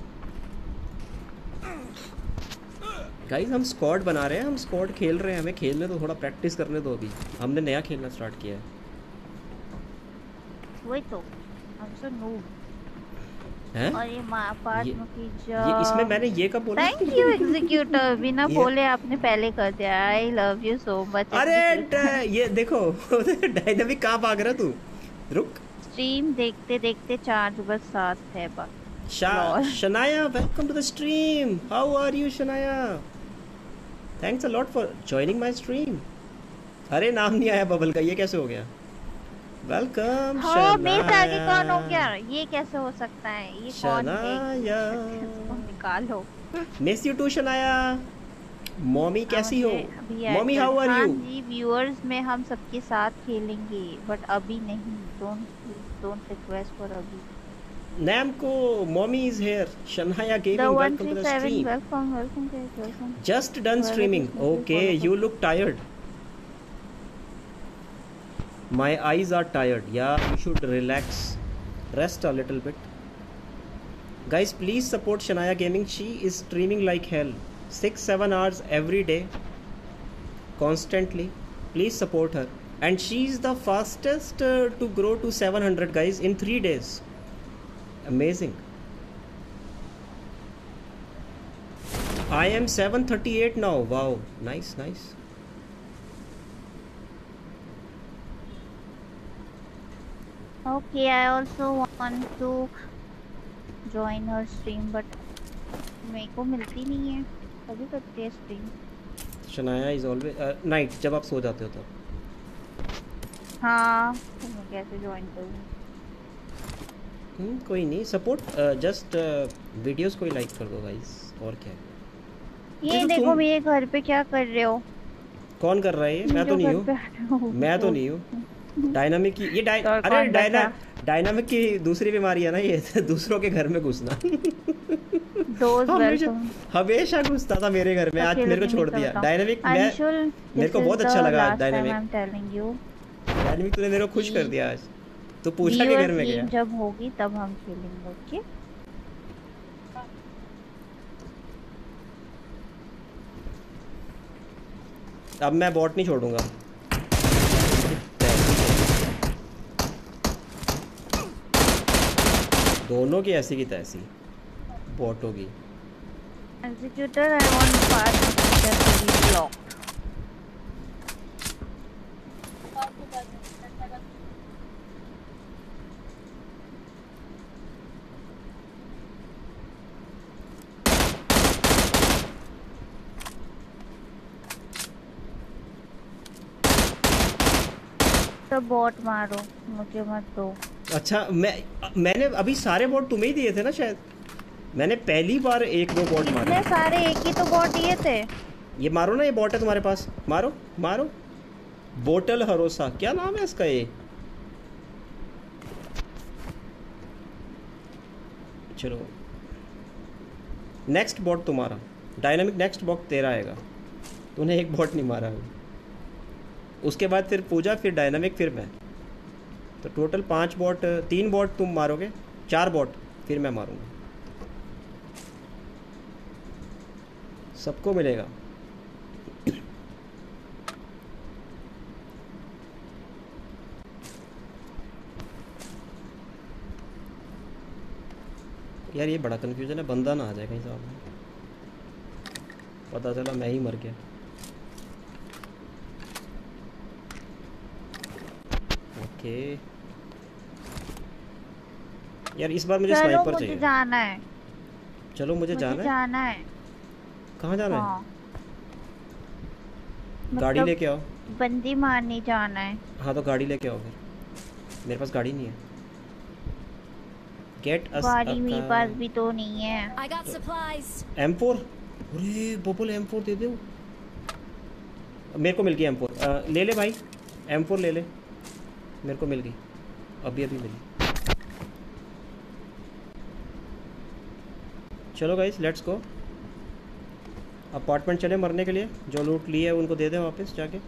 गाइस हम स्क्वाड बना रहे हैं, हम स्क्वाड खेल रहे हैं, हमें खेलने तो थोड़ा प्रैक्टिस करने दो। अभी हमने नया खेलना स्टार्ट किया है। वही तो हम सो नूब हैं? और ये पार्ट ये- में की ये इसमें मैंने ये कब बोला? थैंक यू एग्जीक्यूटर, बिना ये- बोले आपने पहले कर दिया। I love you so much. अरे ये देखो डायनामिक कहाँ भाग रहा तू? रुक। स्ट्रीम देखते देखते चार्ज बस 7 है बस। Shanaya welcome to the stream. How are you Shanaya? Thanks a lot for joining my stream. अरे नाम नहीं आया बबल का, ये कैसे हो गया? वेलकम हाँ मेरे आगे कौन हो गया? ये कैसे हो सकता है? ये कौन है? शनाया इसको निकालो। Miss you too Shanaya. Mommy कैसी हो? मॉमी हाउ आर हाँ यू? जी व्यूअर्स में हम सबके साथ खेलेंगे बट अभी नहीं। डोंट रिक्वेस्ट फॉर अभी। Namco, mommy is here. Shanhaya Gaming, The welcome to the 137 stream. welcome. Just done streaming. Okay, you look tired. My eyes are tired. Yeah, you should relax. Rest a little bit. Guys, please support Shanhaya Gaming. She is streaming like hell. 6-7 hours every day. Constantly. Please support her. And she is the fastest to grow to 700 guys in 3 days. Amazing. I am 738 now. Wow, nice. Okay, I also want to join her stream but मेरे को मिलती नहीं है। कभी करती है stream? Shanaya is always night जब आप सो जाते हो तो। हाँ तो मैं कैसे ज्वाइन करूँ? कोई नहीं, सपोर्ट जस्ट वीडियोस को ही लाइक कर दो गाइस। और क्या है? ये देखो मेरे घर पे क्या कर रहे हो? कौन कर रहा है ये? मैं तो नहीं हूँ। डायनामिक की ये अरे डायनामिक की दूसरी बीमारी है ना ये दूसरों के घर में घुसना। हमेशा घुसता था मेरे घर में, आज मेरे को छोड़ दिया। डायनामिक मेरे को बहुत अच्छा लगा। डायनामिक तूने मेरे को खुश कर दिया आज। तो पूछा के घर में गया। जब होगी तब हम खेलेंगे। ओके अब मैं बॉट नहीं छोड़ूंगा। दोनों की ऐसी की तैसी बॉट होगी। Executor I want part to be blocked. तो बॉट मारो, मुझे मत दो। अच्छा मैंने अभी सारे बॉट तुम्हें ही दिए थे ना शायद। मैंने पहली बार 1-2 बॉट मारे। इतने सारे एक ही तो बॉट दिए थे। ये मारो ना, ये बॉट है तुम्हारे पास। मारो बोटल हरोसा, क्या नाम है इसका? ये चलो नेक्स्ट बॉट तुम्हारा। डायनामिक नेक्स्ट बॉट तेरा आएगा। तूने एक बॉट नहीं मारा है। उसके बाद फिर पूजा, फिर डायनामिक, फिर मैं। तो टोटल 5 बॉट, 3 बॉट तुम मारोगे, 4 बॉट फिर मैं मारूंगा। सबको मिलेगा। यार ये बड़ा कंफ्यूजन है, बंदा ना आ जाए कहीं सामने, पता चला मैं ही मर गया। ओके यार इस बार मुझे स्नाइपर चाहिए। मुझे जाना है। चलो मुझे जाना है। कहाँ जाना है? हाँ। गाड़ी लेके आओ। बंदी मारने जाना है। हाँ तो गाड़ी लेके आओ फिर। मेरे पास गाड़ी नहीं है। गेट अस गाड़ी मेरे पास भी तो नहीं है। I got supplies. M4। अरे बबल M4 दे दो। मेरे को मिल गई M4। ले ले भाई M4 ले ले। मेरे को मिल गई, अभी मिली। चलो गाइस लेट्स गो। अपार्टमेंट चले मरने के लिए, जो लूट लिए उनको दे दे वापस जाके।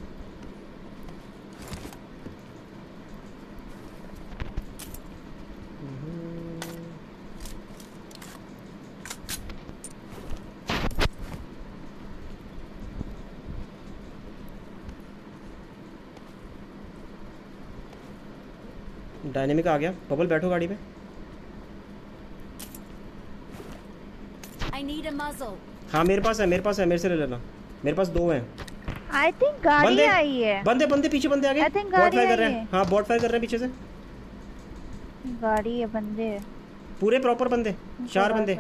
डायनेमिक आ गया। बबल बैठो गाड़ी में। I need a muzzle. हाँ मेरे पास है, मेरे से ले लेना। मेरे पास 2 हैं। आई थिंक गाड़ी आई है। बंदे पीछे बंदे आ गए। I think गाड़ी बॉट फायर कर रहे आई हैं। है। हाँ बॉट फायर कर रहे हैं पीछे से। गाड़ी है, बंदे है। पूरे प्रॉपर बंदे, 4 बंदे,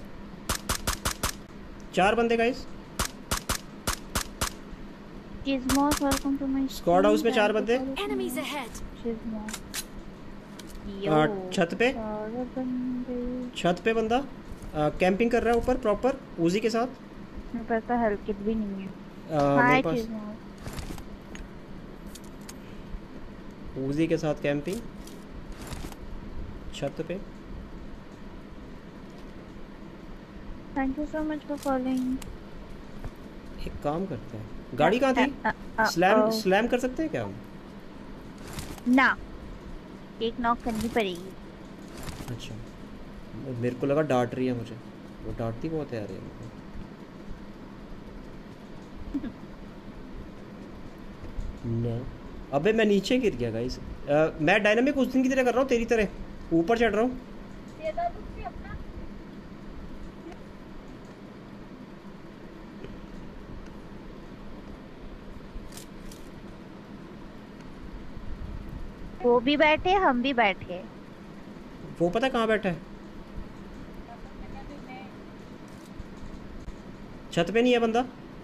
4 बंदे guys. Gizmos, welcome to my squad house में 4 बंदे। Enemies ahead. Gizmos। छत पे, 4 बंदे। छत पे बंदा कैंपिंग कर रहा है ऊपर प्रॉपर उजी के साथ। मेरे पास तो हेल्थ किट भी नहीं है। मेरे पास Gizmos। उजी के साथ कैंपिंग छत पे। Thank you so much for following. एक काम करते हैं, गाड़ी कहाँ थी? स्लैम कर सकते हैं क्या हम? ना, एक नॉक करनी पड़ेगी। अच्छा, मेरे को लगा डांट रही है मुझे। वो डांटती बहुत है यार ये मुझे। न अबे मैं नीचे गिर गया गाइस। मैं डायनामिक उस दिन की तरह कर रहा हूँ, तेरी तरह ऊपर चढ़ रहा हूँ। वो भी बैठे, हम भी बैठे। वो पता कहाँ बैठा है? छत पे नहीं है बंदा।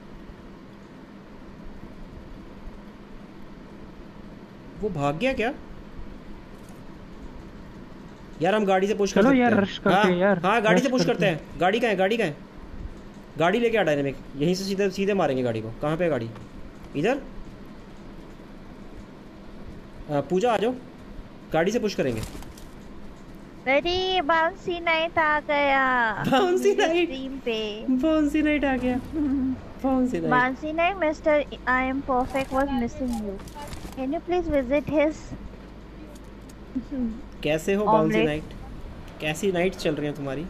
वो भाग गया क्या यार? हम गाड़ी से पुश कर सकते हैं। यार रश करते हैं यार। हाँ गाड़ी से पुश करते हैं। गाड़ी कहाँ है? गाड़ी कहाँ है? गाड़ी लेके आ डायनेमिक, यहीं से सीधे सीधे मारेंगे गाड़ी को। कहाँ पे है गाड़ी? इधर। पूजा आ जाओ, गाड़ी से पुश करेंगे। अरे बाउंसी नाइट आ गया। बाउंसी नाइट स्ट्रीम पे बाउंसी नाइट आ गया। Bouncy night. Bouncy night mister I am perfect was missing you. Can you please visit his? कैसे हो बाउंसी नाइट? कैसी नाइट चल रही है तुम्हारी?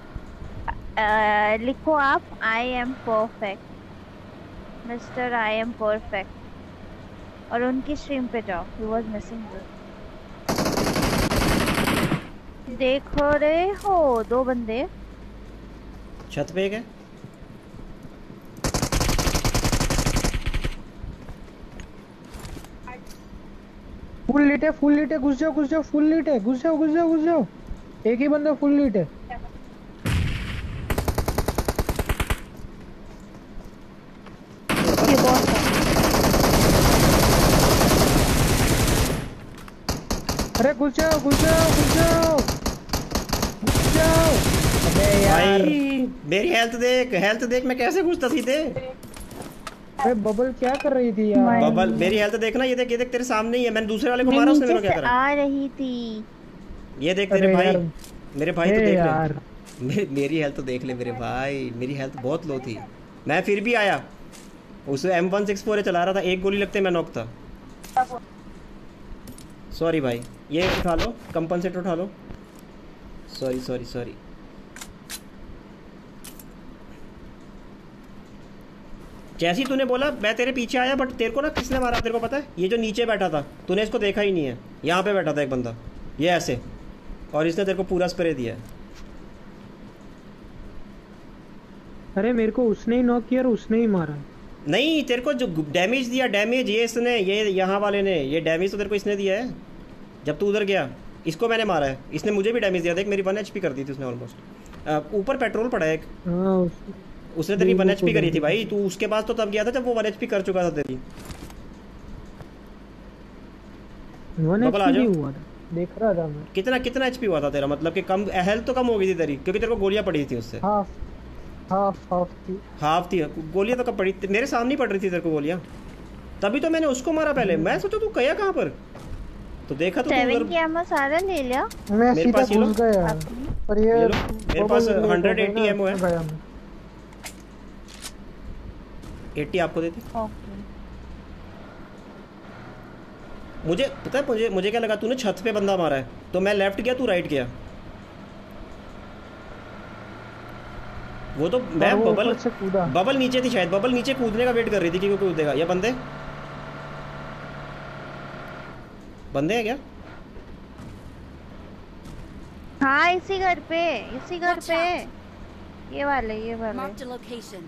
लिखो आप, I am perfect, mister I am perfect, और उनकी स्ट्रीम पे जाओ। He was missing you. देख रहे हो 2 बंदे छत पे है। फुल लीट है, घुस जाओ, फुल लीट है, घुस जाओ। एक ही बंदा फुल लीट है। अरे घुस जाओ। अबे यार भाई मेरी हेल्थ देख मैं कैसे घुसता सीधे। अरे बबल क्या कर रही थी यार? बबल मेरी हेल्थ देखना, ये देख तेरे सामने ही है। मैंने दूसरे वाले को मारा, उसने मेरे को क्या करा? आ रही थी। ये देख तेरे भाई, मेरे भाई तो देख यार। ले। मेरी हेल्थ तो देख ले मेरे भाई। मेरी हेल्थ बहुत लो थी, मैं फिर भी आया। उसे M164 चला रहा था, एक गोली लगते मैं नॉक था। सॉरी भाई, ये उठा लो, कंपनसेट उठा लो। सॉरी। जैसे ही तूने बोला मैं तेरे पीछे आया, बट तेरे को ना किसने मारा तेरे को पता है? ये जो नीचे बैठा था, तूने इसको देखा ही नहीं है। यहाँ पे बैठा था एक बंदा, ये ऐसे, और इसने तेरे को पूरा स्प्रे दिया है। अरे मेरे को उसने ही नॉक किया और उसने ही मारा। नहीं, तेरे को जो डैमेज दिया, डैमेज ये इसने, ये यहाँ वाले ने, ये डैमेज तो तेरे को इसने दिया है जब तू उधर गया। इसको मैंने मारा है, इसने मुझे भी डैमेज दिया। देख मेरी 1 HP कर दी थी उसने ऑलमोस्ट। ऊपर पेट्रोल पड़ा है एक, उसने तेरी 1 HP करी थी भाई। तू उसके पास तो तब गया था जब वो 1 HP कर चुका था तेरी। 1 बबल आ HP जाओ। हुआ था, देख रहा था मैं। कितना HP हुआ था तेरा? मतलब कि कम हेल्थ तो कम हो गई थी तेरी, क्योंकि तेरे को गोलियां पड़ी थी उससे। हाफ थी गोलियां तो कब पड़ी? मेरे सामने ही पड़ रही थी तेरे को गोलियां, तभी तो मैंने उसको मारा पहले। मैं सोचा तू गया कहाँ पर, तो देखा तो तू 7 की एमओ सारा ले लिया। मैं मेरे सीधा पास ये लो। घुस गया। पर ये मेरे पास 180 एमओ है। 80 आपको देती। ओके। मुझे पता है, मुझे क्या लगा, तूने छत पे बंदा मारा है तो मैं लेफ्ट गया, तू राइट गया। वो तो मैं वो बबल ऊपर से कूदा। बबल नीचे थी शायद, बबल नीचे कूदने का वेट कर रही थी कि कोई कूदेगा। ये बंदे हैं क्या? हाँ इसी घर पे, इसी घर Watch पे। out. ये वाले, ये वाले। Marked a location.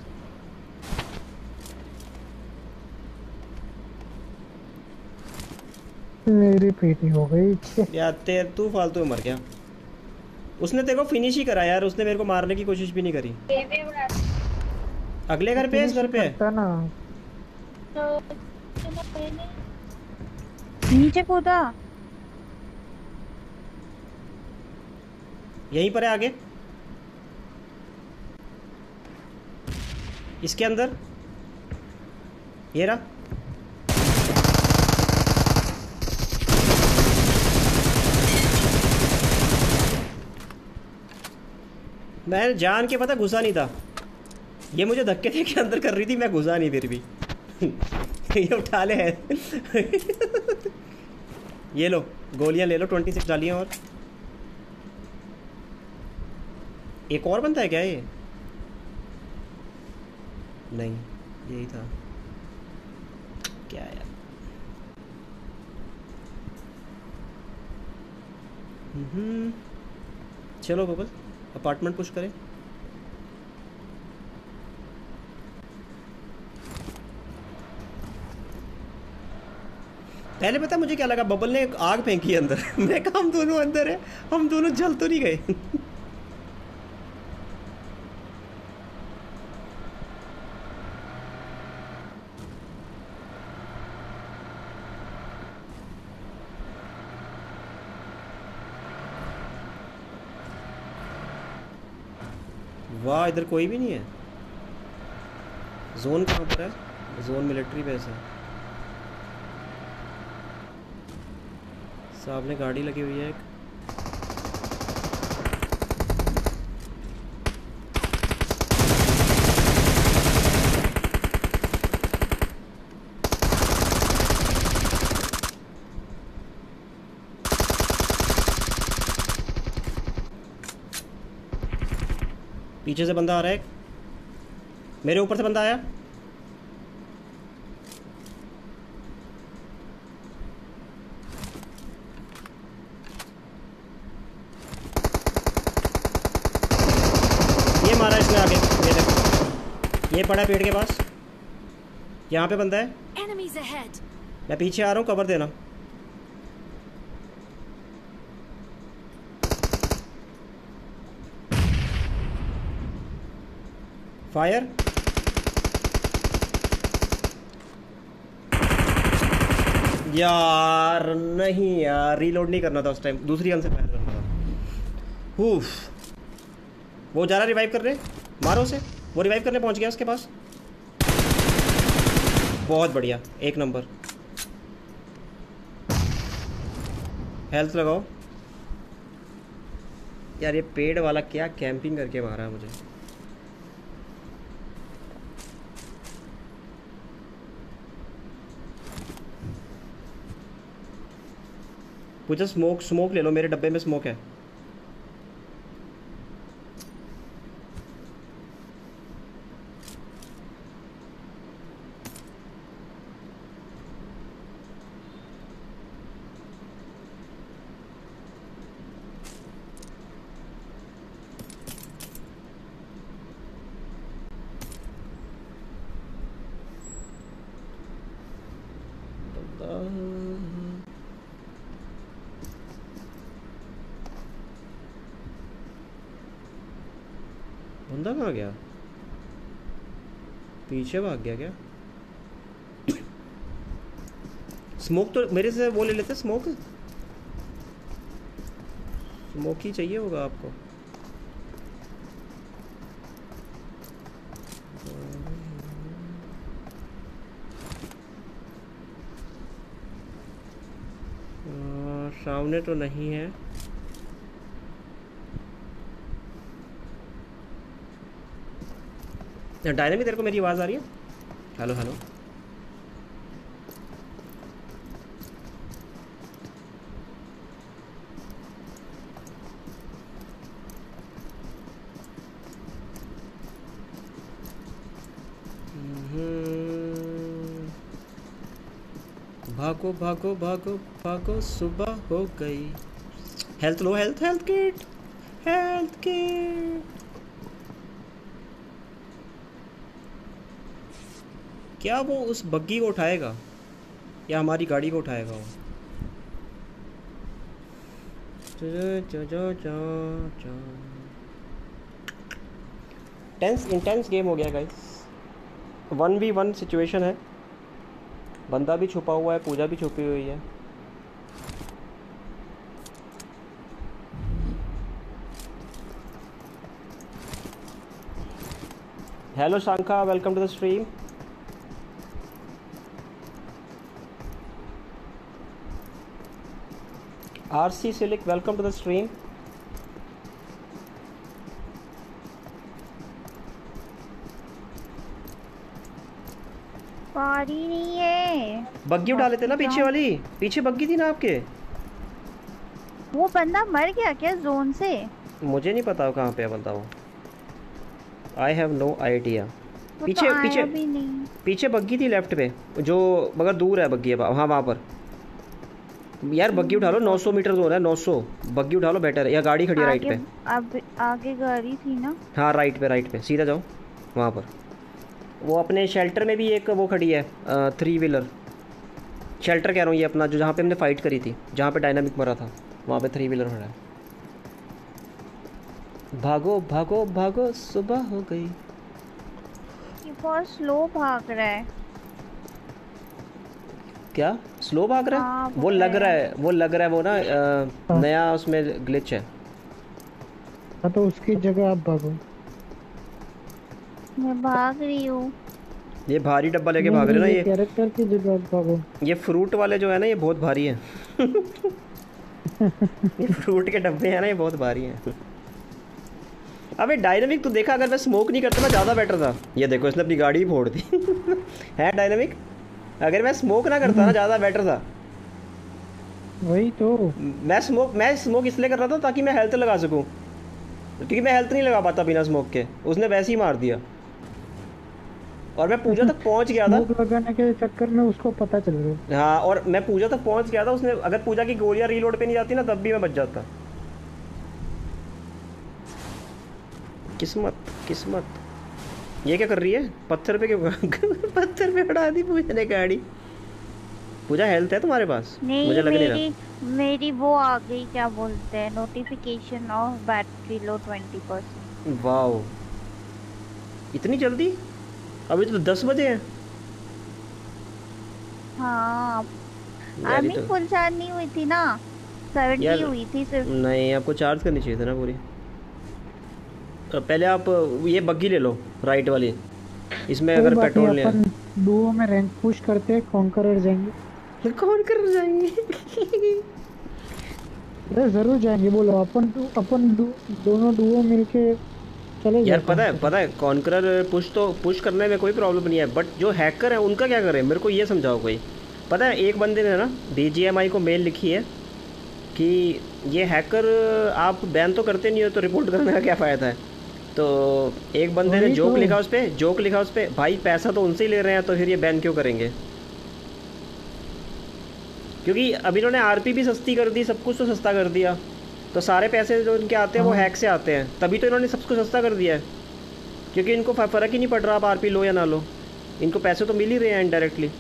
मेरी पीटी हो गई। यार तू फालतू में मर गया। उसने तेरे को फिनिश ही करा यार, उसने मेरे को मारने की कोशिश भी नहीं करी। अगले घर पे, इस घर पे करता ना। नीचे कूदा। यहीं पर है आगे, इसके अंदर। ये रहा। मैं जान के पता घुसा नहीं था, ये मुझे धक्के दे के अंदर कर रही थी, मैं घुसा नहीं फिर भी। ये उठा ले है। ये लो गोलियां ले लो, 26 डालियां। और एक और बनता है क्या ये? नहीं यही था क्या यार। चलो बबल अपार्टमेंट पुश करें। पहले पता मुझे क्या लगा, बबल ने आग फेंकी अंदर। मैं कहा हम दोनों अंदर है, हम दोनों जल तो नहीं गए। वाह इधर कोई भी नहीं है। जोन कहाँ पर है? जोन मिलिट्री बेस है। सामने गाड़ी लगी हुई है एक। पीछे से बंदा आ रहा है एक, मेरे ऊपर से बंदा आया। ये मारा इसने आगे, ये देखो ये पड़ा है पेड़ के पास, यहाँ पे बंदा है। Enemies ahead. मैं पीछे आ रहा हूँ, कवर देना। फायर। यार नहीं यार, रीलोड नहीं करना था उस टाइम, दूसरी गन से फायर करना था। उफ, वो जा रहा रिवाइव करने, मारो उसे। वो रिवाइव करने पहुंच गया उसके पास। बहुत बढ़िया, एक नंबर। हेल्थ लगाओ। यार ये पेड़ वाला क्या कैंपिंग करके मारा है मुझे। मुझे स्मोक ले लो, मेरे डब्बे में स्मोक है। बंदा कहाँ गया? पीछे भाग गया क्या? स्मोक तो मेरे से वो ले लेते। स्मोक ही चाहिए होगा आपको। सामने तो नहीं है। डायनामिक तेरे को मेरी आवाज़ आ रही है? Hello hello. भागो भागो भागो भागो सुबह हो गई। हेल्थ लो, health health kit, health kit. क्या वो उस बग्गी को उठाएगा या हमारी गाड़ी को उठाएगा वो? टेंस इंटेंस गेम हो गया गाइस। 1v1 सिचुएशन है। बंदा भी छुपा हुआ है, पूजा भी छुपी हुई है। Hello Shanka, welcome to the stream. RC Silik, welcome to the stream. पारी नहीं है। बग्गी उठा लेते ना पीछे वाली, पीछे बग्गी थी ना आपके। वो बंदा मर गया क्या जोन से? मुझे नहीं पता कहाँ पे है बंदा वो। I have no idea. वो पीछे तो आया पीछे भी नहीं। पीछे बग्गी थी लेफ्ट पे, जो मगर दूर है बग्गी है। हाँ वहाँ पर यार बग्गी उठा लो। 900 मीटर दूर है, 900। बग्गी उठा लो, बेटर है। या गाड़ी खड़ी है राइट पे। अब आगे गाड़ी थी ना। हाँ राइट पे, राइट पे सीधा जाओ वहाँ पर। वो अपने शेल्टर में भी एक वो खड़ी है 3 व्हीलर। शेल्टर कह रहा हूँ ये अपना, जो जहाँ पे हमने फाइट करी थी, जहाँ पे डायनामिक मरा था, वहाँ पे 3 व्हीलर खड़ा है। भागो भागो भागो सुबह हो गई। ये बहुत स्लो भाग रहा है। क्या स्लो भाग रहा है? हाँ, वो लग रहा है, वो लग रहा है वो ना नया उसमें ग्लिच है। हाँ तो उसकी जगह आप भागो। मैं भाग रही हूँ। ये भारी डब्बा लेके भाग रहे हो ना ये। कैरेक्टर की जगह आप भागो। ये फ्रूट वाले जो है ना, ये बहुत भारी है। ये फ्रूट के डब्बे हैं ना, ये बहुत भारी हैं। अबे डायनामिक तो देखा, अगर मैं स्मोक नहीं करता ना ज़्यादा बेटर था। ये देखो इसने अपनी गाड़ी फोड़ दी। है डायनामिक, अगर मैं स्मोक ना करता ना ज़्यादा बेटर था। वही तो मैं स्मोक इसलिए कर रहा था ताकि मैं हेल्थ लगा सकूं, क्योंकि मैं हेल्थ नहीं लगा पाता बिना स्मोक के। उसने वैसे ही मार दिया और मैं पूजा तक पहुंच गया था। स्मोक लगाने के चक्कर में उसको पता चल गया। हाँ, और मैं पूजा तक पहुंच गया था। उसने अगर पूजा की गोलियां रीलोड पे नहीं जाती ना, तब भी मैं बच जाता। किस्मत किस्मत। ये क्या कर रही है? पत्थर पे क्यों? पत्थर पे उड़ा दी पूजा ने गाड़ी। पूजा हेल्थ है तुम्हारे पास? नहीं, मुझे लग नहीं रहा। मेरी वो आ गई, क्या बोलते हैं, notification off battery low 20%। Wow, इतनी जल्दी? अभी तो 10 बजे हैं। हाँ, यार अभी तो फुल चार्ज नहीं हुई थी ना, 70 यार हुई थी सिर्फ। नहीं, आपको चार्ज करनी चाहिए था ना पूरी। तो पहले आप ये बग्गी ले लो राइट वाली, इसमें अगर पेट्रोल नहीं अपन डुओ में रैंक पुश करते हैं, कॉन्करर जाएंगे। है। कौन कर जाएंगे? अरे जरूर जाएंगे, बोलो। अपन दोनों डुओ मिलके चले। यार पता है कॉन्करर पुश करने में कोई प्रॉब्लम नहीं है, बट जो हैकर है उनका क्या करें, मेरे को ये समझाओ कोई। पता है एक बंदे ने ना BGMI को मेल लिखी है कि ये हैकर आप बैन तो करते नहीं हो, तो रिपोर्ट करने का क्या फ़ायदा है। तो एक बंदे ने जोक लिखा उस पर, भाई पैसा तो उनसे ही ले रहे हैं, तो फिर ये बैन क्यों करेंगे? क्योंकि अभी इन्होंने RP भी सस्ती कर दी, सब कुछ तो सस्ता कर दिया, तो सारे पैसे जो इनके आते हैं वो हैक से आते हैं। तभी तो इन्होंने सब कुछ सस्ता कर दिया है, क्योंकि इनको फ़र्क ही नहीं पड़ रहा आप RP लो या ना लो, इनको पैसे तो मिल ही रहे हैं इनडायरेक्टली।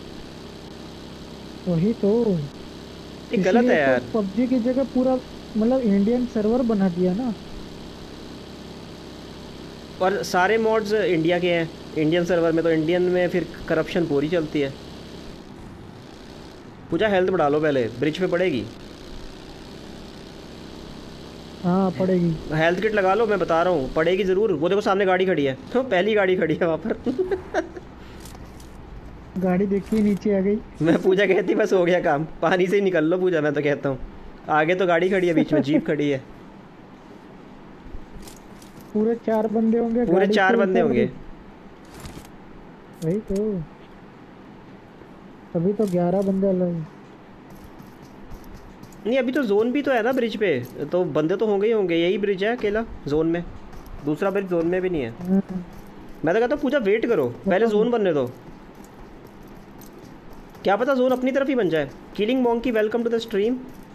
वही तो ये गलत है यार। PUBG की जगह पूरा मतलब इंडियन सर्वर बना दिया ना, और सारे मॉड्स इंडिया के हैं इंडियन सर्वर में, तो इंडियन में फिर करप्शन पूरी चलती है। पूजा हेल्थ बढ़ा लो पहले, ब्रिज पे पड़ेगी। हाँ पड़ेगी। हेल्थ किट लगा लो, मैं बता रहा हूँ पड़ेगी ज़रूर। वो देखो सामने गाड़ी खड़ी है, तो पहली गाड़ी खड़ी है वहाँ पर। गाड़ी देखी नीचे आ गई। मैं पूजा कहती बस हो गया काम, पानी से ही निकल लो पूजा, मैं तो कहता हूँ। आगे तो गाड़ी खड़ी है, बीच में जीप खड़ी है। पूरे 4 बंदे होंगे, पूरे 4 बंदे होंगे। वही तो, अभी तो 11 बंदे अलग। नहीं अभी तो जोन भी तो है ना ब्रिज पे, तो बंदे तो होंगे ही होंगे। यही ब्रिज है अकेला जोन में, दूसरा ब्रिज जोन में भी नहीं है। मैं तो कहता हूँ पूजा वेट करो, पहले जोन बनने दो, क्या पता जोन अपनी तरफ ही बन जाए। Killing monkey welcome to the stream.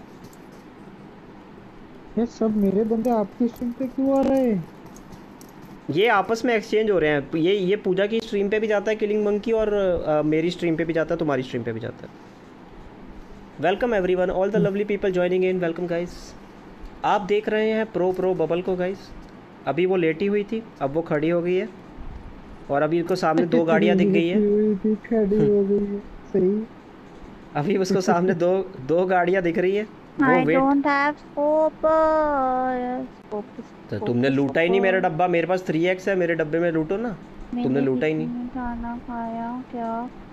ये सब मेरे बंदे आपकी स्ट्रीम पे क्यों आ रहे हैं? ये आपस में एक्सचेंज हो रहे हैं। ये पूजा की स्ट्रीम पे भी जाता है किलिंग मंकी, और मेरी स्ट्रीम पे भी जाता है, तुम्हारी स्ट्रीम पे भी जाता है। Welcome everyone, all the lovely people joining in, welcome guys. आप देख रहे हैं प्रो बबल को गाइस। अभी वो लेटी हुई थी, अब वो खड़ी हो गई है, और अभी उसको सामने 2 गाड़ियाँ दिख गई है। खड़ी हो गई है, सही। अभी उसको सामने दो गाड़ियाँ दिख रही है। I वो वेट, don't have scope. तो तुमने लूटा ही नहीं मेरा डब्बा। मेरे पास 3x है, मेरे डब्बे में लूटो ना। तुमने लूटा ही नहीं। खाना खाया क्या?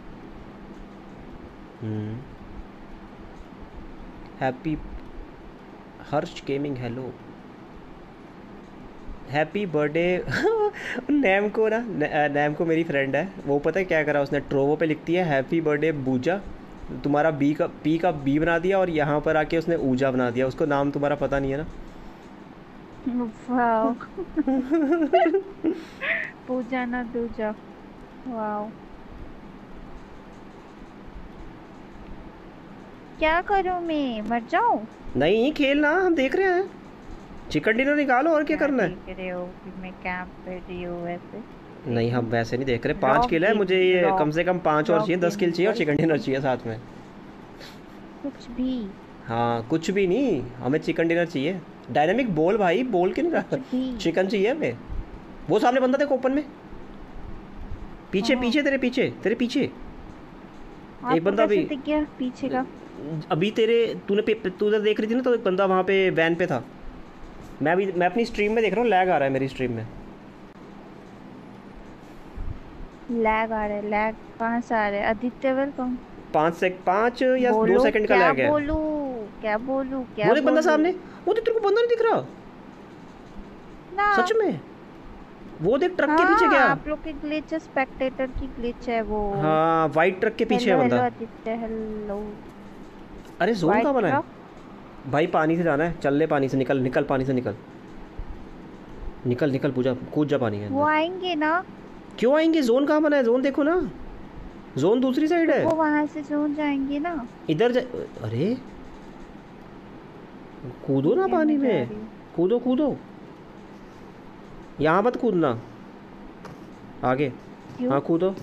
Happy Harsh gaming, hello, happy birthday. Namco ना, नैम को मेरी फ्रेंड है, वो पता है क्या करा उसने, ट्रोवो पे लिखती है हैप्पी बर्थडे बूजा। तुम्हारा पी का बी बना दिया, और यहाँ पर आके उसने ऊजा बना दिया। उसको नाम तुम्हारा पता नहीं है ना। वाओ। पूजा ना दूजा, वाओ। क्या करूं मैं, मर जाऊं? नहीं खेलना, हम देख रहे हैं। चिकन डिनर निकालो, और क्या करना है। देख रहे हो कि मैं कैंप पे रही हूं वैसे? नहीं हम वैसे नहीं देख रहे। 5 किल है, मुझे ये कम से कम 5 और चाहिए, 10 किल चाहिए, और चिकन डिनर चाहिए साथ में। कुछ भी? हाँ कुछ भी नहीं, हमें चिकन डिनर चाहिए। डायनामिक बोल भाई, बोल के नहीं रहा। चिकन चाहिए हमें। वो सामने बंदा देखो ओपन में, पीछे पीछे तेरे पीछे एक बंदा भी दिख गया पीछे का। अभी तू उधर देख रही थी ना, तो एक बंदा वहाँ पे वैन पे था। मैं अपनी स्ट्रीम में देख रहा हूँ, लैग आ रहा है मेरी स्ट्रीम में। लैग आ रहा है? लैग कहाँ से आ रहा है? आदित्य वेलकम। 5 या 2 सेकंड का लैग है। क्या बोलूं? वो देख बंदा सामने, वो देख, तेरे को बंदा नहीं दिख रहा ना? सच में? वो देख ट्रक के पीछे गया। आप लोग की ग्लिच है, स्पेक्टेटर की ग्लिच है वो। हाँ वाइट ट्रक के पीछे है बंदा। Hello Aditya, hello. अरे जोन कहाँ बना है भाई? पानी से जाना है, चल ले पानी से, निकल पानी से, निकल पूजा, कूद जा पानी के अंदर। वो आएंगे ना? क्यों आएंगे? जोन कहाँ बना है? जोन देखो ना, जोन दूसरी साइड है। वो वहां से जोन जाएंगे ना, इधर अरे कूदो ना पानी में, कूदो। यहाँ मत कूदना, आगे। हाँ कूदो,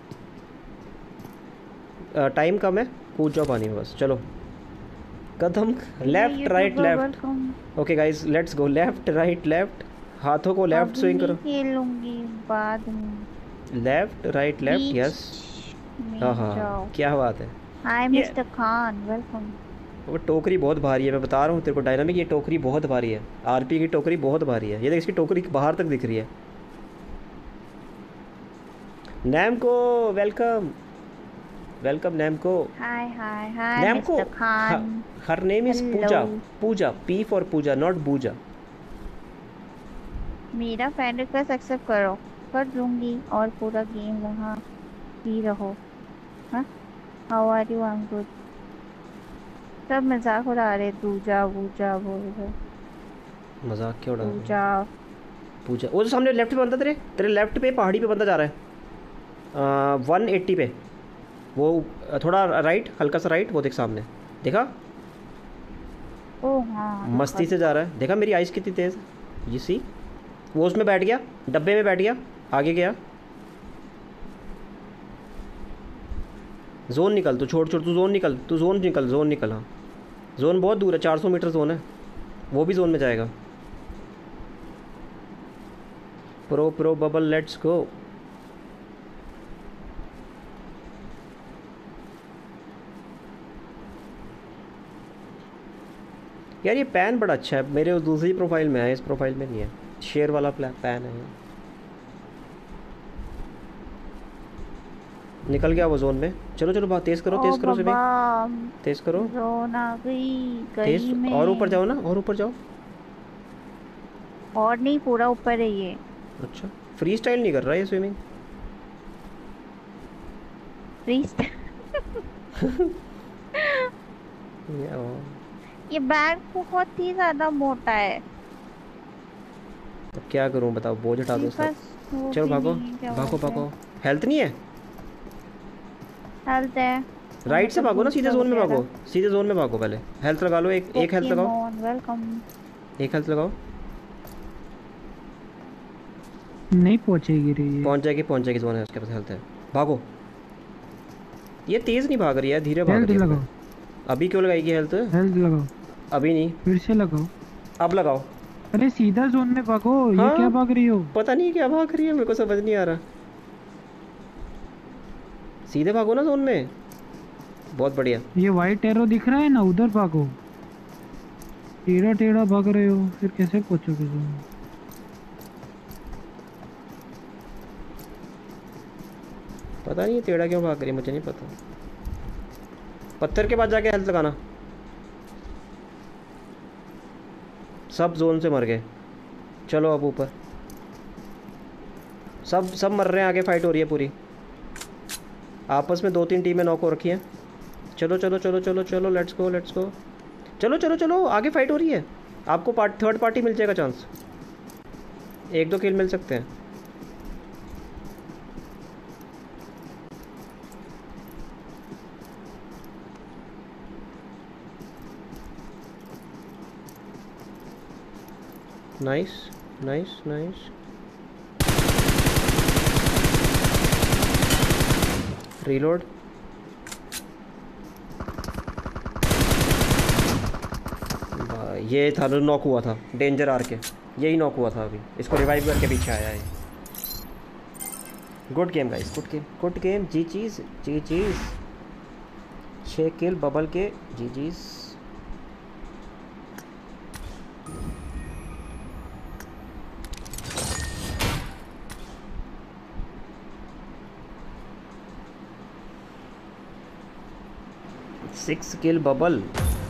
टाइम कम है, कूद जाओ पानी में बस। चलो कदम left right left. Okay guys let's go, left right left. हाथों को लेफ्ट स्विंग करो। खेलूंगी बाद में। Left right left, yes. हाँ क्या बात है। Hi mister Khan, welcome. वो टोकरी बहुत भारी है, मैं बता रहा हूँ तेरे को डायनामिक, ये टोकरी बहुत भारी है। आरपी की टोकरी बहुत भारी है। ये देख, इसकी टोकरी बाहर तक दिख रही है। नैम को welcome Namco. Hi Namco mister Khan. Her name is Pooja, P for Pooja, not बूजा। मेरा फ्रेंड रिक्वेस्ट एक्सेप्ट करो, कर दूंगी, और पूरा गेम वहाँ ही रहो। हाँ, how are you? I am good. सब मजाक उड़ा रहे, दूजा बूजा बोल रहे। मजाक क्यों उड़ा? पूजा वो जो सामने लेफ्ट पे बंदा, तेरे लेफ्ट पे पहाड़ी पे बंदा जा रहा है 180 पे। वो थोड़ा राइट, हल्का सा राइट, वो देख सामने, देखा? ओह हाँ, मस्ती से जा रहा है। देखा मेरी आइस कितनी तेज? यू सी, वो उसमें बैठ गया, डब्बे में बैठ गया, आगे गया। जोन निकल, तू छोड़, तू जोन निकल। हाँ जोन बहुत दूर है, 400 मीटर जोन है, वो भी जोन में जाएगा। Pro bubble, let's go. यार ये पैन बड़ा अच्छा है, मेरे दूसरी प्रोफाइल में है, इस प्रोफाइल में नहीं है। शेयर वाला पैन है। निकल गया वो जोन में। चलो बात तेज करो सभी, तेज करो। जोन आ गई तेज में। और ऊपर जाओ ना, और ऊपर जाओ। और नहीं, पूरा ऊपर है ये। अच्छा, फ्री स्टाइल नहीं कर रहा ये स्विमिंग। प्रीस्ट ये बैग बहुत ही ज्यादा मोटा है। अब क्या करूं बताओ, बोझ हटा दो सब। बस वो चलो भी भागो नहीं, क्या भागो बोलते भागो। हेल्थ नहीं है? हैं। हेल्थ है। राइट से भागो ना, सीधे जोन में भागो, सीधे जोन में भागो। पहले हेल्थ लगा लो, एक हेल्थ लगाओ, वेलकम। एक हेल्थ लगाओ। नहीं पहुंचेगी रे ये। पहुंच जाएगी जोन है, उसके पास हेल्थ है। भागो। ये तेज नहीं भाग रही है, धीरे भाग हेल्थ रही है। लगाओ, अभी क्यों लगाएगी हेल्थ? हेल्थ लगाओ, अभी नहीं, फिर से लगाओ। अब लगाओ। अरे सीधा जोन में भागो, ये हाँ, क्या भाग रही हो? पता नहीं क्या भाग रही है, मेरे को समझ नहीं आ रहा। सीधे भागो ना जोन में। बहुत बढ़िया। ये वाइट एरो दिख रहा है ना, उधर भागो। टेढ़ा टेढ़ा भाग रहे हो, फिर कैसे पहुंचोगे जोन में? पता नहीं ये टेढ़ा क्यों भाग रही है, मुझे नहीं पता। पत्थर के पास जाके हेल्थ लगाना। सब जोन से मर गए। चलो अब ऊपर। सब मर रहे हैं, आगे फाइट हो रही है पूरी। आपस में 2-3 टीमें नॉक हो रखी हैं। चलो चलो चलो चलो चलो, लेट्स गो लेट्स गो। चलो चलो चलो, आगे फाइट हो रही है। आपको थर्ड पार्टी मिल जाएगा चांस, 1-2 किल मिल सकते हैं। Nice nice nice. रीलोड। ये था, नॉक हुआ था डेंजर आर के, यही नॉक हुआ था। अभी इसको रिवाइव करके पीछे आया है। Good game guys, good game. G cheese 6 kill bubble के। G cheese. Six kill bubble.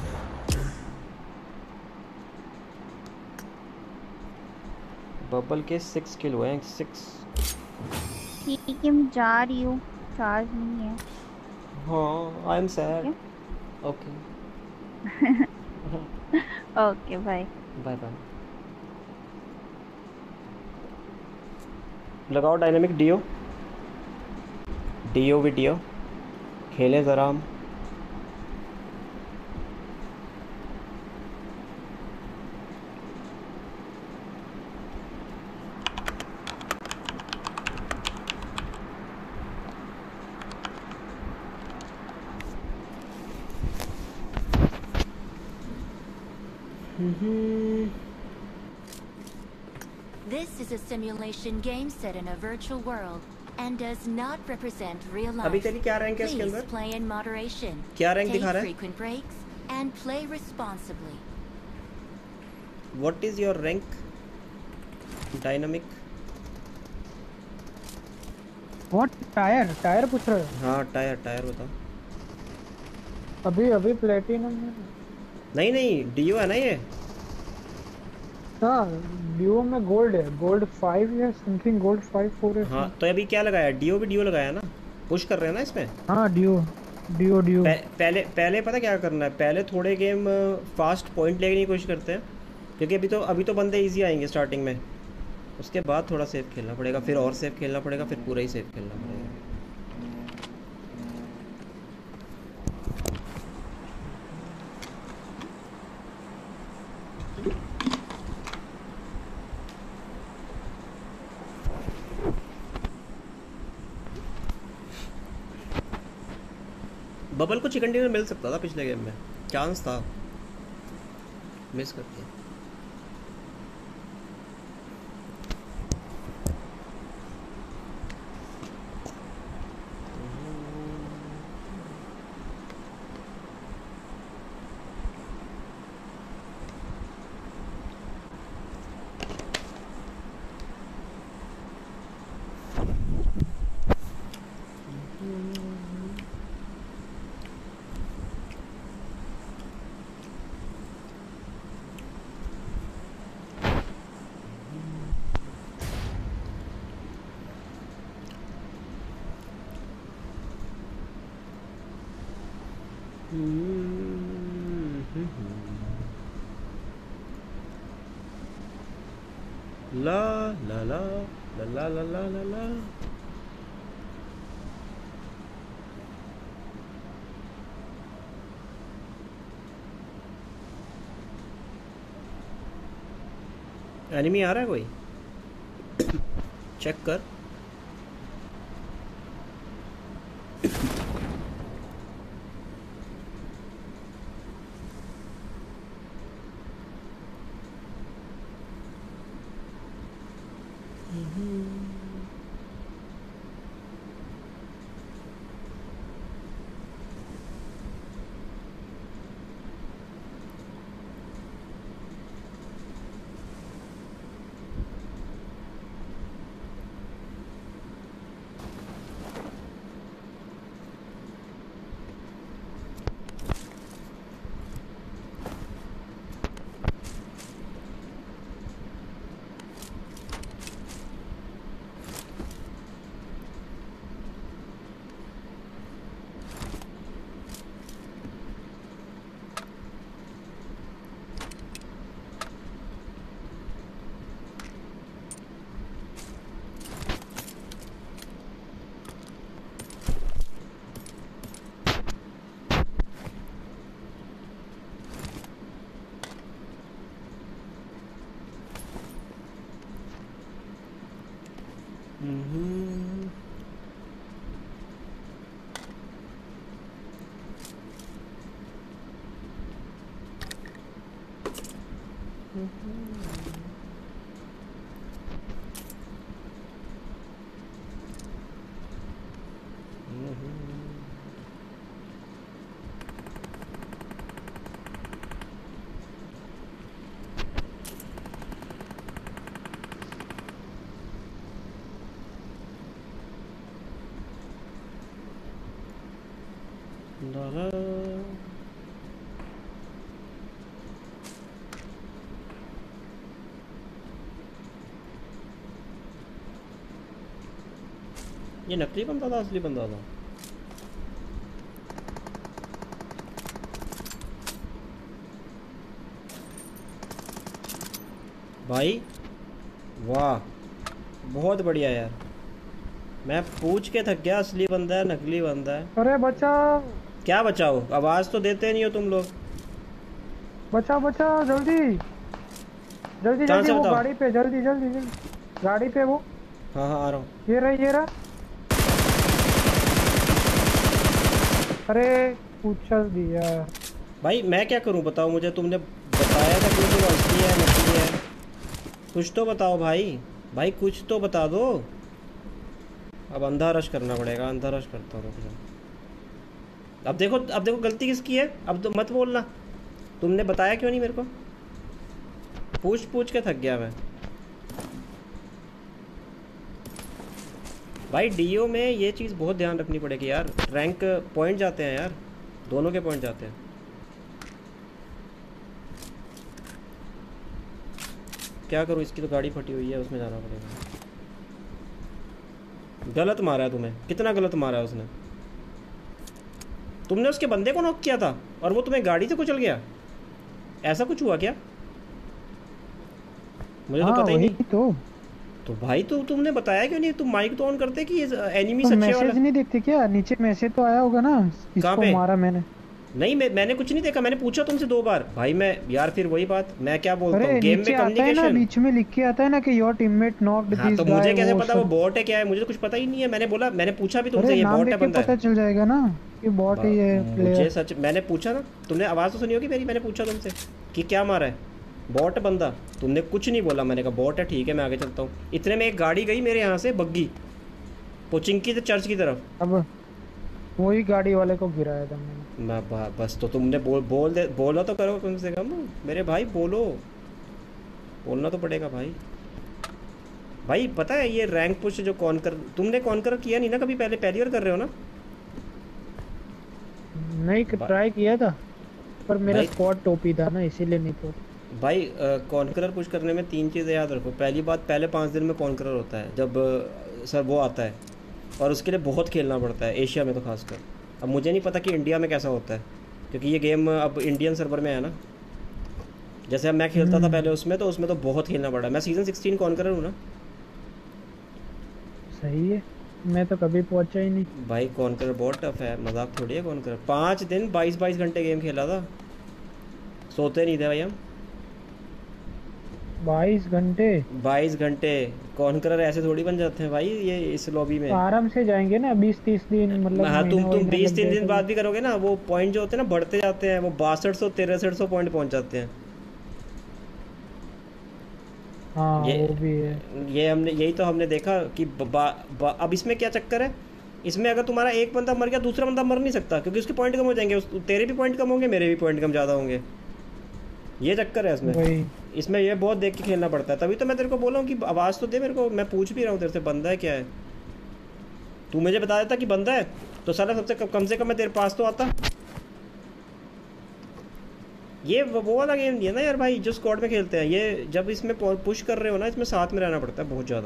Bubble के 6 किल हुए हैं, 6। ठीक है, मैं जा रही हूँ, चार्ज नहीं है। हाँ, I am sad. Okay okay bye. Bye bye. लगाओ डायनामिक डीओ वीडियो, खेलें ज़रा हम। This is a simulation game set in a virtual world and does not represent real life. अभी तेरी क्या रैंक है इसके Please अंदर? play in moderation. क्या रैंक Take दिखा रहा है? frequent breaks and play responsibly. What is your rank? Dynamic? What? Tier पूछ रहे हो? हाँ, टायर बताओ। अभी प्लेटिनम में। नहीं डीओ है ना ये। हाँ, डीओ में गोल्ड है, गोल्ड 5 या समथिंग, गोल्ड 5-4 है। हाँ, तो अभी क्या लगाया? डीओ लगाया ना, पुश कर रहे हैं ना इसमें। हाँ डीओ। पहले पता क्या करना है, पहले थोड़े गेम फास्ट पॉइंट लेने की कोशिश करते हैं, क्योंकि अभी तो बंदे इजी आएंगे स्टार्टिंग में। उसके बाद थोड़ा सेफ खेलना पड़ेगा, फिर और सेफ खेलना पड़ेगा, फिर पूरा ही सेफ खेलना पड़ेगा। बबल को चिकन डिनर मिल सकता था पिछले गेम में, चांस था, मिस कर दिया। ला ला ला ला ला ला ला ला ला। एनिमी आ रहा है कोई? चेक कर। ये नकली बंदा था असली बंदा था? भाई वाह, बहुत बढ़िया यार। मैं पूछ के थक गया, असली बंदा है नकली बंदा है। अरे बचाओ। क्या बचाओ? आवाज तो देते नहीं हो तुम लोग। बचाओ बचाओ, जल्दी जल्दी जल्दी, वो गाड़ी पे, जल्दी जल्दी जल्दी गाड़ी पे वो। हाँ हाँ आ रहा हूँ। ये रहा। अरे पूछल दिया। भाई मैं क्या करूं बताओ मुझे? तुमने बताया था कि वो असली है नकली है, कुछ तो बताओ भाई। भाई कुछ तो बता दो। अब अंधा रश करना पड़ेगा, अंधा रश करता हूँ। अब देखो गलती किसकी है। अब तो मत बोलना, तुमने बताया क्यों नहीं मेरे को? पूछ पूछ के थक गया मैं। भाई डीओ में ये चीज़ बहुत ध्यान रखनी पड़ेगी यार। रैंक पॉइंट जाते हैं यार, दोनों के पॉइंट जाते हैं। क्या करूँ, इसकी तो गाड़ी फटी हुई है, उसमें जाना पड़ेगा। गलत मारा है तुम्हें, कितना गलत मारा है उसने। तुमने उसके बंदे को नॉक किया था और वो तुम्हें गाड़ी से कुचल गया। ऐसा कुछ हुआ क्या? मुझे तो पता ही नहीं। तो भाई तुमने बताया क्यों नहीं? तुम माइक तो ऑन करते कि ये एनिमी सच्चे वाला। मैसेज नहीं देखते क्या? नीचे मैसेज तो आया होगा ना, इसको मारा मैंने। नहीं मैंने कुछ नहीं देखा, मैंने पूछा तुमसे 2 बार। भाई मैं यार फिर वही बात, मैं क्या बोलता हूँ, गेम में कम्युनिकेशन बीच में लिख के आता है ना कि your teammate knocked this guy. तो मुझे कैसे पता वो बॉट है क्या है? मुझे तो कुछ पता ही नहीं है। मैंने पूछा भी तुमसे, ये बॉट है बंदा है? पता चल जाएगा ना कि बॉट है ये। मुझे सच मैंने पूछा ना, तुमने आवाज तो सुनी होगी मेरी। मैंने पूछा तुमसे कि क्या मारा है, बॉट बंदा। तुमने कुछ नहीं बोला। मैंने कहा बॉट है, ठीक है मैं आगे चलता हूँ। इतने में एक गाड़ी गई मेरे यहाँ से, बग्गी, पोचिंकी से चर्च की तरफ। अब वही गाड़ी वाले को गिराया था मैंने। बस तो तुमने बोला तो करो कम से कम मेरे भाई। बोलना तो पड़ेगा भाई। भाई पता है ये रैंक पुश जो तुमने कॉन्कर किया नहीं ना कभी? पहली बार कर रहे हो ना? नहीं ट्राई किया था पर मेरा स्क्वाड टोपी था ना, इसीलिए नहीं तो। भाई कॉन्करर पुश करने में 3 चीज़ें याद रखो। पहली बात, पहले 5 दिन में कॉन्करर होता है जब सर वो आता है, और उसके लिए बहुत खेलना पड़ता है, एशिया में तो खासकर। अब मुझे नहीं पता कि इंडिया में कैसा होता है। क्योंकि ये गेम अब इंडियन सर्वर में है ना। जैसे अब मैं खेलता था पहले उसमें तो बहुत खेलना पड़ा। मैं सीज़न 16 कॉन्करर हूँ ना। सही है, मैं तो कभी पहुंचा ही नहीं भाई। कॉन्करर बहुत टफ है, मजाक थोड़ी है कॉन्करर। 5 दिन 22-22 घंटे गेम खेला था, सोते नहीं थे भाई हम। 22 घंटे 22 घंटे कॉन्करर ऐसे थोड़ी बन जाते हैं भाई ये इस लॉबी में। आराम से जाएंगे ना 20-30 दिन, मतलब हाँ, तुम महीना 20-3 लग दिन बाद भी करोगे ना, वो पॉइंट जो होते हैं ना बढ़ते जाते हैं। वो 6200-6300 पॉइंट पहुंच जाते हैं। हाँ ये वो भी है। यही तो हमने देखा कि अब इसमें क्या चक्कर है। इसमें अगर तुम्हारा एक बंदा मर गया, दूसरा बंदा मर नहीं सकता, क्योंकि उसके पॉइंट कम हो जाएंगे। तेरे भी पॉइंट कम होंगे, मेरे भी पॉइंट कम ज़्यादा होंगे। ये चक्कर है इसमें। वही इसमें ये बहुत देख के खेलना पड़ता है। तभी तो मैं तेरे को बोला हूँ कि आवाज़ तो दे मेरे को। मैं पूछ भी रहा हूँ तेरे से, बंदा है क्या है। तू मुझे बता देता कि बंदा है तो साला कम से कम मैं तेरे पास तो आता। ये वो वाला गेम नहीं है ना यार भाई जो स्क्वाड में खेलते हैं। ये जब इसमें पुश कर रहे हो ना, इसमें साथ में रहना पड़ता है बहुत ज़्यादा।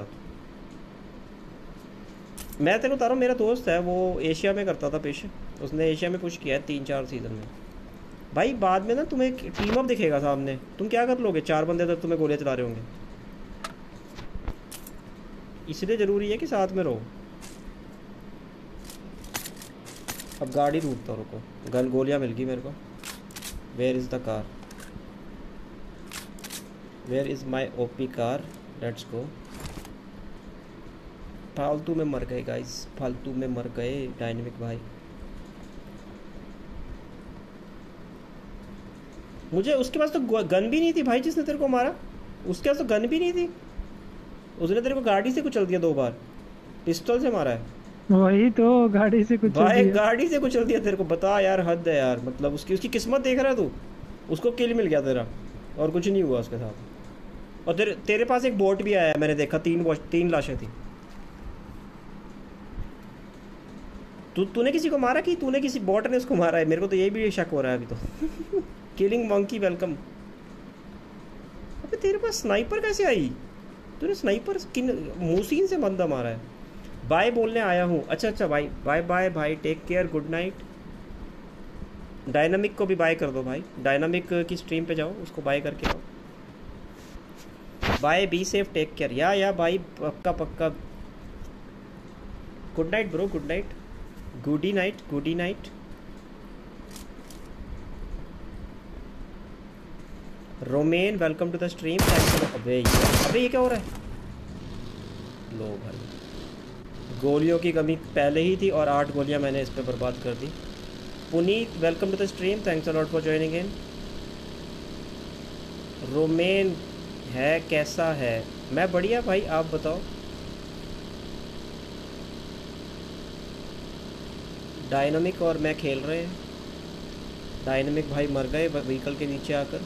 मैं तेरे को बता रहा हूँ, मेरा दोस्त है वो एशिया में करता था पुश। उसने एशिया में पुश किया है 3-4 सीज़न में भाई। बाद में ना तुम्हें एक टीम अप दिखेगा सामने, तुम क्या कर लोगे? 4 बंदे तक तुम्हें गोलियां चला रहे होंगे। इसलिए ज़रूरी है कि साथ में रहो। अब गाड़ी रूटता, रुको। गन गोलियां मिल गई मेरे को। Where is the car? Where is my OP car? Let's go. फालतू में मर गए गाइस, फालतू में मर गए डायनेमिक भाई। मुझे उसके पास तो गन भी नहीं थी भाई जिसने तेरे को मारा। उसके पास तो गन भी नहीं थी। उसने तेरे को गाड़ी से कुचल दिया 2 बार, पिस्टल से मारा है। वही तो, गाड़ी से कुछ भाई गाड़ी से कुचल दिया तेरे को। बता यार, हद है यार। मतलब उसकी किस्मत देख रहा है तू। उसको किल मिल गया तेरा और कुछ नहीं हुआ उसके साथ। और तेरे पास एक बोट भी आया, मैंने देखा। 3 लाशें थी। तूने किसी को मारा कि तूने किसी बॉट ने उसको मारा है? मेरे को तो यही भी शक हो रहा है अभी तो। Killing monkey welcome. अबे तेरे पास स्नाइपर कैसे आई? तूने स्नाइपर मूसीन से बंदा मारा है। बाय बोलने आया हूँ। अच्छा भाई, बाय बाय भाई, take care, good night. Dynamic को भी बाय कर दो भाई। डायनामिक की स्ट्रीम पे जाओ, उसको बाय करके आओ। Bye, be safe, take care. Yeah भाई, पक्का। Good night bro, good night, goodie night, goodie night. Romen welcome to the stream. अबे ये क्या हो रहा है? लो भाई, गोलियों की कमी पहले ही थी और 8 गोलियां मैंने इस पे बर्बाद कर दी। Puneet welcome to the stream, thanks a lot for joining in. Romen है, कैसा है? मैं बढ़िया भाई, आप बताओ। डायनामिक और मैं खेल रहे हैं। डायनामिक भाई मर गए व्हीकल के नीचे आकर।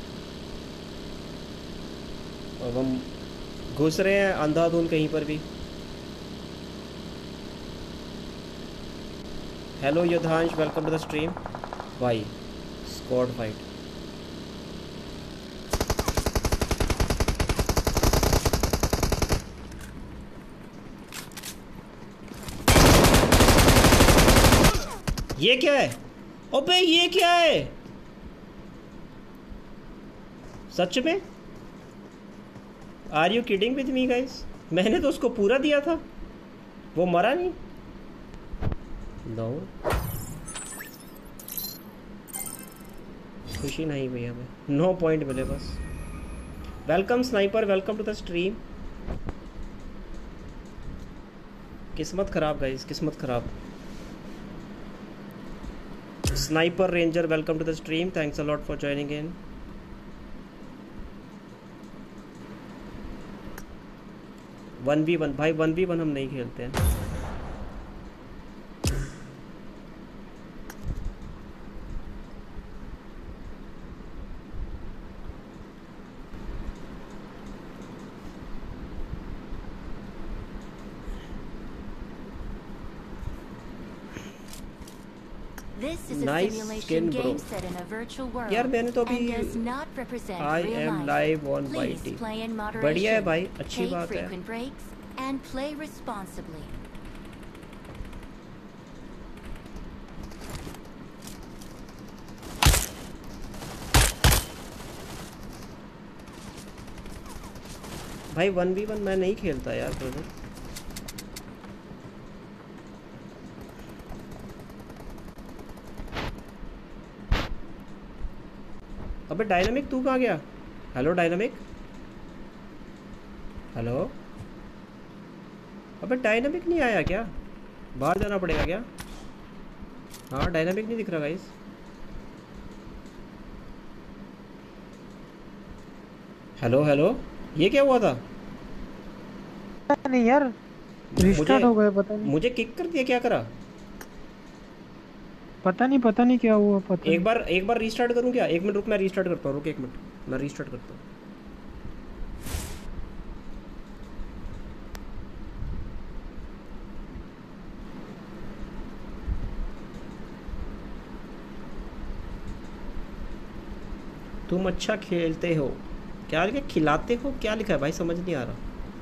अब हम घुस रहे हैं अंधाधुंध कहीं पर भी। Hello Yuddhansh, welcome to the stream भाई। Squad fight. ये क्या है? अबे ये क्या है? सच में? Are you kidding with me guys? मैंने तो उसको पूरा दिया था, वो मरा नहीं। नो, खुशी नहीं हुई हमें। 9 पॉइंट मिले बस। Welcome sniper, welcome to the stream. किस्मत खराब गाइस, किस्मत खराब। Sniper ranger welcome to the stream, thanks a lot for joining in. One v one भाई, 1v1 हम नहीं खेलते हैं। This is a Nice simulation skin, bro. game set in a virtual world यार मैंने तो अभी and does not represent I real am life. live on Please YT. play in moderation. बढ़िया है भाई, अच्छी Take बात है। frequent breaks and play responsibly. भाई 1v1 मैं नहीं खेलता यार ब्रदर। अबे डायनामिक तू कहाँ गया? Hello Dynamic, hello. अबे डायनामिक नहीं आया क्या? बाहर जाना पड़ेगा क्या? हाँ डायनामिक नहीं दिख रहा गाइस। हेलो हेलो, ये क्या हुआ था? नहीं यार, रिस्टार्ट हो गया, पता नहीं। मुझे किक कर दिया, क्या करा? पता नहीं क्या हुआ, पता एक बार रीस्टार्ट करूं क्या? 1 मिनट रुक, मैं रीस्टार्ट करता हूँ, रुक 1 मिनट, मैं रीस्टार्ट करता हूँ। तुम अच्छा खेलते हो, क्या लिखा? खिलाते हो, क्या लिखा है भाई? समझ नहीं आ रहा।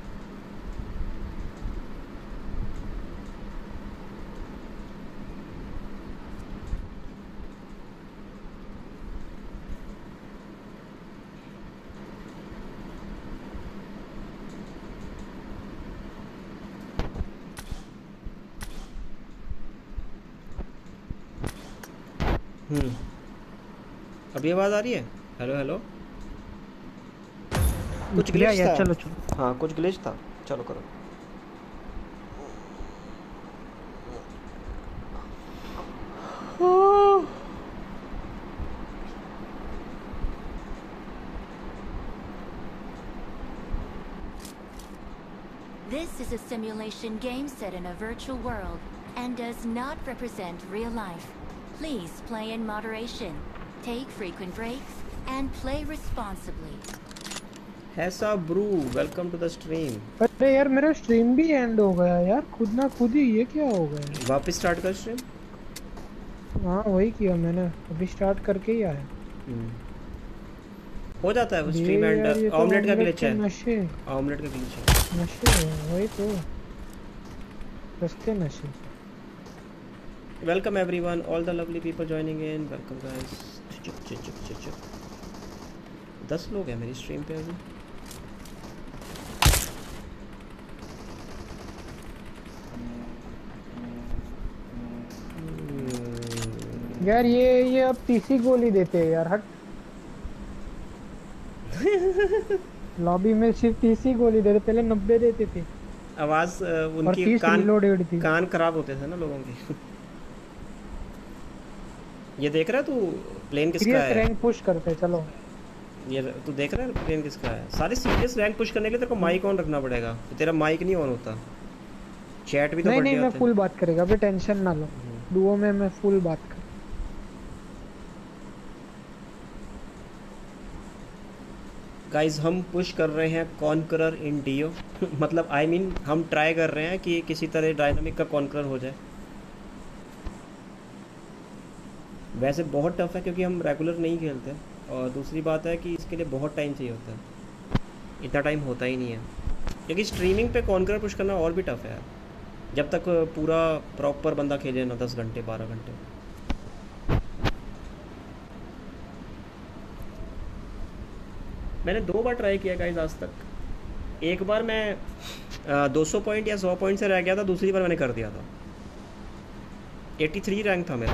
अभी आवाज आ रही है? हेलो हेलो, कुछ ग्लिच था। चलो हाँ कुछ ग्लिच था, चलो करो। This is a simulation game set in a virtual world and does not represent real life. Please play in moderation, take frequent breaks, and play responsibly. ऐसा bro, welcome to the stream. अरे यार मेरा stream भी and हो गया यार, खुद ना खुद ही। ये क्या हो गया? वापस स्टार्ट कर स्ट्रीम। हाँ वही किया मैंने, अभी स्टार्ट करके ही आया। हो जाता है वो स्ट्रीम एंड। ऑमलेट का ग्लिच है, नशे, ऑमलेट का ग्लिच है, नशे वही तो, सस्ते नशे। Welcome everyone, all the lovely people joining in, welcome guys. 10 लोग हैं मेरी स्ट्रीम पे अभी। यार ये अब तीसरी गोली देते हैं यार, हट। लॉबी में सिर्फ तीसरी गोली देते, पहले 90 देते थे। आवाज उनकी कान खराब होते थे ना लोगों के। ये देख रहा है तू प्लेन किसका है? रैंक पुश करते हैं, चलो। ये तू देख रहा है प्लेन किसका है? सारे सीरियस रैंक पुश करने के लिए तेरे को माइक ऑन रखना पड़ेगा, तो तेरा माइक नहीं ऑन होता। चैट भी तो नहीं मैं फुल बात करेगा, अभी टेंशन ना लो। डुओ में मैं फुल बात कर। गाइस हम पुश कर रहे हैं कॉन्करर इन डीओ। मतलब आई मीन हम ट्राई कर रहे हैं कि किसी तरह डायनामिक का कॉन्करर हो जाए। वैसे बहुत टफ है क्योंकि हम रेगुलर नहीं खेलते, और दूसरी बात है कि इसके लिए बहुत टाइम चाहिए होता है, इतना टाइम होता ही नहीं है। क्योंकि स्ट्रीमिंग पे कॉन्करर पुश करना और भी टफ है यार, जब तक पूरा प्रॉपर बंदा खेले ना 10 घंटे 12 घंटे। मैंने 2 बार ट्राई किया गाइस आज तक। एक बार मैं 200 पॉइंट या 100 पॉइंट से रह गया था, दूसरी बार मैंने कर दिया था। 83 रैंक था मेरा।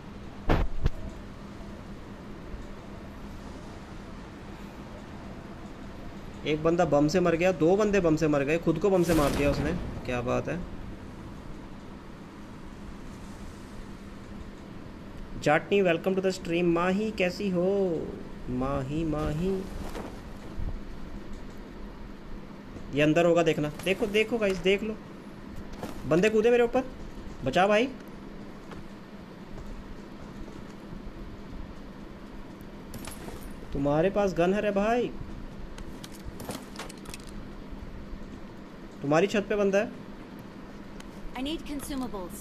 एक बंदा बम से मर गया, 2 बंदे बम से मर गए, खुद को बम से मार दिया उसने। क्या बात है। Jatni welcome to the stream. Mahi कैसी हो? माही माही, ये अंदर होगा देखना। देखो देखो गाइस, देख लो, बंदे कूदे मेरे ऊपर, बचा भाई। तुम्हारे पास गन है रे भाई, तुम्हारी छत पे बंदा है। I need consumables.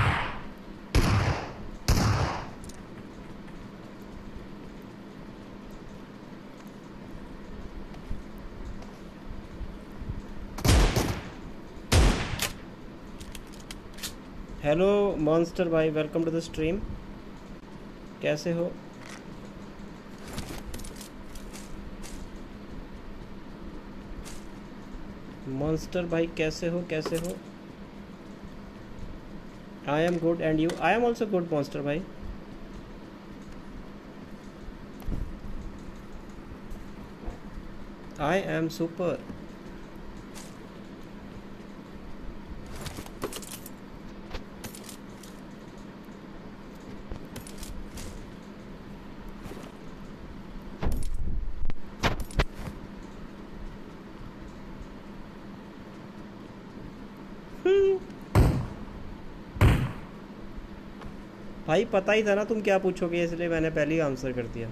Hello monster भाई, वेलकम टू द स्ट्रीम। कैसे हो? मॉन्स्टर भाई कैसे हो I am good and you? I am also good monster भाई। I am super. भाई पता ही था ना तुम क्या पूछोगे, इसलिए मैंने पहले ही आंसर कर दिया।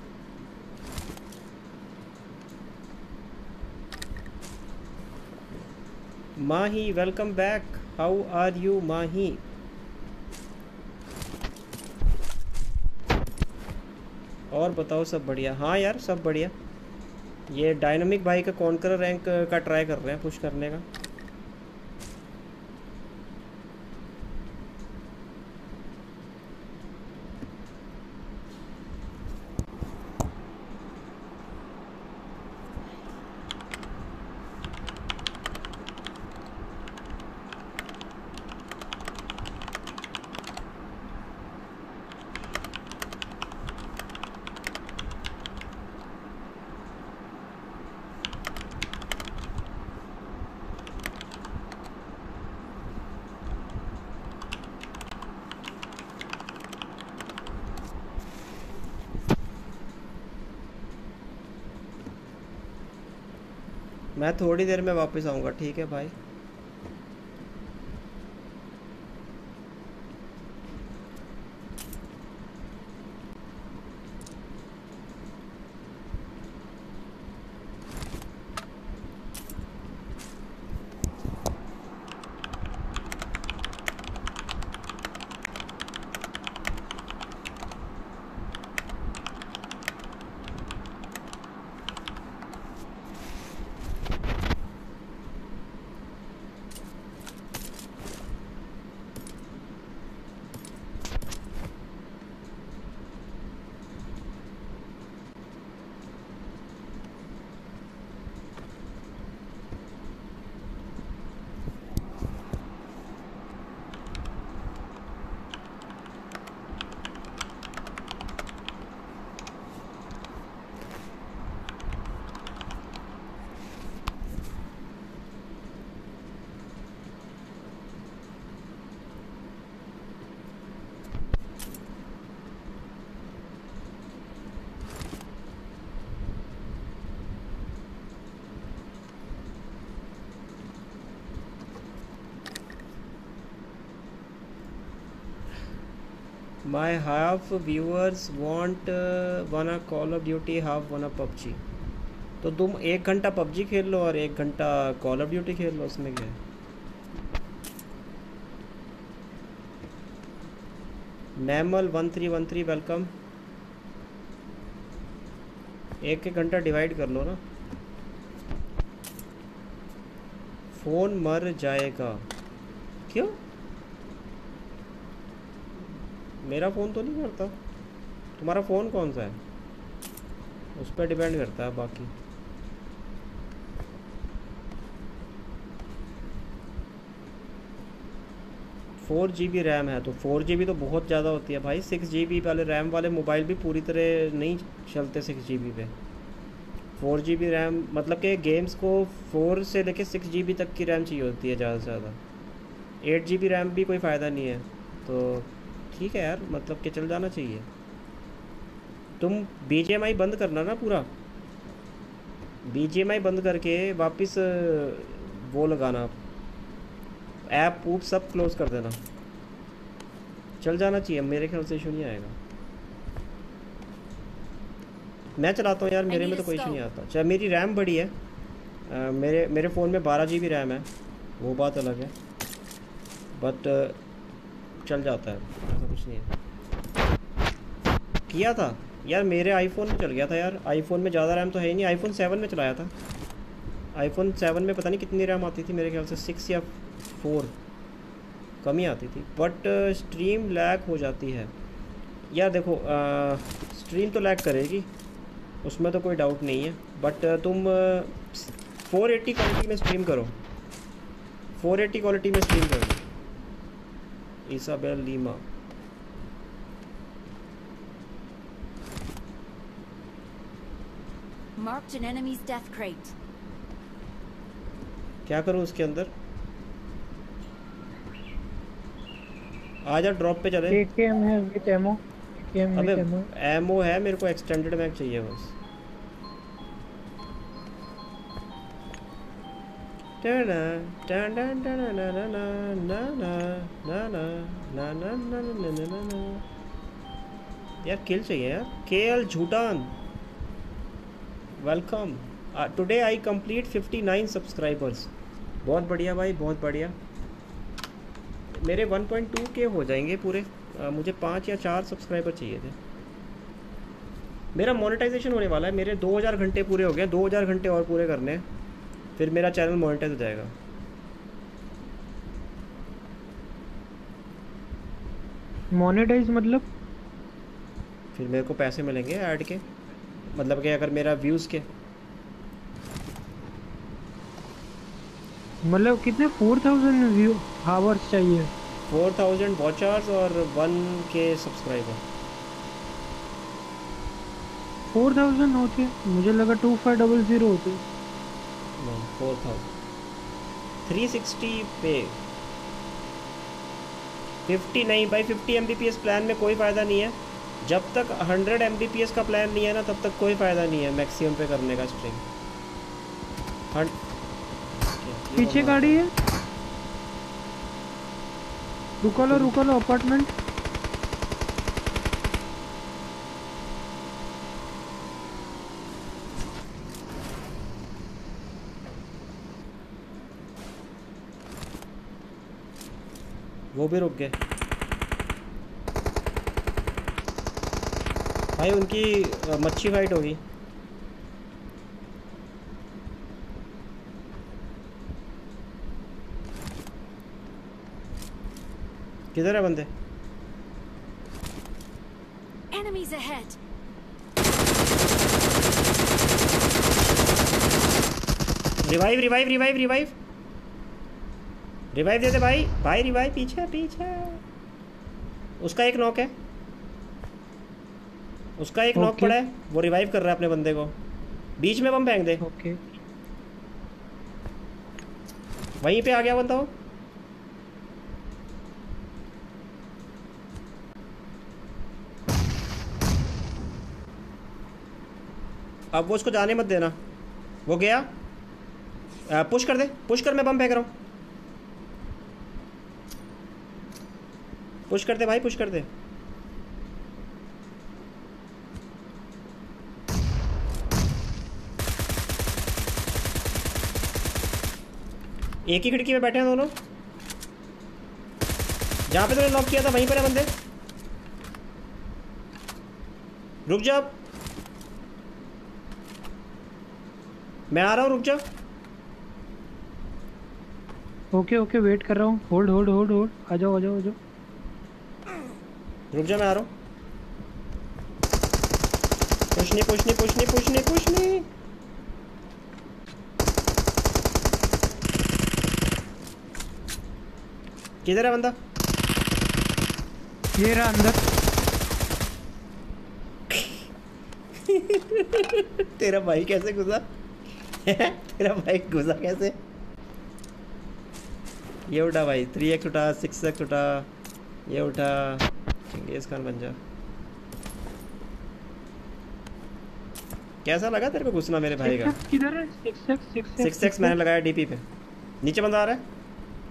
Mahi welcome back, how are you Mahi? और बताओ सब बढ़िया? हाँ यार सब बढ़िया। ये डायनामिक भाई का कॉन्करर रैंक का ट्राई कर रहे हैं पुश करने का। मैं थोड़ी देर में वापस आऊँगा, ठीक है भाई? My half viewers want wanna Call of Duty, half wanna PUBG। तो तुम 1 घंटा PUBG खेल लो और 1 घंटा Call of Duty खेल लो, उसमें क्या है? नैमल 1313 वेलकम। 1 घंटा डिवाइड कर लो ना। फ़ोन मर जाएगा क्यों? मेरा फ़ोन तो नहीं करता। तुम्हारा फ़ोन कौन सा है? उस पर डिपेंड करता है बाकी। फोर GB रैम है तो 4 GB तो बहुत ज़्यादा होती है भाई। 6 GB वाले रैम वाले मोबाइल भी पूरी तरह नहीं चलते 6 GB पे। 4 GB रैम मतलब कि गेम्स को 4 से लेके 6 GB तक की रैम चाहिए होती है ज़्यादा से ज़्यादा। 8 GB रैम भी कोई फ़ायदा नहीं है। तो ठीक है यार, मतलब कि चल जाना चाहिए। तुम BGMI बंद करना ना पूरा। BGMI बंद करके वापस वो लगाना, ऐप वूप सब क्लोज कर देना। चल जाना चाहिए, मेरे ख्याल से इशू नहीं आएगा। मैं चलाता हूँ यार, मेरे में तो कोई इशू नहीं आता। चाहे मेरी रैम बड़ी है, मेरे फ़ोन में 12 GB रैम है, वो बात अलग है, बट चल जाता है, ऐसा कुछ नहीं है। किया था यार, मेरे आईफोन में चल गया था यार। आईफोन में ज़्यादा रैम तो है ही नहीं। आईफोन 7 में चलाया था। आईफोन 7 में पता नहीं कितनी रैम आती थी, मेरे ख्याल से 6 या 4 कम ही आती थी। बट स्ट्रीम लैग हो जाती है यार। देखो स्ट्रीम तो लैग करेगी, उसमें तो कोई डाउट नहीं है। बट तुम 480 क्वालिटी में स्ट्रीम करो, 480 क्वालिटी में स्ट्रीम करो। Isabel Lima, Marked an enemy's death crate. क्या करूँ उसके अंदर? आजा ड्रॉप पे चले। AKM है विद एमो, AKM अबे विद एमो। एमो है, मेरे को एक्सटेंडेड मैग चाहिए बस। टाना टाना टाना ना ना ना ना ना ना ना ना ना ना ना ना। यार किल चाहिए यार। KL झूठान, welcome. Today I complete 59 subscribers. बहुत बढ़िया भाई, बहुत बढ़िया। मेरे 1.2 के हो जाएंगे पूरे। मुझे 5 या 4 सब्सक्राइबर चाहिए थे। मेरा मोनेटाइजेशन होने वाला है, मेरे 2000 घंटे पूरे हो गए, 2000 घंटे और पूरे करने हैं, फिर मेरा चैनल मोनेटाइज हो जाएगा। मोनेटाइज मतलब? फिर मेरे को पैसे मिलेंगे ऐड के, मतलब कि अगर मेरा व्यूज़ के। मतलब कितने 4000 व्यू आवर्स चाहिए? 4000 वॉचर्स और 1K सब्सक्राइबर। 4000 होते, मुझे लगा 2500 होते। नहीं 4000। 360 पे 50 नहीं भाई, 50 Mbps प्लान में कोई फ़ायदा नहीं है। जब तक 100 Mbps का प्लान नहीं है ना, तब तक कोई फ़ायदा नहीं है मैक्सिमम पे करने का स्ट्रीम। पीछे गाड़ी है, रुको लो अपार्टमेंट। वो भी रुक गए भाई, उनकी मच्छी फाइट होगी। किधर है बंदे? Enemies ahead. Revive revive revive revive revive दे दे भाई, भाई रिवाइव। पीछे पीछे उसका एक नॉक है, उसका एक नॉक पड़ा है, वो रिवाइव कर रहा है अपने बंदे को। बीच में बम फेंक दे। ओके वहीं पे आ गया बंदा वो। अब वो उसको जाने मत देना, वो गया। पुश कर दे, पुश कर, मैं बम फेंक रहा हूँ। पुश कर दे भाई, पुश कर दे। एक ही खिड़की में बैठे हैं दोनों, जहाँ पे तूने लॉक किया था वहीं पर है बंदे। रुक जा, मैं आ रहा हूँ, रुक जा। ओके वेट कर रहा हूँ। होल्ड, आ जाओ। रुक जा, मैं आ रहा हूँ। पुश नहीं। किधर है बंदा? ये रहा अंदर। तेरा भाई कैसे घुसा? तेरा भाई घुसा कैसे? ये उठा भाई, 3x उठा, 6x उठा, ये उठा। चंगेज खान बन जा। कैसा लगा तेरे को घुसना मेरे भाई का? किधर है? 6x मैंने लगाया डीपी पे। नीचे बंदा आ रहा है।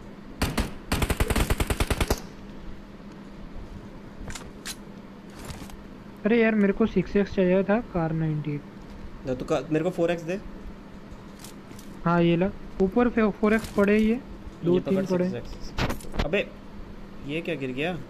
अरे यार मेरे को 6x चाहिए था, कार 98। तो मेरे को 4x दे। हाँ ये ला, ऊपर 4x पड़े ही है, 2-3 पड़े। 6x। अबे ये क्या गिर गया?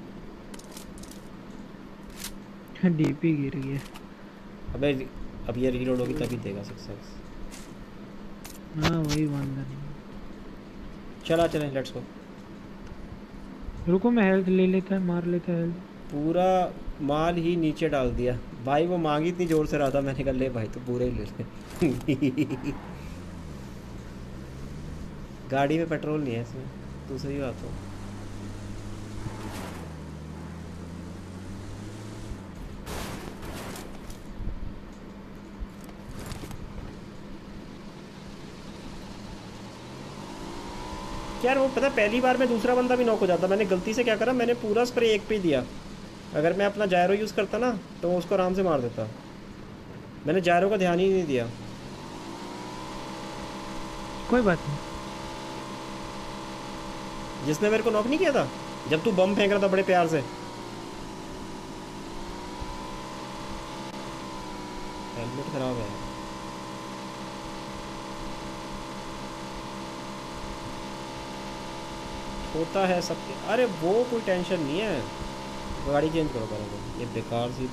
डीपी गिर गया। अबे अब ये रीलोड होगी तभी देगा 6x। हाँ वही वांदा नहीं। चला चलें, लेट्स गो। रुको मैं हेल्थ ले लेता है, मार लेता है हेल्थ। पूरा माल ही नीचे डाल दिया भाई। वो मांगी इतनी जोर से रहा था, मैंने कहा ले भाई तो पूरे ही ले ले। गाड़ी में पेट्रोल नहीं है इसमें, दूसरी बात हो। यार वो पता है, पहली बार में दूसरा बंदा भी नॉक हो जाता। मैंने गलती से क्या करा, मैंने पूरा स्प्रे एक पे ही दिया। अगर मैं अपना जायरो यूज़ करता ना तो उसको आराम से मार देता। मैंने जायरो का ध्यान ही नहीं दिया। कोई बात नहीं। जिसने मेरे को नॉक नहीं किया था जब तू बम फेंक रहा था बड़े प्यार से। हेलमेट खराब है। होता है सबके। अरे वो कोई टेंशन नहीं है, गाड़ी चेंज करो करो। ये बेकार सी।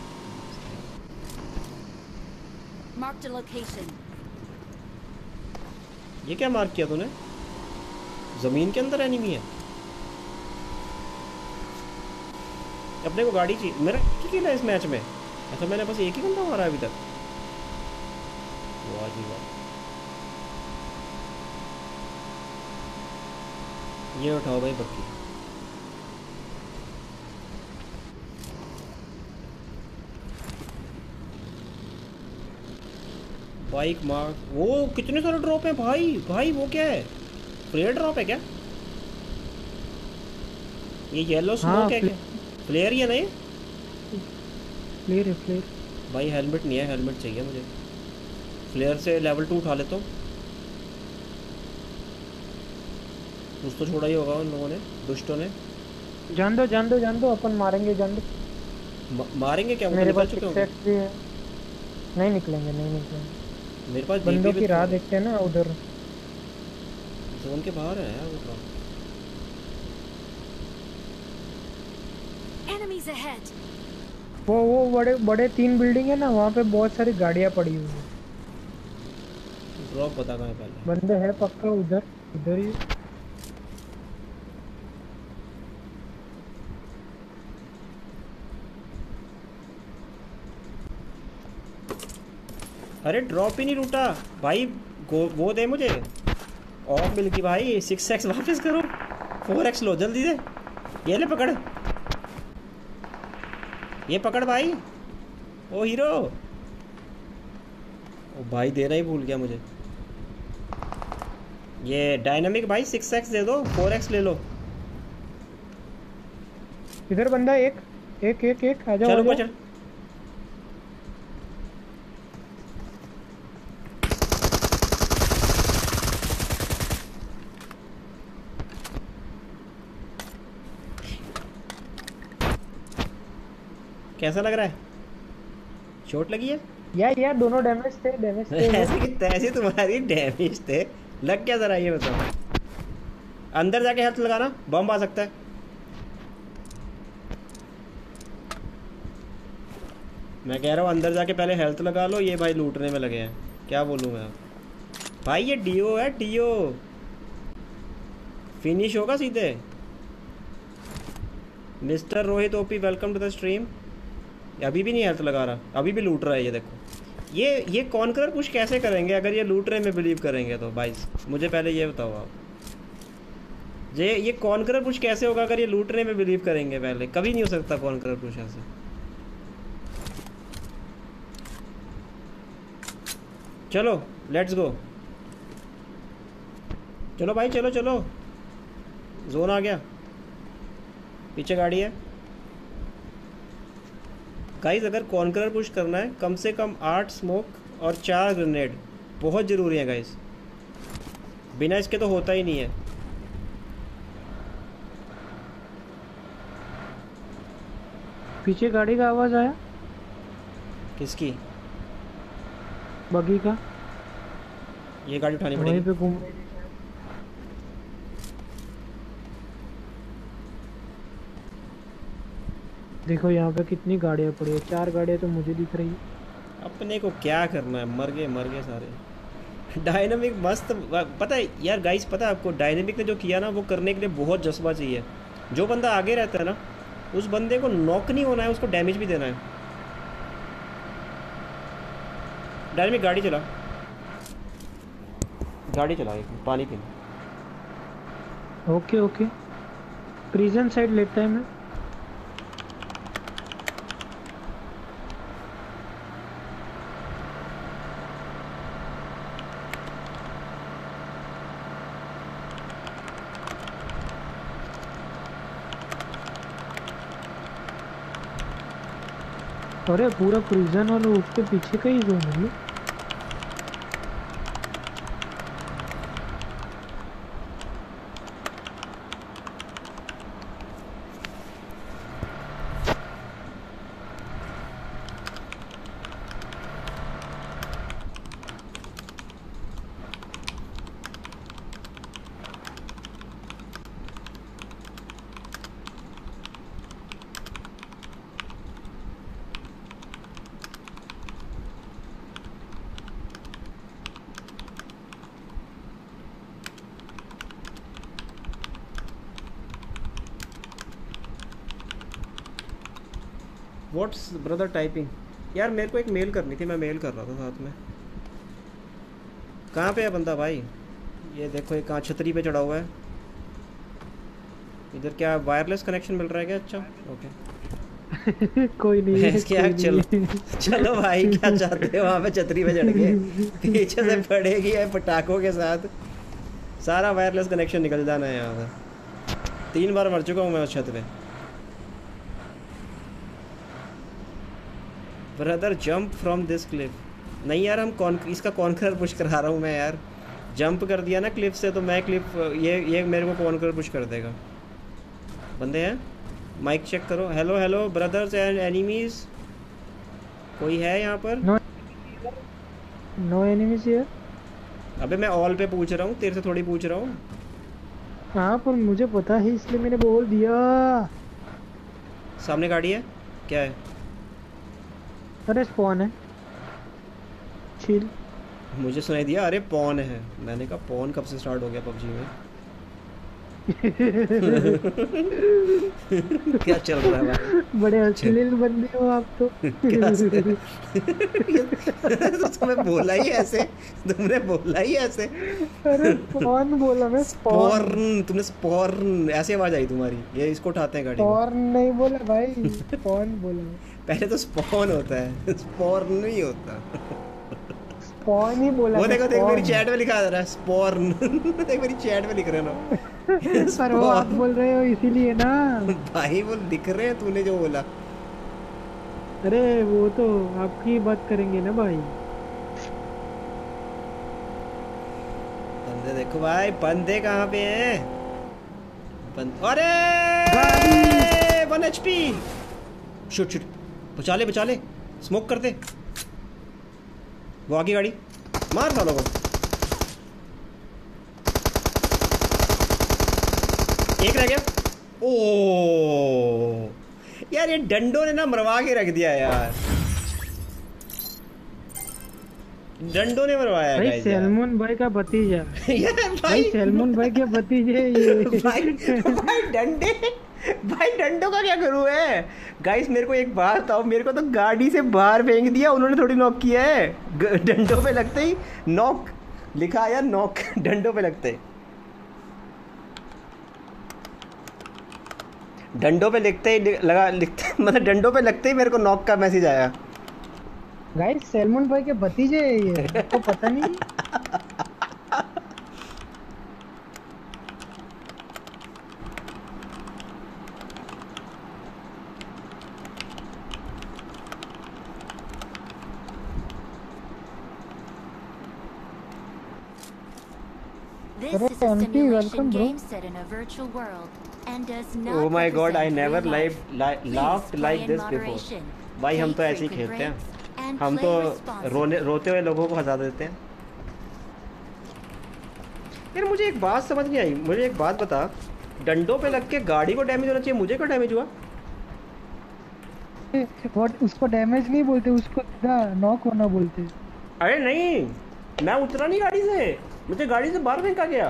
Marked a location. ये क्या मार्क किया तूने? जमीन के अंदर एनिमी है। अपने को गाड़ी चाहिए। मेरा क्या किया इस मैच में? अच्छा मैंने बस एक ही बंदा मारा अभी तक। वाह जी वाह। ये उठाओ भाई बक्की। Bike mark. वो कितने सारे ड्रॉप है भाई। भाई वो क्या है, फ्लेयर ड्रॉप है क्या? ये येलो स्मोक है क्या? फ्लेयर ही है ना ये? फ्लेयर है फ्लेयर। भाई हेलमेट नहीं है, हेलमेट चाहिए मुझे। फ्लेयर से लेवल 2 उठा लेता हूँ। कुछ तो छोड़ा ही होगा उन लोगों ने, दुष्टों ने। जान दो अपन मारेंगे। जान दो मारेंगे क्या? मेरे पास चुके सिक्स भी है। नहीं निकलेंगे। मेरे पास बंदों की राह देखते हैं ना उधर। जोन के बाहर है यार वो। Enemies ahead. वो बड़े 3 बिल्डिंग है ना, वहाँ पे बहुत सारी गाड़ियाँ पड़ी हुई है। ड्रॉप पता कहाँ है पहले? बंदे है पक्का उधर ही। अरे ड्रॉप ही नहीं लूटा भाई। वो दे मुझे ऑफ मिल की भाई। 6x वापस करो, 4x लो जल्दी से। ये ले पकड़, ये पकड़ भाई। ओ हीरो। ओ भाई देना ही भूल गया मुझे। ये डायनामिक भाई 6x दे दो, 4x ले लो। इधर बंदा एक आ जाओ। चलो ऊपर चल। कैसा लग रहा है? चोट लगी है? यार दोनों डैमेज थे ऐसे कि तैसे तुम्हारी डैमेज थे। लग क्या जरा ये बताओ। अंदर जाके हेल्थ लगाना, बम आ सकता है। मैं कह रहा हूँ अंदर जाके पहले हेल्थ लगा लो। ये भाई लूटने में लगे हैं, क्या बोलूँ मैं भाई। ये डीओ है, डीओ फिनिश होगा सीधे। Mister Rohit OP welcome to the stream. अभी भी नहीं हेल्थ लगा रहा, अभी भी लूट रहा है। ये देखो, ये कॉन्करर पुश कैसे करेंगे अगर ये लूटने में बिलीव करेंगे तो? भाई मुझे पहले ये बताओ आप, ये कॉन्करर पुश कैसे होगा अगर ये लूटने में बिलीव करेंगे? पहले कभी नहीं हो सकता कॉन्करर पुश ऐसे। चलो लेट्स गो। चलो भाई चलो चलो, जोन आ गया। पीछे गाड़ी है गाइस। अगर कॉन्करर पुश करना है कम से कम 8 स्मोक और 4 ग्रेनेड बहुत ज़रूरी है गाइस। बिना इसके तो होता ही नहीं है। पीछे गाड़ी का आवाज़ आया। किसकी? बगी का। ये गाड़ी उठानी वहीं पड़ेगी। पे घूम। देखो यहाँ पे कितनी गाड़ियाँ पड़ी है। 4 गाड़ियाँ तो मुझे दिख रही है। अपने को क्या करना है, मर गए सारे। डायनामिक मस्त। पता है यार गाइस, पता है आपको डायनामिक ने जो किया ना वो करने के लिए बहुत जज्बा चाहिए। जो बंदा आगे रहता है ना उस बंदे को नॉक नहीं होना है, उसको डैमेज भी देना है। डायनामिक गाड़ी चला एक पानी पीना। ओके ओके, प्रिजन साइड लेता है मैं। अरे पूरा प्रिजन और उसके पीछे का ही जोन है। What's brother typing? यार मेरे को एक मेल करनी थी, मैं मेल कर रहा था साथ में। कहाँ पे है बंदा भाई? ये देखो ये कहाँ छतरी पे चढ़ा हुआ है। इधर क्या वायरलेस कनेक्शन मिल रहा है क्या? अच्छा ओके। कोई नहीं है, क्या कोई चलो नहीं है। चलो भाई, क्या चाहते हो? वहाँ पे छतरी पे चढ़ के पीछे से पड़ेगी है पटाखों के साथ, सारा वायरलेस कनेक्शन निकल जाना है यहाँ से। 3 बार मर चुका हूँ मैं उस छत पे। Brother jump from this cliff. नहीं यार, हम इसका कॉन्करर पुश करा रहा हूँ मैं यार। जंप कर दिया ना क्लिफ से तो मैं क्लिफ ये मेरे को कॉन्करर पुश कर देगा। बंदे हैं, माइक चेक करो। Hello hello brothers and enemies, कोई है यहाँ पर? No enemies here. अबे मैं ऑल पे पूछ रहा हूँ, तेरे से थोड़ी पूछ रहा हूँ। हाँ पर मुझे पता है इसलिए मैंने बोल दिया। सामने गाड़ी है, क्या है? अरे स्पॉन है, चिल। मुझे सुनाई दिया अरे पॉन है। मैंने कहा पॉन कब से स्टार्ट हो गया पबजी में? क्या चल रहा है भाई? बड़े अश्लील बंदे हो आप तो। तुमने बोला ही ऐसे, तुमने बोला ही ऐसे। अरे स्पॉन बोला मैं, स्पॉर्न। तुमने स्पॉर्न ऐसे आवाज आई तुम्हारी। ये इसको उठाते हैं गाड़ी में। स्पॉर्न नहीं बोला भाई, स्पॉन बोला। पहले तो स्पॉन होता है, स्पॉर्न नहीं होता। स्पॉन ही बोला। वो देखो देख, मेरी चैट में लिखा आ रहा है स्पॉर्न। देख मेरी चैट में लिख रहे हैं ना। पर वो आप बोल रहे हो इसीलिए ना भाई, वो दिख रहे हैं तूने जो बोला। अरे वो तो आपकी बात करेंगे ना भाई। बंदे देखो भाई, बंदे कहाँ पे हैं? अरे 1 HP। शूट शूट, बचा ले स्मोक करते। वो आगे गाड़ी मार सालों को। एक रह गया। ओ यार, ये डंडों ने ना मरवा के रख दिया यार। डंडों ने मरवाया भाई। सैलमन भाई का भतीजा। भाई सैलमन भाई के भतीजे ये। भाई डंडे, भाई डंडों का क्या करूँ है? गाइस मेरे को एक बात बताओ, मेरे को तो गाड़ी से बाहर फेंक दिया उन्होंने, थोड़ी नॉक किया है। डंडों पे लगते ही नॉक लिखा यार, नॉक डंडों पे लगते ही। डंडों पे लिखते ही लिखते मतलब डंडों पे लगते ही मेरे को नॉक का मैसेज आया। गाइस सैलमन भाई के भतीजे ये, आपको पता नहीं? This is a simulation game set in a virtual world and does not Oh my god, I represent never real life. laughed Please like play in this before. moderation, भाई हम take तो ऐसे ही frequent खेलते हैं, breaks, and हम play तो responsibly. रोते हुए लोगों को हंसा देते हैं। यार मुझे एक बात समझ नहीं आई, मुझे एक बात बता, डंडों पे लग के गाड़ी को डैमेज होना चाहिए, मुझे क्या डैमेज हुआ? व्हाट, उसको डैमेज नहीं बोलते, उसको नॉक होना बोलते। अरे नहीं, मैं उतरा नहीं गाड़ी से, मुझे गाड़ी से बाहर फेंका गया।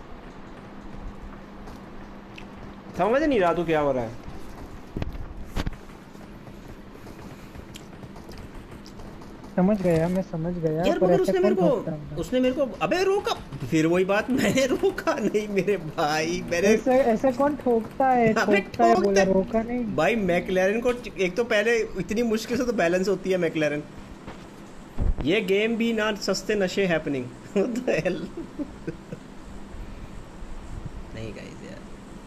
समझ नहीं रहा तू क्या हो रहा है। समझ गया यार पर मगर ऐसे उसने मेरे को अबे रोका, फिर वही बात, मैंने रोका नहीं मेरे भाई, मैंने ऐसे कौन ठोकता है? अबे ठोकता है बोला, ठोकता- रोका नहीं। भाई मैकलैरन को एक तो पहले इतनी मुश्किल से तो बैलेंस होती है मैकलैरन, ये गेम भी ना सस्ते नशे हैपनिंग नहीं गाइस यार,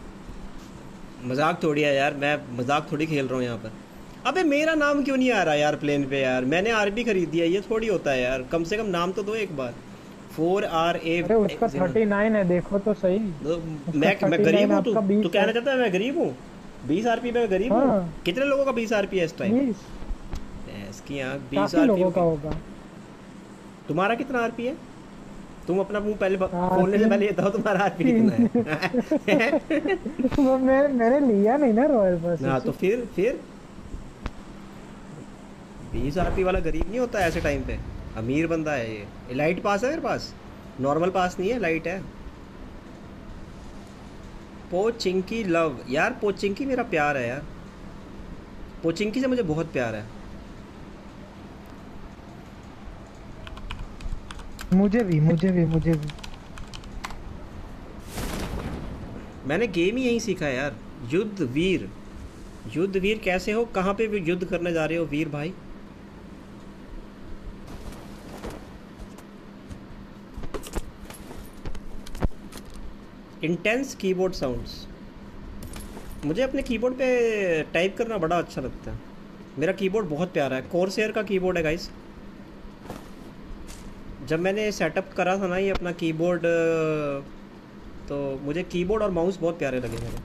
मजाक थोड़ी है यार, मैं मजाक थोड़ी खेल रहा हूँ यहाँ पर। अबे मेरा नाम क्यों नहीं आ रहा यार प्लेन पे यार, मैंने आरपी खरीदी है, ये थोड़ी होता है यार, कम से कम नाम तो दो एक बार। 4RA। अरे उसका 39 है, देखो तो सही। मैं गरीब हूँ, तू कहना चाहता है मैं गरीब हूँ? 20 आरपी में मैं गरीब हूँ? हाँ। कितने लोगों का 20 आरपी है इस टाइम? 20 इसकी आँख 20 काफी लोगों आरपी का होगा। तुम्हारा कितना आरपी है? तुम अपना मुंह पहले खोलने से पहले ये बताओ तुम्हारा आरपी कितना है? मैंने लिया नहीं ना रॉयल पास। हाँ तो फिर 20 आरपी वाला गरीब नहीं होता ऐसे टाइम पे, अमीर बंदा है ये। एलाइट पास है मेरे पास, नॉर्मल पास नहीं है, लाइट है। पोचिंकी लव, यार पोचिंकी मेरा प्यार है यार, पोचिंकी से मुझे बहुत प्यार है। मुझे भी मैंने गेम ही यही सीखा है यार। युद्ध वीर कैसे हो, कहाँ पे भी युद्ध करने जा रहे हो वीर भाई? इंटेंस कीबोर्ड साउंड्स, मुझे अपने कीबोर्ड पे टाइप करना बड़ा अच्छा लगता है, मेरा कीबोर्ड बहुत प्यारा है, कॉर्सेयर का कीबोर्ड है गाइस। जब मैंने सेटअप करा था ना ये अपना कीबोर्ड, तो मुझे कीबोर्ड और माउस बहुत प्यारे लगे मेरे।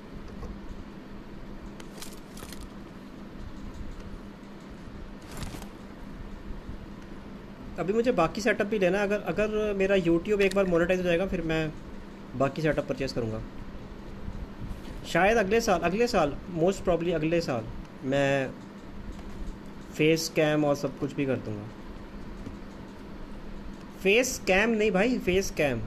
अभी मुझे बाकी सेटअप भी लेना है, अगर मेरा यूट्यूब एक बार मोनेटाइज हो जाएगा फिर मैं बाकी सेटअप परचेज़ करूँगा, शायद अगले साल मोस्ट प्रॉब्ली अगले साल मैं फेस कैम और सब कुछ भी कर दूँगा। फेस कैम नहीं भाई, face cam.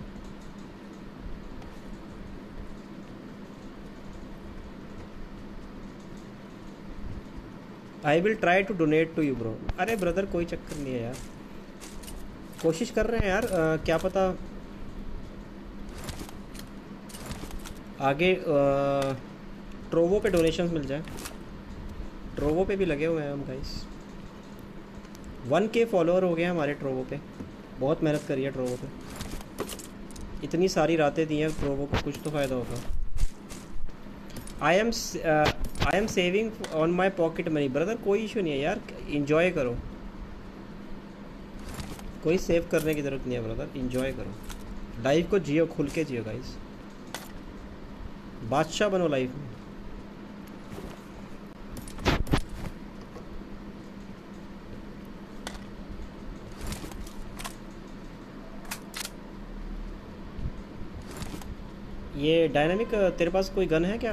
I will try to donate to you bro. अरे ब्रदर कोई चक्कर नहीं है यार, कोशिश कर रहे हैं यार, क्या पता आगे ट्रोवो पे डोनेशंस मिल जाए, ट्रोवो पे भी लगे हुए हैं हम गाइस। 1K फॉलोअर हो गए हैं हमारे ट्रोवो पे, बहुत मेहनत करी है ट्रोवो पे, इतनी सारी रातें दी हैं ट्रोवो को, कुछ तो फ़ायदा होगा। I am saving on my pocket money. Brother कोई इशू नहीं है यार, इंजॉय करो, कोई सेव करने की ज़रूरत नहीं है ब्रदर, इंजॉय करो लाइफ को, जियो खुल के जियो गाइस, बादशाह बनो लाइफ में। ये डायनामिक तेरे पास कोई गन है क्या?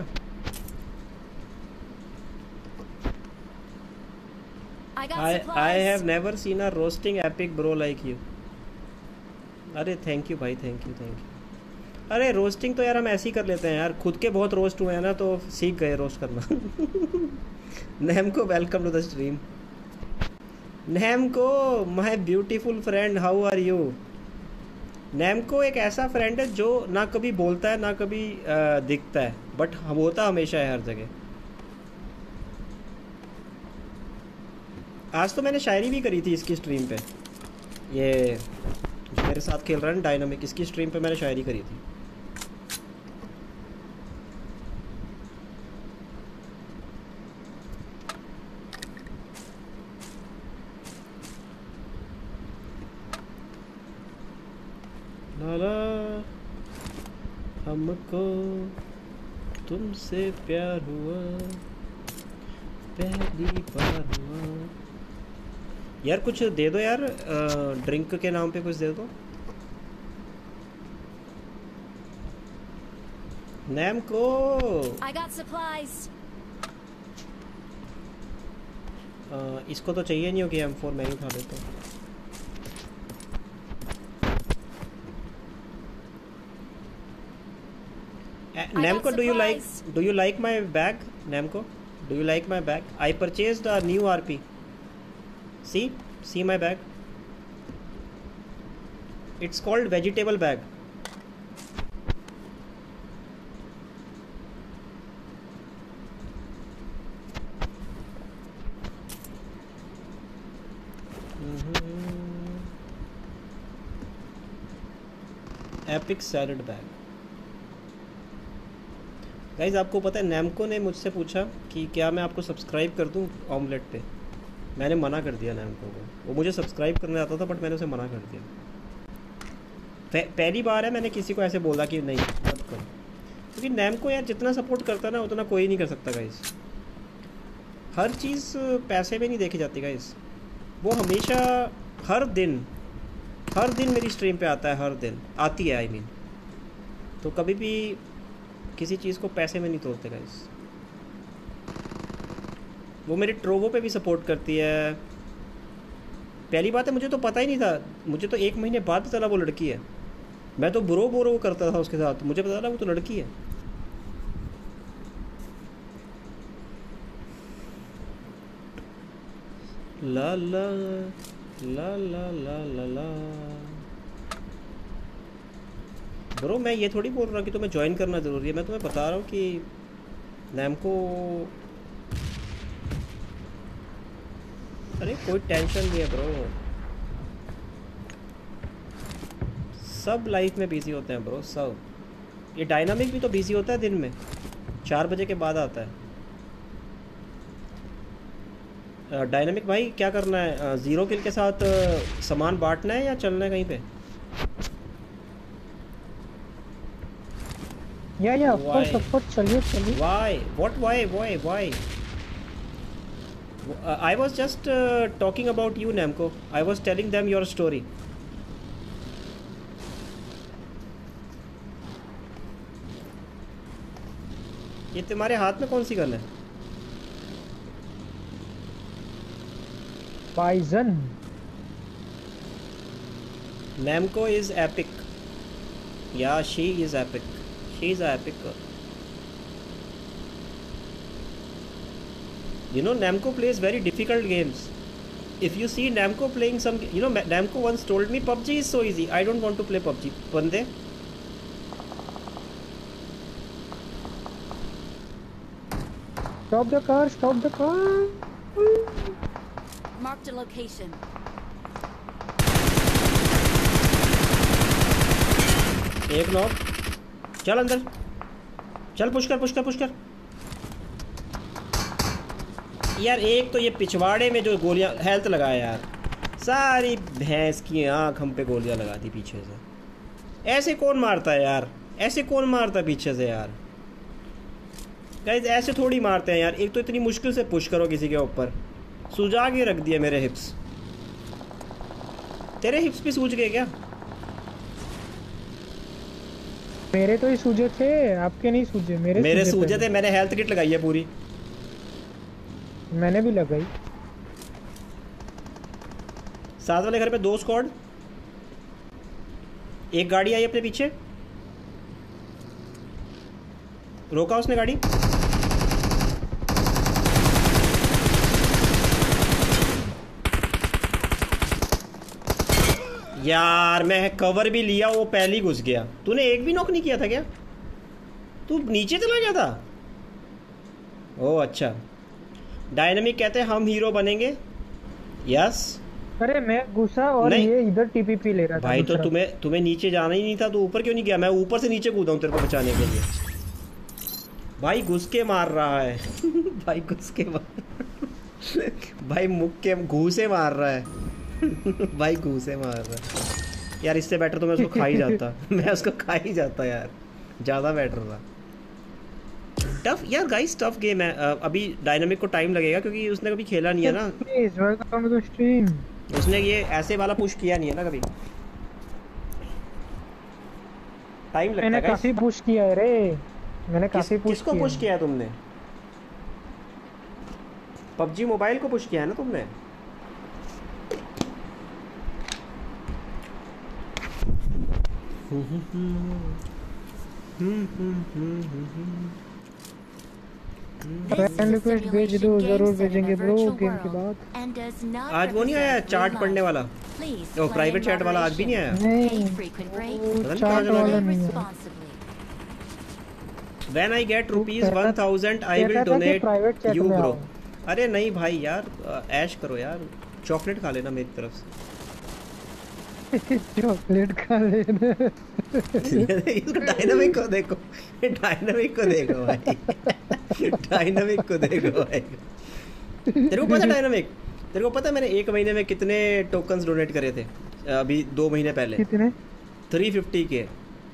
I have never seen a roasting epic bro like you। अरे थैंक यू भाई, थैंक यू। अरे रोस्टिंग तो यार हम ऐसे ही कर लेते हैं यार, खुद के बहुत रोस्ट हुए हैं ना तो सीख गए रोस्ट करना। Namco welcome to the stream. Namco my beautiful friend, how are you? Namco एक ऐसा फ्रेंड है जो ना कभी बोलता है ना कभी दिखता है, बट होता हमेशा है हर जगह। आज तो मैंने शायरी भी करी थी इसकी स्ट्रीम पे, ये जो मेरे साथ खेल रहा है ना डायनामिक, इसकी स्ट्रीम पे मैंने शायरी करी थी। लाला हमको तुमसे प्यार हुआ पहली बार हुआ। यार कुछ दे दो यार, ड्रिंक के नाम पे कुछ दे दो। नैम को I got supplies. इसको तो चाहिए नहीं होगी M4, मैं ही उठा लेता हूँ। Namco, do you like my bag? Namco, do you like my bag? I purchased a new RP. See, see my bag, it's called vegetable bag. Epic salad bag. Guys आपको पता है नैमको ने मुझसे पूछा कि क्या मैं आपको सब्सक्राइब कर दूं ऑमलेट पे। मैंने मना कर दिया नैमको को। वो मुझे सब्सक्राइब करने आता था बट मैंने उसे मना कर दिया। पहली बार है मैंने किसी को ऐसे बोला कि नहीं मत करो, क्योंकि नैमको यार जितना सपोर्ट करता है ना उतना कोई नहीं कर सकता गाइज। हर चीज़ पैसे में नहीं देखी जाती गाइज। वो हमेशा हर दिन मेरी स्ट्रीम पे आता है, हर दिन आती है आई मीन। तो कभी भी किसी चीज़ को पैसे में नहीं तोड़ते गाइस। वो मेरे ट्रोवो पे भी सपोर्ट करती है। पहली बात है मुझे तो पता ही नहीं था, मुझे तो 1 महीने बाद पता चला वो लड़की है। मैं तो बुरो करता था उसके साथ, मुझे पता चला वो तो लड़की है। ला ला ला ला ला ला ला। ब्रो मैं ये थोड़ी बोल रहा कि तुम्हें ज्वाइन करना ज़रूरी है, मैं तुम्हें बता रहा हूँ कि नैमको, अरे कोई टेंशन नहीं है ब्रो, सब लाइफ में बिजी होते हैं ब्रो सब। ये डायनामिक भी तो बिजी होता है दिन में, 4 बजे के बाद आता है। डायनामिक भाई क्या करना है, 0 किल के साथ सामान बांटना है या चलना है कहीं पे? या ऑफ कोर्स चलिए। Why? I was just talking about you, Namco. I was telling them your story. ये तुम्हारे हाथ में कौन सी गन है? Bison. Namco is epic. Yeah, she is epic. She is epic. You know, Namco plays very difficult games. If you see Namco playing some, you know, Namco once told me PUBG is so easy. I don't want to play PUBG. Bande. Stop the car. Marked a location. एक knock, चल अंदर, चल push कर। यार एक तो ये पिछवाड़े में जो गोलियां हेल्थ लगाया यार, सारी भैंस की आँख हम पे गोलियां लगा दी पीछे से। ऐसे कौन मारता है यार, ऐसे कौन मारता है पीछे से यार? गाइस ऐसे थोड़ी मारते हैं यार। एक तो इतनी मुश्किल से पुश करो किसी के ऊपर, सूजा के रख दिया मेरे हिप्स। तेरे हिप्स भी सूज गए क्या? मेरे तो ही सूजे थे, आपके नहीं सूजे। मेरे सूजे थे। मैंने हेल्थ किट लगाई है पूरी। मैंने भी लगाई। साथ वाले घर पे 2 स्क्वाड, एक गाड़ी आई अपने पीछे, रोका उसने गाड़ी। यार मैं कवर भी लिया, वो पहले ही घुस गया। तूने एक भी नॉक नहीं किया था क्या? तू नीचे चला गया था? ओह अच्छा। डायनामिक कहते हैं हम हीरो बनेंगे। यस। अरे मैं घुसा और ये इधर टीपीपी ले रहा था भाई। तो तुम्हें नीचे जाना ही नहीं था, तो ऊपर क्यों नहीं गया? मैं ऊपर से नीचे कूदा हूँ तेरे को बचाने के लिए। भाई घुस के मार रहा है भाई घुस के भाई मुख के घूसे मार रहा है भाई घूसे मार रहा है यार। इससे बेटर तो मैं उसको खा ही जाता मैं उसको खा ही जाता यार, ज़्यादा बेटर था। टफ यार गाइस, टफ गेम है। अभी डायनामिक को टाइम लगेगा क्योंकि उसने कभी खेला नहीं है ना। Welcome to stream. उसने ये ऐसे वाला पुश किया नहीं है ना कभी, टाइम लगता है। मैंने काफी पुश किया है रे, मैंने काफी पुश किसको पुश किया है तुमने? PUBG मोबाइल को पुश किया है ना तुमने? फ्रेंड रिक्वेस्ट भेज दो, जरूर भेजेंगे ब्रो गेम के बाद। आज वो नहीं आया चार्ट पढ़ने वाला, वो प्राइवेट चैट वाला आज भी नहीं आया। नहीं चार्ट वाला नहीं है। When I get rupees 1000 I will donate you bro। अरे नहीं भाई यार, ऐश करो यार, चॉकलेट खा लेना मेरी तरफ से। चॉकलेट खा लेना। इसको डायनामिक को देखो, डायनामिक को देखो भाई, डायनामिक को देखो भाई। तेरे को पता डायनामिक, तेरे को पता मैंने 1 महीने में कितने टोकन्स डोनेट करे थे? अभी 2 महीने पहले कितने? 350 के।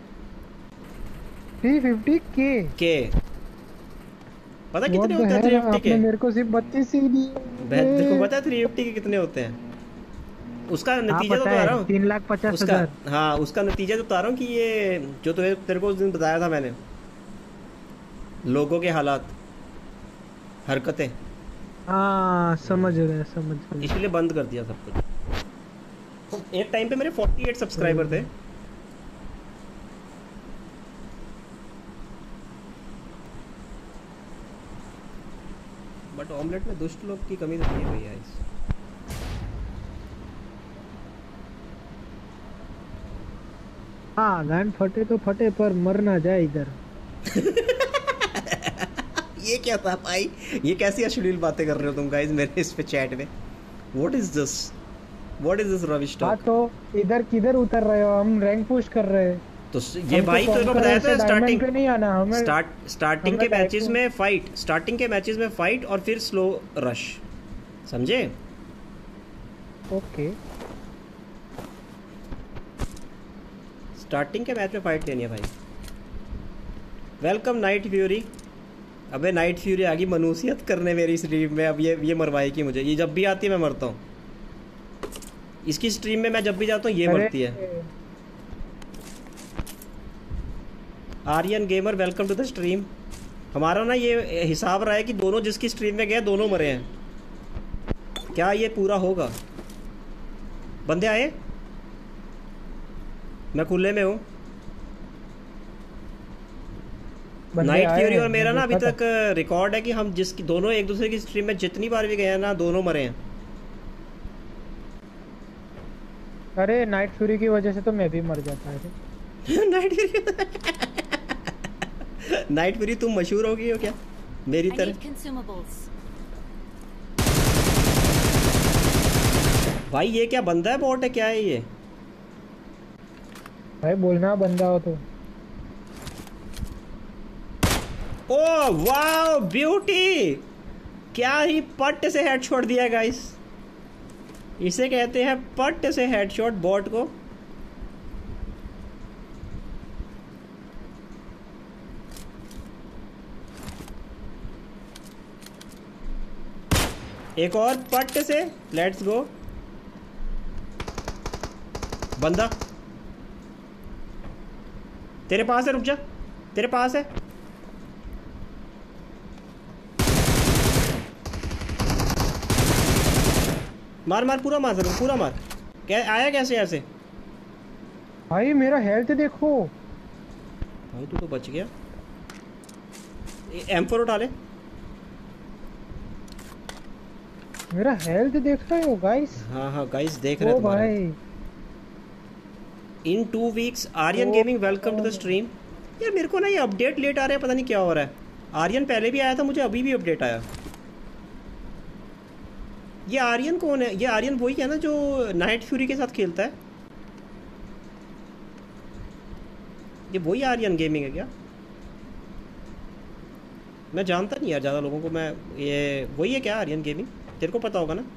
350 के पता कितने होते हैं 350 के? मेरे को सिर्फ 32 ही दिए। तेरे को पता है 350 के कितने होते हैं? उसका नतीजा तो बता रहा हूँ, 3,50,000। हाँ उसका नतीजा तो बता रहा हूँ कि ये जो तेरे को उस दिन बताया था मैंने, लोगों के हालात, हरकतें। हाँ समझ गए, समझ गए। इसलिए बंद कर दिया सब कुछ। एक टाइम पे मेरे 48 सब्सक्राइबर थे। बट ऑमलेट में दुष्ट लोग की कमी तो नहीं है भैया। इस हाँ गांड फटे तो फटे पर मर ना जाए इधर। ये क्या था भाई, ये कैसी अश्लील बातें कर रहे हो तुम गाइस मेरे इस पे चैट में? What is this rubbish talk? तो इधर किधर उतर रहे हो? हम रैंक पुश कर रहे हैं। तो ये भाई तो बताया था स्टार्टिंग पे नहीं आना हमें। स्टार्टिंग के मैचेस में फाइट, स्टार्टिंग के मैचेस में फाइट और फिर स्लो रश, समझे? ओके स्टार्टिंग के मैच में फाइट लेनी है भाई। Welcome Night Fury. अबे नाइट फ्यूरी आ गई मनुसियत करने मेरी स्ट्रीम में। अब ये मरवाएगी मुझे, ये जब भी आती है मैं मरता हूँ। इसकी स्ट्रीम में मैं जब भी जाता हूँ ये मरती है। Aryan gamer welcome to the stream. हमारा ना ये हिसाब रहा है कि दोनों जिसकी स्ट्रीम में गए दोनों मरे हैं। क्या ये पूरा होगा? बंदे आए, मैं खुले में हूँ। नाइट फ्यूरी और मेरा ना अभी तक रिकॉर्ड है कि हम जिसकी दोनों एक दूसरे की स्ट्रीम में जितनी बार भी गए हैं ना, दोनों मरे हैं। अरे नाइट फ्यूरी की वजह से तो मैं भी मर जाता है। नाइट फ्यूरी तुम मशहूर हो गई हो क्या मेरी तरह? भाई ये क्या बंदा है, बॉट है, क्या है ये? भाई बोलना बंदा हो तो। ओ वाओ ब्यूटी, क्या ही पट से हेडशॉट दिया गाइस। इसे कहते हैं पट से हेडशॉट बॉट को। एक और पट से, लेट्स गो। बंदा तेरे पास है, रुक जा, तेरे पास है। मार मार, पूरा मार सर, पूरा मार। क्या आया कैसे ऐसे? भाई मेरा हेल्थ देखो। भाई तू तो बच गया। M4 उठा ले। मेरा हेल्थ देख रहे हो गाइस? हाँ हाँ गाइस देख रहे हैं तुम्हारा। In 2 weeks Aryan gaming welcome to the stream. यार मेरे को ना ये अपडेट लेट आ रहा है, पता नहीं क्या हो रहा है। आर्यन पहले भी आया था, मुझे अभी भी अपडेट आया। ये आर्यन कौन है? ये आर्यन वही है ना जो नाइट फ्यूरी के साथ खेलता है? ये वही आर्यन गेमिंग है क्या? मैं जानता नहीं यार ज़्यादा लोगों को। मैं ये वही है क्या आर्यन गेमिंग? तेरे को पता होगा ना।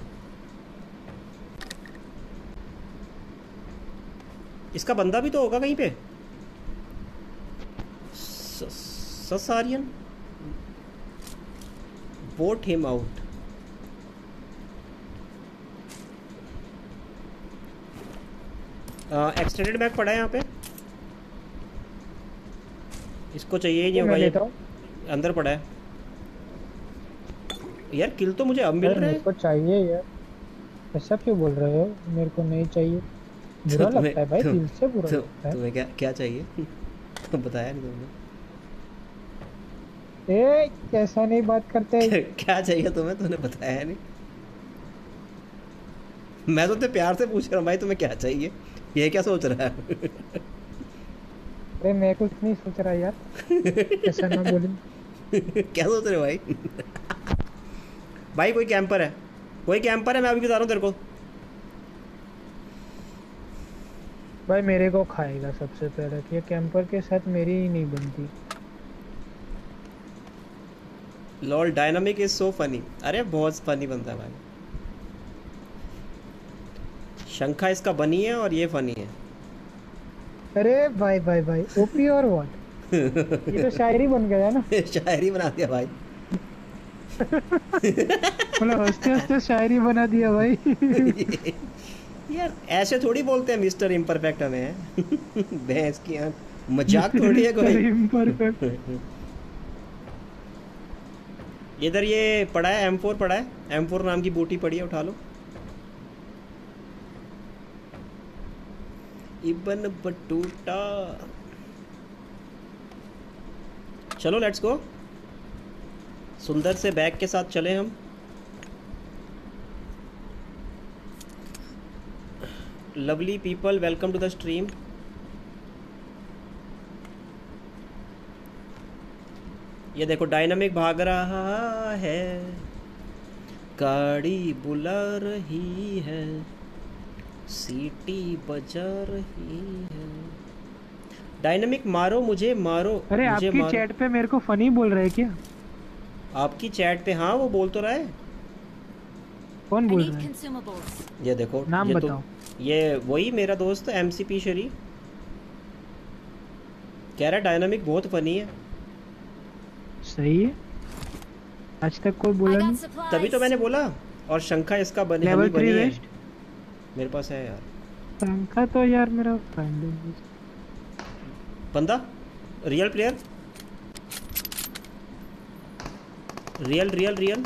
इसका बंदा भी तो होगा कहीं पे। Sus Aryan, vote him out. Extended bag पड़ा है यहाँ पे, इसको चाहिए ही नहीं होगा। ये अंदर पड़ा है यार। किल तो मुझे अब मिल रहा है। मेरे को चाहिए यार। ऐसा क्यों बोल रहे हो? मेरे को नहीं चाहिए। बुरा लगता है भाई, दिल से बुरा लगता है। तुम्हें क्या क्या चाहिए? तो बताया नहीं तुमने। ए कैसा नहीं बात करते। क्या चाहिए तुम्हें, तूने बताया नहीं। मैं तो तुझे प्यार से पूछ रहा हूँ भाई तुम्हें क्या चाहिए, ये क्या सोच रहा है? अरे मैं कुछ नहीं सोच रहा यार, कैसा ना बोलूं। क्या सोच रहे हो भाई? भाई कोई कैंपर है, कोई कैंपर है, मैं अभी बता रहा हूँ तेरे को। भाई मेरे को खाएगा सबसे पहले, कि ये कैंपर के साथ मेरी ही नहीं बनती। Lol dynamic is so funny. अरे बहुत फनी बनता है भाई। शंखा इसका बनी है और ये फनी है। अरे भाई भाई भाई ओपी और व्हाट, ये तो शायरी बन गया ना। शायरी बना दिया भाई। मतलब हंसते हंसते शायरी बना दिया भाई। यार ऐसे थोड़ी बोलते हैं मिस्टर इम्परफेक्ट हमें। भैंस की आंख, मजाक थोड़ी है कोई। इम्परफेक्ट। इधर ये पड़ा है M4 पड़ा है, M4 नाम की बूटी पड़ी है, उठा लो। इबन बटूटा। चलो लेट्स गो। सुंदर से बैग के साथ चले हम। Lovely people welcome to the stream. ये देखो डायनामिक भाग रहा है, गाड़ी बुला रही है, सीटी बजा रही है। डायनामिक मारो मुझे, मारो। अरे मुझे आपकी मारो। चैट पे मेरे को फनी बोल रहा है क्या? आपकी चैट पे हाँ वो बोल तो रहा है। कौन I बोल need रहा है? consumables. ये देखो नाम ये बताओ। तो ये वही मेरा दोस्त MCP शरी कह रहा है डायनामिक बहुत फनी है। सही है, आज तक कोई I बोला got नहीं। supplies. तभी तो मैंने बोला। और शंखा इसका बनी लेवल 3 है। वेस्ट। मेरे पास है यार पंखा तो यार मेरा फ्रेंड है। बंदा, real player, real real real.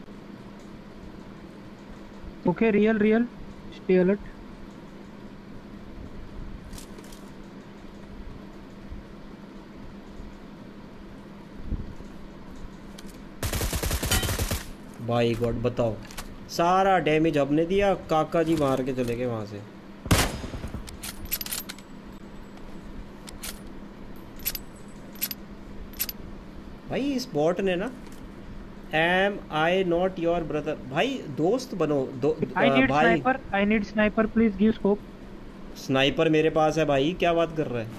Okay real real, stay alert. भाई गॉड बताओ, सारा डैमेज हमने दिया, काका जी मार के चले गए वहां से। भाई इस बॉट ने ना am I not your brother, भाई दोस्त बनो आई नीड भाई sniper, I need sniper, please give scope. Sniper मेरे पास है भाई, क्या बात कर रहा है?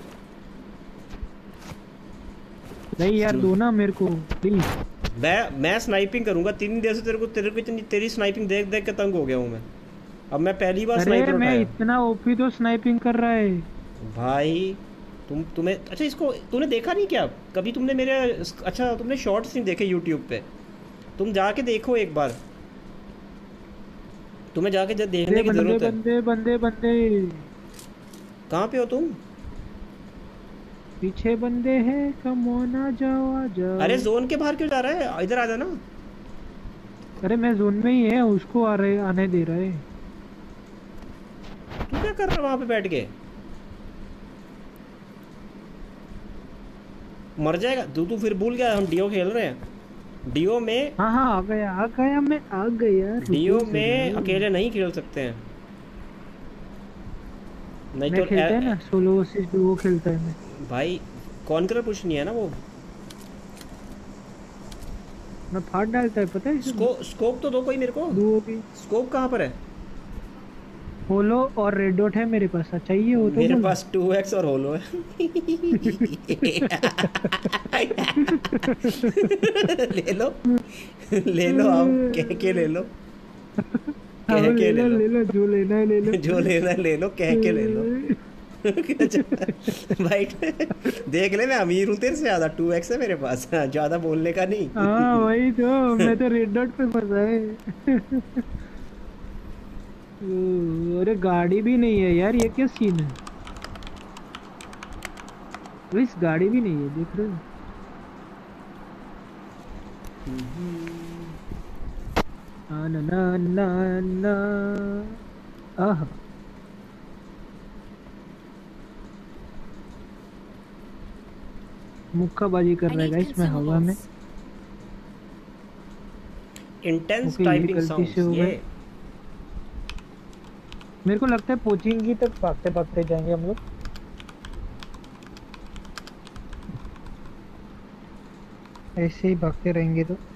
नहीं यार दो ना मेरे को प्लीज। मैं स्नाइपिंग करूंगा 3 दिन से, तेरे को इतनी तेरी स्नाइपिंग देख देख के तंग हो गया हूं मैं। अब मैं पहली बार अरे स्नाइपर मैं उठाया। इतना ओपी तो स्नाइपिंग कर रहा है भाई तुम्हें अच्छा इसको तूने देखा नहीं क्या कभी? तुमने मेरे अच्छा तुमने शॉर्ट्स नहीं देखे यूट्यूब पे? तुम जाके देखो एक बार, तुम्हें जाके देखने की बंदे जरूरत है। बंदे बंदे बंदे कहाँ पे हो तुम? पीछे बंदे हैं, कम ऑन आ जाओ आ जाओ। अरे जोन के बाहर क्यों जा रहा है? इधर आ जाना। अरे मैं जोन में ही है, उसको आने दे रहा है। तू क्या कर रहा है वहां पे बैठ के? मर जाएगा तू फिर भूल गया हम डीओ खेल रहे हैं। डीओ में हाँ हाँ आ गया मैं आ गया। डीओ में अकेले नहीं खेल सकते हैं, नहीं मैं तो खेलता है ना सोलो वर्सेस डुओ खेलता है मैं। भाई कॉन्करर पुश नहीं है ना वो। मैं फाड़ डालता है पता है। स्कोप तो दो कोई मेरे को। डुओ भी स्कोप कहाँ पर है? होलो और रेड डॉट है मेरे पास, चाहिए हो तो मेरे बोल। पास 2x और होलो है। ले लो आप कह के ले लो, हाँ, कह के ले लो, ले लो जो लेना है ले लो। जो लेना है ले लो, कह के ले लो। भाई देख ले मैं अमीर हूँ तेरे से ज्यादा, 2x है मेरे पास, ज्यादा बोलने का नहीं। हाँ वही तो, मैं तो रेड डॉट पे फंसा है। अरे गाड़ी भी नहीं है यार, ये क्या सीन है? इस गाड़ी भी नहीं है, देख रहे हो? ना ना ना ना आह मुक्काबाजी कर I रहा है need गाइस मैं हवा में। consumables. इंटेंस ओके, ये टाइपिंग गलती साउंड्स से हो ये गए। मेरे को लगता है पोचिंगी तक भागते भागते जाएंगे हम लोग। ऐसे ही भागते रहेंगे तो।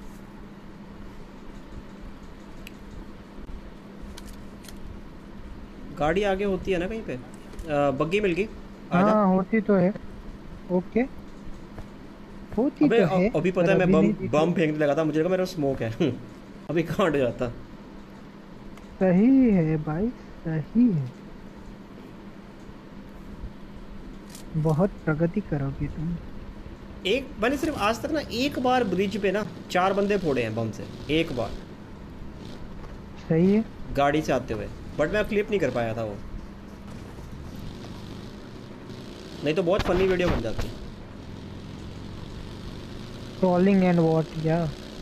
गाड़ी आगे होती है ना कहीं पे। बग्गी मिल गई, आजा। हाँ होती तो है। ओके होती अबे तो है। अभी पता पर है मैं अभी बम नहीं दिखी। बम फेंकने लगा था, मुझे लगा मेरा स्मोक है। अभी कांड हो जाता। सही है भाई, सही है। बहुत प्रगति करोगे तुम। एक मैंने सिर्फ आज तक ना एक बार ब्रिज पे ना 4 बंदे फोड़े हैं बम से, एक बार सही है। गाड़ी से आते हुए, बट मैं क्लिप नहीं कर पाया था वो, नहीं तो बहुत फनी वीडियो बन जाती। Trolling and what ya.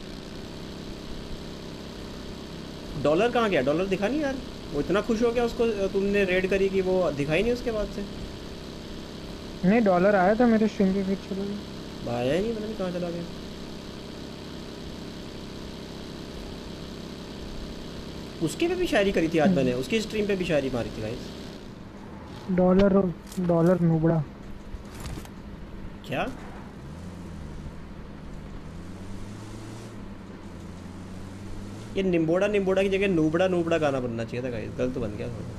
Dollar कहाँ गया? डॉलर दिखा नहीं यार, वो इतना खुश हो गया उसको तुमने रेड करी कि वो दिखा ही नहीं उसके बाद से। नहीं डॉलर आया था मेरे स्ट्रीम पे, फिर चलो गया। आया ही नहीं, पता नहीं कहाँ चला गया। उसके पे भी शायरी करी थी आज मैंने, उसकी स्ट्रीम पे भी शायरी मारी थी गाइस। डॉलर नुबड़ा क्या? ये निम्बोड़ा निम्बोड़ा की जगह नूबड़ा नूबड़ा गाना बनना चाहिए था गाइस, गलत बन गया थोड़ा।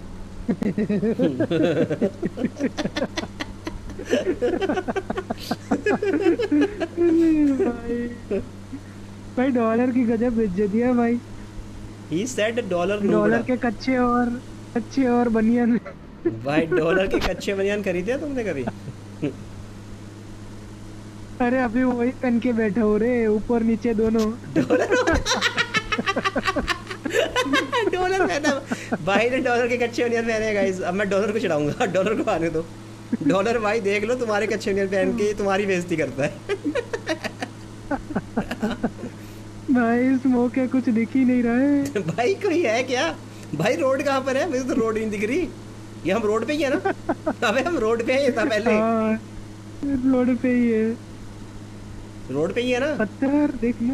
भाई डॉलर की गजब बेइज्जती है भाई। He said डॉलर डॉलर नूबड़ा। के कच्चे और बनियान। भाई डॉलर के कच्चे बनियान खरीदे हैं तुमने कभी? अरे अभी वही पहन के बैठे हो रे, ऊपर नीचे दोनों। डॉलर पहना भाई ने, डॉलर के कच्चे बनियान पहने हैं गाइस। अब मैं डॉलर को चढ़ाऊंगा, डॉलर को आने दो। डॉलर भाई देख लो तुम्हारे कच्चे बनियान पहन के तुम्हारी बेइज्जती करता है। भाई स्मोक है, कुछ दिख ही नहीं रहा है। भाई कोई है क्या? भाई रोड कहाँ पर है? मुझे तो रोड नहीं दिख रही। ये हम रोड पे ही है ना? अबे हम रोड पे ही था पहले। हाँ, रोड पे ही है। रोड पे ही है ना? पत्थर देखना।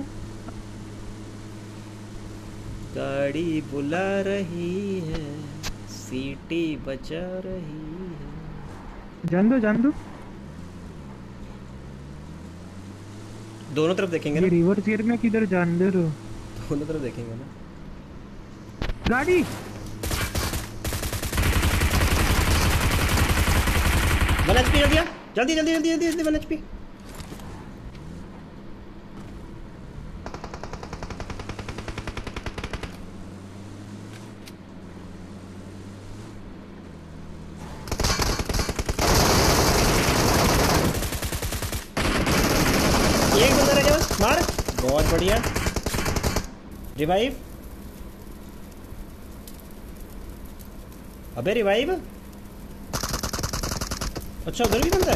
गाड़ी बुला रही है, सीटी बचा रही है। जान दो। दोनों तरफ देखेंगे ये ना? रिवर्स गियर में किधर जान दे रहे हो? दोनों तरफ देखेंगे ना? गाड़ी 1 HP हो गया, जल्दी 1 HP। एक बंदा रह गया बस, मार। बहुत बढ़िया। रिवाइव। अबे रिवाइव। अच्छा उधर भी बंदा है।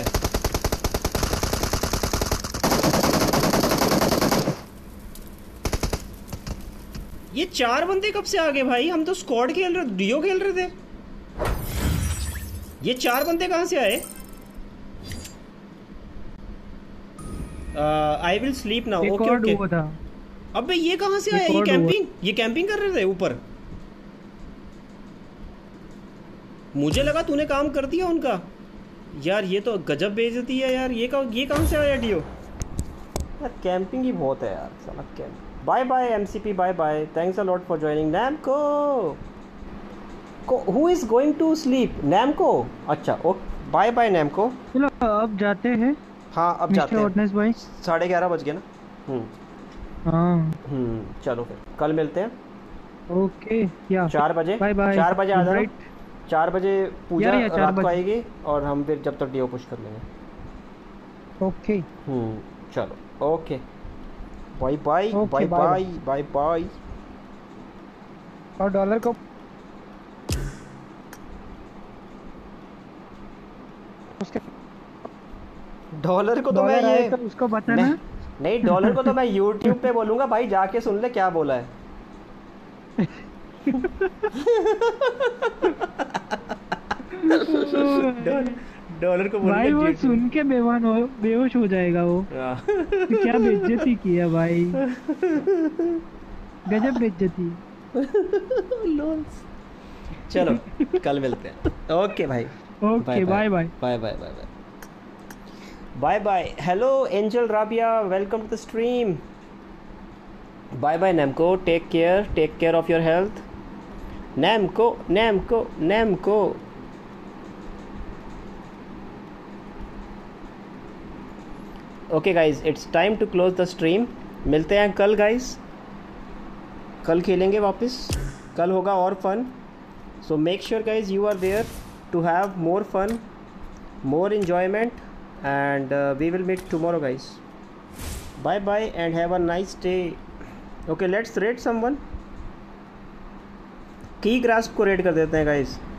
ये 4 बंदे कब से आ गए भाई? हम तो स्क्वाड खेल रहे, डियो खेल रहे थे। ये 4 बंदे कहाँ से आए? I will sleep now. Okay okay. अबे ये कहाँ से आया? ये कैंपिंग कर रहे थे ऊपर। मुझे लगा तूने काम कर दिया उनका। यार ये तो गजब बेइज्जती है यार। ये कहाँ से आया डियो? यार कैंपिंग ही बहुत है यार साला camp. Bye bye MCP, bye bye, thanks a lot for joining. Namco who is going to sleep? Namco. अच्छा ओके, बाय बाय नैमको। चलो अब जाते हैं। हाँ अब जाते हैं। 11:30 बज गए ना। हाँ चलो फिर कल मिलते हैं। ओके या 4 बजे। Bye bye. 4 बजे आ जाना। 4 बजे पूजा यार, 4 रात को बजे आएगी और हम फिर जब तक डियो पुश कर लेंगे। ओके चलो okay, bye bye bye bye bye bye. और डॉलर को उसके डॉलर को तो मैं ये तो उसको बताना। नहीं डॉलर को तो मैं YouTube पे बोलूंगा भाई, जाके सुन ले क्या बोला है। डॉलर को भाई वो सुन के बेहोश हो जाएगा वो। क्या बेइज्जती किया भाई। गजब बेइज्जती। लोल्स। चलो कल मिलते हैं। ओके भाई, okay bye bye. Bye bye bye bye bye bye. Hello Angel Rabia, welcome to the stream. Bye bye Namco, take care of your health. Namco Namco Namco. Okay guys, it's time to close the stream. मिलते हैं कल guys, कल खेलेंगे वापस, कल होगा और fun. So make sure guys you are there to have more fun, more enjoyment, and we will meet tomorrow guys. Bye bye and have a nice day. Okay, let's rate someone. की grasp को rate कर देते हैं guys.